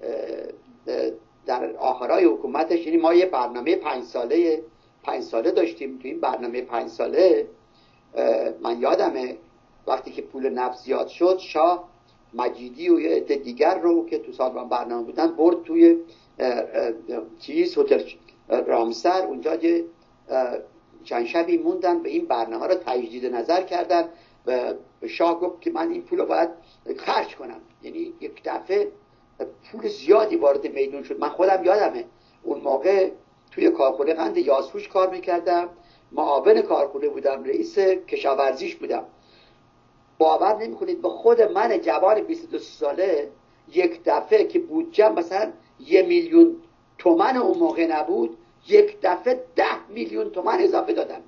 در آخرای حکومتش. یعنی ما یه برنامه پنج ساله پنج ساله داشتیم. تو این برنامه پنج ساله من یادمه وقتی که پول نفت زیاد شد، شاه مجیدی و یه عده دیگر رو که تو سازمان برنامه بودن برد توی چیز هتل رامسر، اونجا یه چند شبی موندن، به این برنامه رو تجدید نظر کردن و شاه گفت که من این پول رو باید خرج کنم. یعنی یک دفعه پول زیادی وارد میدون شد. من خودم یادمه اون موقع توی کارخونه قند یاسفوش کار میکردم، معاون کارخونه بودم، رئیس کشاورزیش بودم. باور نمیکنید به خود من جوان بیست و دو ساله یک دفعه که بودجم مثلا یه میلیون تومن اون موقع نبود، یک دفعه ده میلیون تومن اضافه دادم.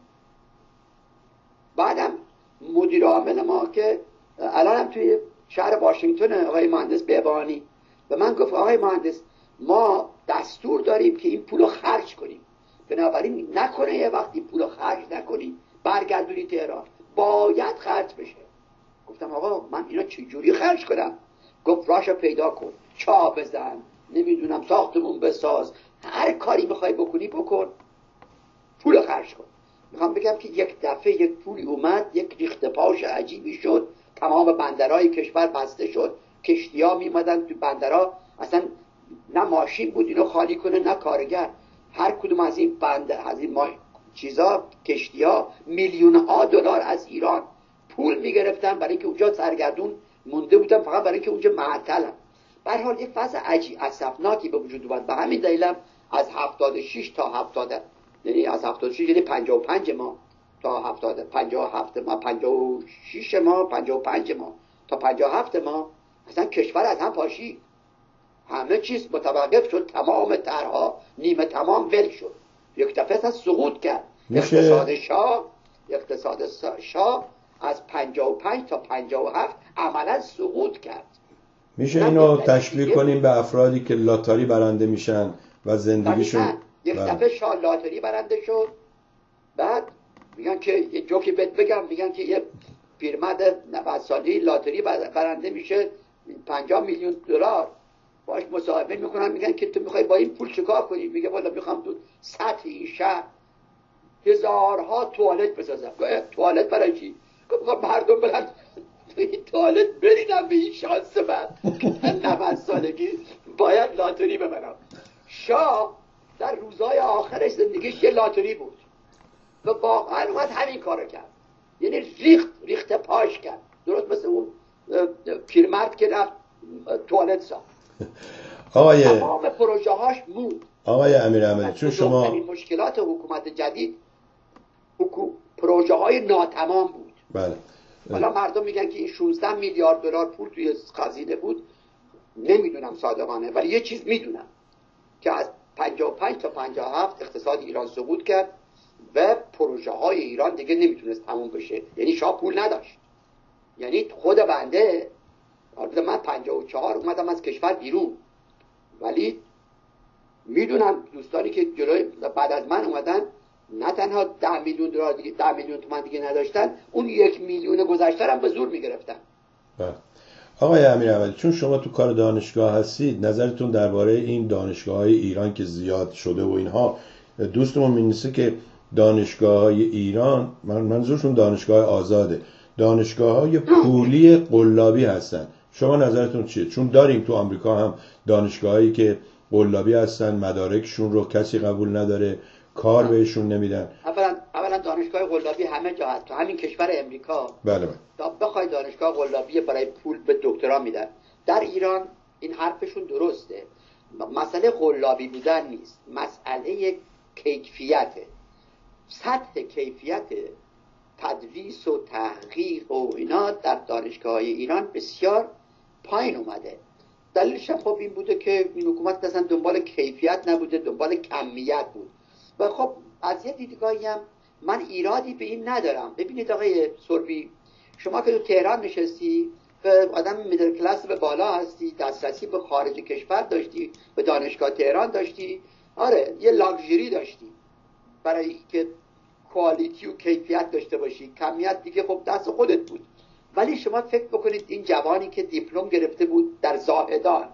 بعدم مدیر عامل ما که الانم توی شهر واشنگتن، آقای مهندس بهبانی، به من گفت آقای مهندس ما دستور داریم که این پولو خرج کنیم، بنابراین نکنه یه وقتی پولو خرج نکنی برگردونی تهران، باید خرج بشه. گفتم آقا من اینا چجوری خرج کنم؟ گفت راشو پیدا کن، چا بزن، نمیدونم ساختمون بساز، هر کاری بخوای بکنی بکن، پول خرج کن. میخوام بگم که یک دفعه یک پولی اومد، یک ریخت پاش عجیبی شد، تمام بندرهای کشور بسته شد، کشتی‌ها میمدن تو بندرها، اصلا نه ماشین بود اینو خالی کنه نه کارگر. هر کدوم از این بندر از این ما... چیزا کشتی‌ها میلیون ها دلار از ایران پول میگرفتن برای اینکه اونجا سرگردون مونده بودن، فقط برای اینکه اونجا معطلن. به هر حال یک فاز عجیب اسفناکی به وجود اومد. به همین دلیلم از هفتاد و شش تا هفتاد، یعنی از هفتاد و شش یعنی پنجاه و پنج ما تا هفتاد، پنجاه و هفت ما، پنجاه و شش ما، پنجاه و پنج ما تا پنجاه و هفت ما، اصلا کشور از هم پاشید، همه چیز متوقف شد، تمام طرحها نیمه تمام ول شد، یک دفعه اصلا سقوط کرد. میشه... اقتصاد شاه اقتصاد شاه از پنجاه و پنج تا پنجاه و هفت عملا سقوط کرد. میشه اینو تشبیه کنیم به افرادی که لاتاری برنده میشن و زندگیشون یک دفعه شاه لاتاری برنده شد. بعد میگن که یه جوکی بهت بگم، میگن که یه پیرمرد نود سالی لاتاری برنده میشه پنجاه میلیون دلار، باش مصاحبه میکنن، میگن که تو میخوای با این پول چیکار کنی؟ میگه والا میخوام تو سطح این شهر هزارها توالت بسازم. توالت برای چی؟ میخوام مردم برن تو این توالت برینم به این شانس من نود سالگی باید لاتاری ببرم. شاه در روزهای آخرش زندگیش یه لاتاری بود و واقعا اومد همین کارو کرد، یعنی ریخت ریخت پاش کرد، درست مثل اون پیرمرد که رفت توالت ساخت. آقای تمام پروژه هاش موند. آقای امیرعملی، چون شما این مشکلات حکومت جدید حکومت پروژه های ناتمام بود. بله. حالا مردم میگن که این شانزده میلیارد دلار پول توی خزینه بود، نمیدونم صادقانه، ولی یه چیز میدونم که از پنجاه و پنج تا پنجاه و هفت اقتصاد ایران سقوط کرد و پروژه های ایران دیگه نمیتونست تموم بشه. یعنی شاه پول نداشت. یعنی خود بنده من پنجاه و چهار اومدم از کشور بیرون، ولی میدونم دوستانی که جلوی بعد از من اومدن نه تنها ده میلیون دلار دیگه، ده میلیون تومان دیگه نداشتن، اون یک میلیون گذشته هم به زور میگرفتن. آقای امیرعملی، چون شما تو کار دانشگاه هستید، نظرتون درباره این دانشگاه‌های ایران که زیاد شده و اینها، دوستمون می‌نویسه که دانشگاه‌های ایران، من منظورشون دانشگاه آزاده، دانشگاه‌های پولی قلابی هستن. شما نظرتون چیه؟ چون داریم تو آمریکا هم دانشگاهایی که قلابی هستن، مدارکشون رو کسی قبول نداره، کار بهشون نمیدن. اولا اولا دانشگاه قلابی همه جا هست، تو همین کشور امریکا. بله بله. تا بخوای دانشگاه قلابی برای پول به دکترا میدن. در ایران این حرفشون درسته. مسئله قلابی بودن نیست، مسئله کیفیته. سطح کیفیت تدریس و تحقیق و اینا در دانشگاه‌های ایران بسیار پایین اومده. دلیلش هم خب این بوده که این حکومت اصلا دنبال کیفیت نبوده، دنبال کمیت بود. و خب از یه دیدگاهی هم من ایرادی به این ندارم. ببینید آقای سربی، شما که تو تهران نشستی و آدم میدل کلاس به بالا هستی، دسترسی به خارج کشور داشتی، به دانشگاه تهران داشتی، آره یه لاکچری داشتی برای که کوالیتی و کیفیت داشته باشی. کمیت دیگه خب دست خودت بود. ولی شما فکر بکنید این جوانی که دیپلم گرفته بود در زاهدان،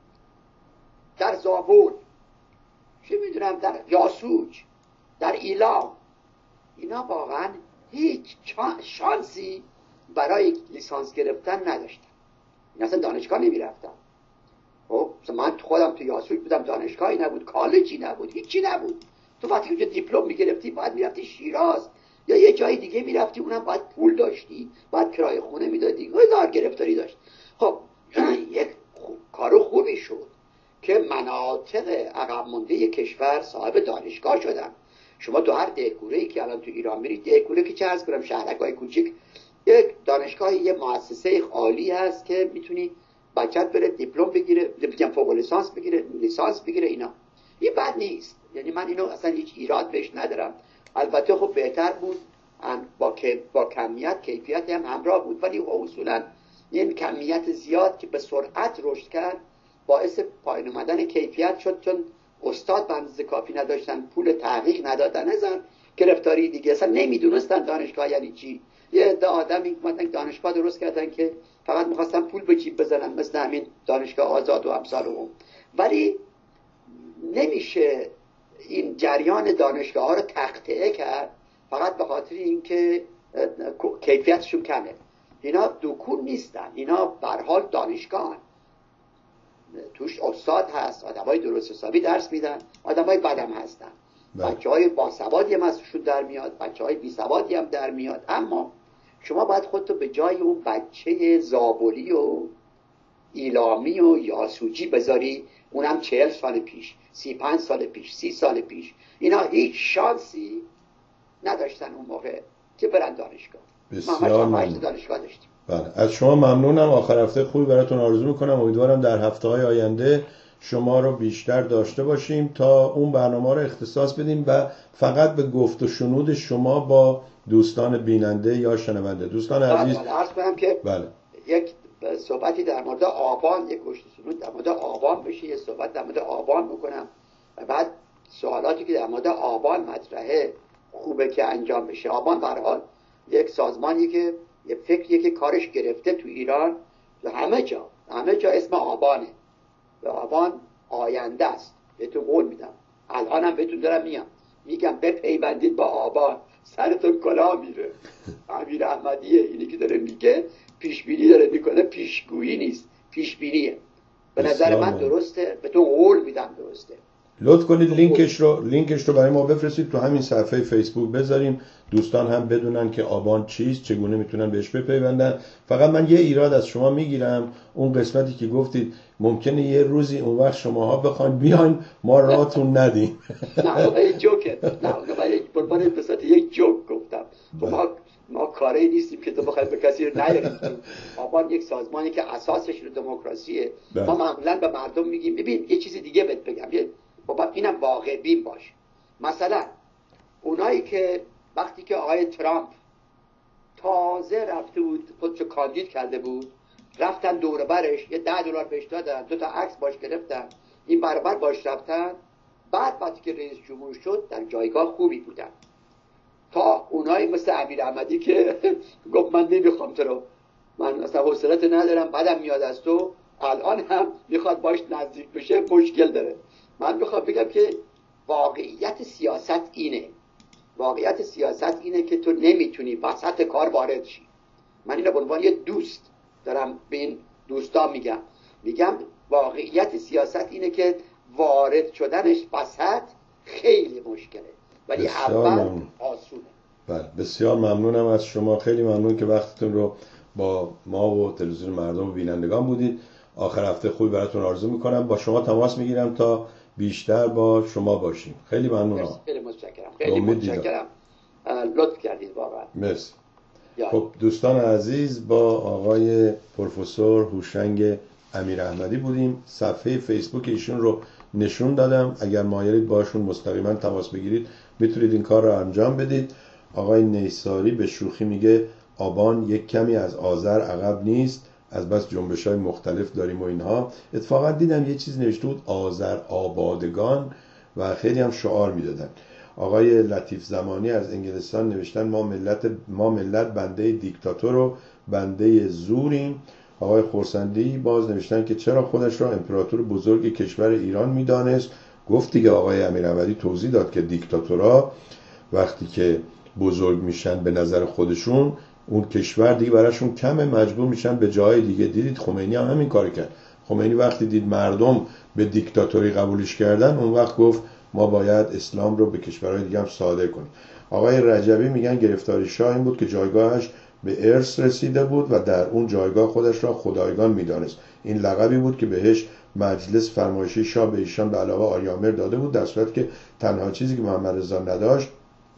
در زابل، چه میدونم در یاسوج، در ایلام، اینا واقعا هیچ شانسی برای لیسانس گرفتن نداشتن. این اصلا دانشگاه نمیرفتن. خب من خودم تو یاسوج بودم، دانشگاهی نبود، کالجی نبود، هیچی نبود. تو وقتی که دیپلم میگرفتی باید میرفتی شیراز یا یه جای دیگه میرفتی، اونم باید پول داشتی، باید کرایه خونه میدادی، هزار گرفتاری داشت. خب یک کارو خوبی شد که مناطق عقب مونده کشور صاحب دانشگاه شدن. شما تو هر دهکوره‌ای که الان تو ایران میرید، دهکوره که چه عرض کنم، شهرک‌های کوچیک، یک دانشگاه، یه مؤسسه عالی هست که میتونی بچت بره دیپلم بگیره، میگم فوق لیسانس بگیره، لیسانس بگیره. اینا این بد نیست، یعنی من اینو اصلا هیچ ایراد بهش ندارم. البته خب بهتر بود با با کمیت کیفیت هم همراه بود، ولی اصولا این کمیت زیاد که به سرعت رشد کرد باعث پایین اومدن کیفیت شد، چون استاد به اندازه کافی نداشتن، پول تحقیق ندادن، هزار گرفتاری دیگه. اصلا نمیدونستن دانشگاه یعنی چی. یه عده آدمی اومدن دانشگاه درست کردن که فقط می‌خواستن پول به جیب بزنن، مثل همین دانشگاه آزاد و امثال اون. ولی نمیشه این جریان دانشگاه ها رو تقطیع کرد فقط به خاطر اینکه کیفیتشون کمه. اینا دکون نیستن، اینا به هر حال دانشگاه، توش استاد هست، آدمای درست حسابی درس میدن، آدمای بدم هستن، بچهای باسوادی هم ازشون در میاد، بچهای بی سوادی هم در میاد. اما شما باید خودتو به جای اون بچه زابلی و ایلامی و یاسوجی بذاری، اونم چهل سال پیش، سی پنج سال پیش، سی سال پیش. اینا هیچ شانسی نداشتن اون موقع که برن دانشگاه. بسیار ممنون. دانشگاه داشتیم. بله، از شما ممنونم. آخر هفته خوبی براتون آرزو میکنم. امیدوارم در هفته‌های آینده شما رو بیشتر داشته باشیم تا اون برنامه رو اختصاص بدیم و فقط به گفت و شنود شما با دوستان بیننده یا شنونده. دوستان عزیز، بله، عرض کنم که بله، یک صحبتی در مورد آبان، یک گفت و شنود در مورد آبان بشه، یک صحبت در مورد آبان بکنم و بعد سوالاتی که در مورد آبان مطرحه خوبه که انجام بشه. آبان به هر حال یک سازمانی که یه فکریه که کارش گرفته تو ایران و همه جا همه جا اسم آبانه و آبان آینده است. بهتون قول میدم، الانم بهتون دارم میگم میگم بپیوندید با آبان، سرتون کلاه میره. امیر احمدیه اینی که داره میگه، پیشبینی داره میکنه، پیشگویی نیست، پیشبینیه. به نظر من درسته، بهتون قول میدم درسته. لطف کنید لینکش رو لینکش رو برای ما بفرستید، تو همین صفحه فیسبوک بذاریم، دوستان هم بدونن که آبان چیست، چگونه میتونن بهش بپیوندن. فقط من یه ایراد از شما میگیرم، اون قسمتی که گفتید ممکنه یه روزی اون وقت شماها بخواید بیاین ما راهتون ندیم. نه اون جوکه، نه اون یک قربان بساط یک جوک گفتم. ما ما کاری نیستیم که تو بخواید به کسی رو نیاریم. آبان یک سازمانی که اساسش رو دموکراسیه. ما معمولا به مردم میگیم ببین یه چیز دیگه بهت بگم، بابا اینم واقع بین باش. مثلا اونایی که وقتی که آقای ترامپ تازه رفته بود خودشو کاندید کرده بود، رفتن دور برش یه ده دلار بهش دادن، دو تا عکس باش گرفتن، این برابر باش رفتن. بعد وقتی که رئیس جمهور شد در جایگاه خوبی بودن، تا اونایی مثل امیر احمدی که گفت من نمیخوام تو رو، من اصلا حوصله‌ت ندارم، بعدم میاد از تو، الان هم میخواد باش نزدیک بشه، مشکل داره. من میخوام بگم که واقعیت سیاست اینه، واقعیت سیاست اینه که تو نمیتونی وسط کار وارد شی. من اینو به عنوان یه دوست دارم به این دوستان میگم، میگم واقعیت سیاست اینه که وارد شدنش وسط خیلی مشکله، ولی اول آسونه. بله، بسیار ممنونم از شما، خیلی ممنون که وقتتون رو با ما و تلویزیون مردم و بینندگان بودید. آخر هفته خوبی براتون آرزو میکنم. با شما تماس میگیرم تا بیشتر با شما باشیم. خیلی ممنونم. خیلی متشکرم. خیلی متشکرم. لطف کردید واقعا. مرسی. خب دوستان عزیز، با آقای پروفسور هوشنگ امیر احمدی بودیم. صفحه فیسبوک ایشون رو نشون دادم، اگر مایلید باشون مستقیما تماس بگیرید میتونید این کار رو انجام بدید. آقای نیساری به شوخی میگه آبان یک کمی از آذر عقب نیست، از بس جنبش‌های مختلف داریم و اینها. اتفاقا دیدم یه چیز نوشته بود آذر آبادگان و خیلی هم شعار میدادن. آقای لطیف زمانی از انگلستان نوشتن ما ملت ما ملت بنده دیکتاتور و بنده زوریم. آقای خورسندی باز نوشتن که چرا خودش را امپراتور بزرگ کشور ایران میدانست. گفت دیگه آقای امیرعبدی توضیح داد که دیکتاتورها وقتی که بزرگ میشن به نظر خودشون، اون کشور دیگه براشون کمه، مجبور میشن به جای دیگه. دیدید خمینی هم همین کار کرد. خمینی وقتی دید مردم به دیکتاتوری قبولش کردن، اون وقت گفت ما باید اسلام رو به کشورهای دیگه هم صادر کنیم. آقای رجبی میگن گرفتاری شاه این بود که جایگاهش به ارث رسیده بود و در اون جایگاه خودش را خدایگان میدانست. این لقبی بود که بهش مجلس فرمایشی شاه به ایشان به علاوه آریامهر داده بود، در صورتی که تنها چیزی که محمد رضا نداشت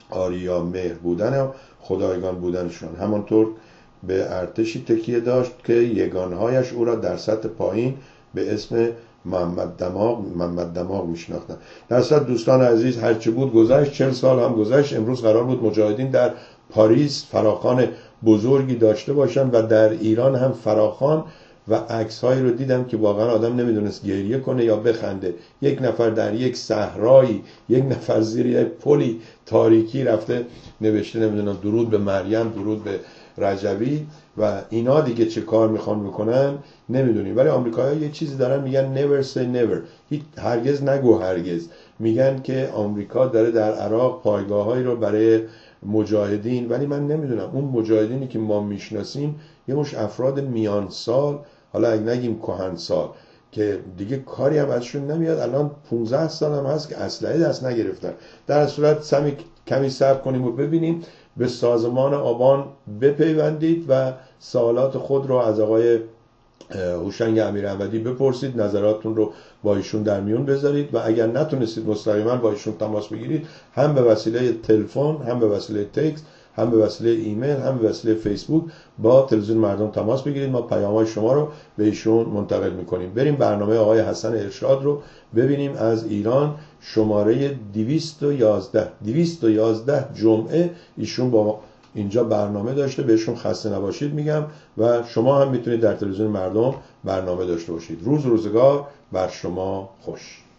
آریامهر بودن و خدایگان بودنشون. همانطور به ارتشی تکیه داشت که یگانهایش او را در سطح پایین به اسم محمد دماغ محمد دماغ میشناختن. در صورت دوستان عزیز هرچی بود گذشت، چهل سال هم گذشت. امروز قرار بود مجاهدین در پاریس فراخوان بزرگی داشته باشن و در ایران هم فراخوان، و عکس‌هایی رو دیدم که واقعا آدم نمیدونست گریه کنه یا بخنده. یک نفر در یک صحرایی، یک نفر زیر یک پلی تاریکی رفته نوشته نمیدونم درود به مریم، درود به رجبی و اینا دیگه چه کار میخوان بکنن نمیدونیم. ولی آمریکایی‌ها یه چیزی دارن میگن never say never، هیچ هرگز نگو هرگز. میگن که آمریکا داره در عراق پایگاه‌هایی رو برای مجاهدین، ولی من نمیدونم اون مجاهدینی که ما میشناسیم یه مش افراد میان سال، حالا اگه نگیم کهن سال، که دیگه کاری هم ازشون نمیاد. الان پانزده سال هم هست که اسلحه دست نگرفتن. در صورت سمی کمی صبر کنیم و ببینیم. به سازمان آبان بپیوندید و سوالات خود رو از آقای هوشنگ امیرعبدی بپرسید، نظراتتون رو با ایشون در میون بذارید و اگر نتونستید مستقیما با ایشون تماس بگیرید، هم به وسیله تلفن، هم به وسیله تکست، هم به وسیله ایمیل، هم به وسیله فیسبوک با تلویزیون مردم تماس بگیرید. ما پیام‌های شما رو به ایشون منتقل می‌کنیم. بریم برنامه آقای حسن ارشاد رو ببینیم از ایران، شماره دویست و یازده دویست و یازده جمعه. ایشون با اینجا برنامه داشته، بهشون خسته نباشید میگم و شما هم میتونید در تلویزیون مردم برنامه داشته باشید. روز روزگار بر شما خوش.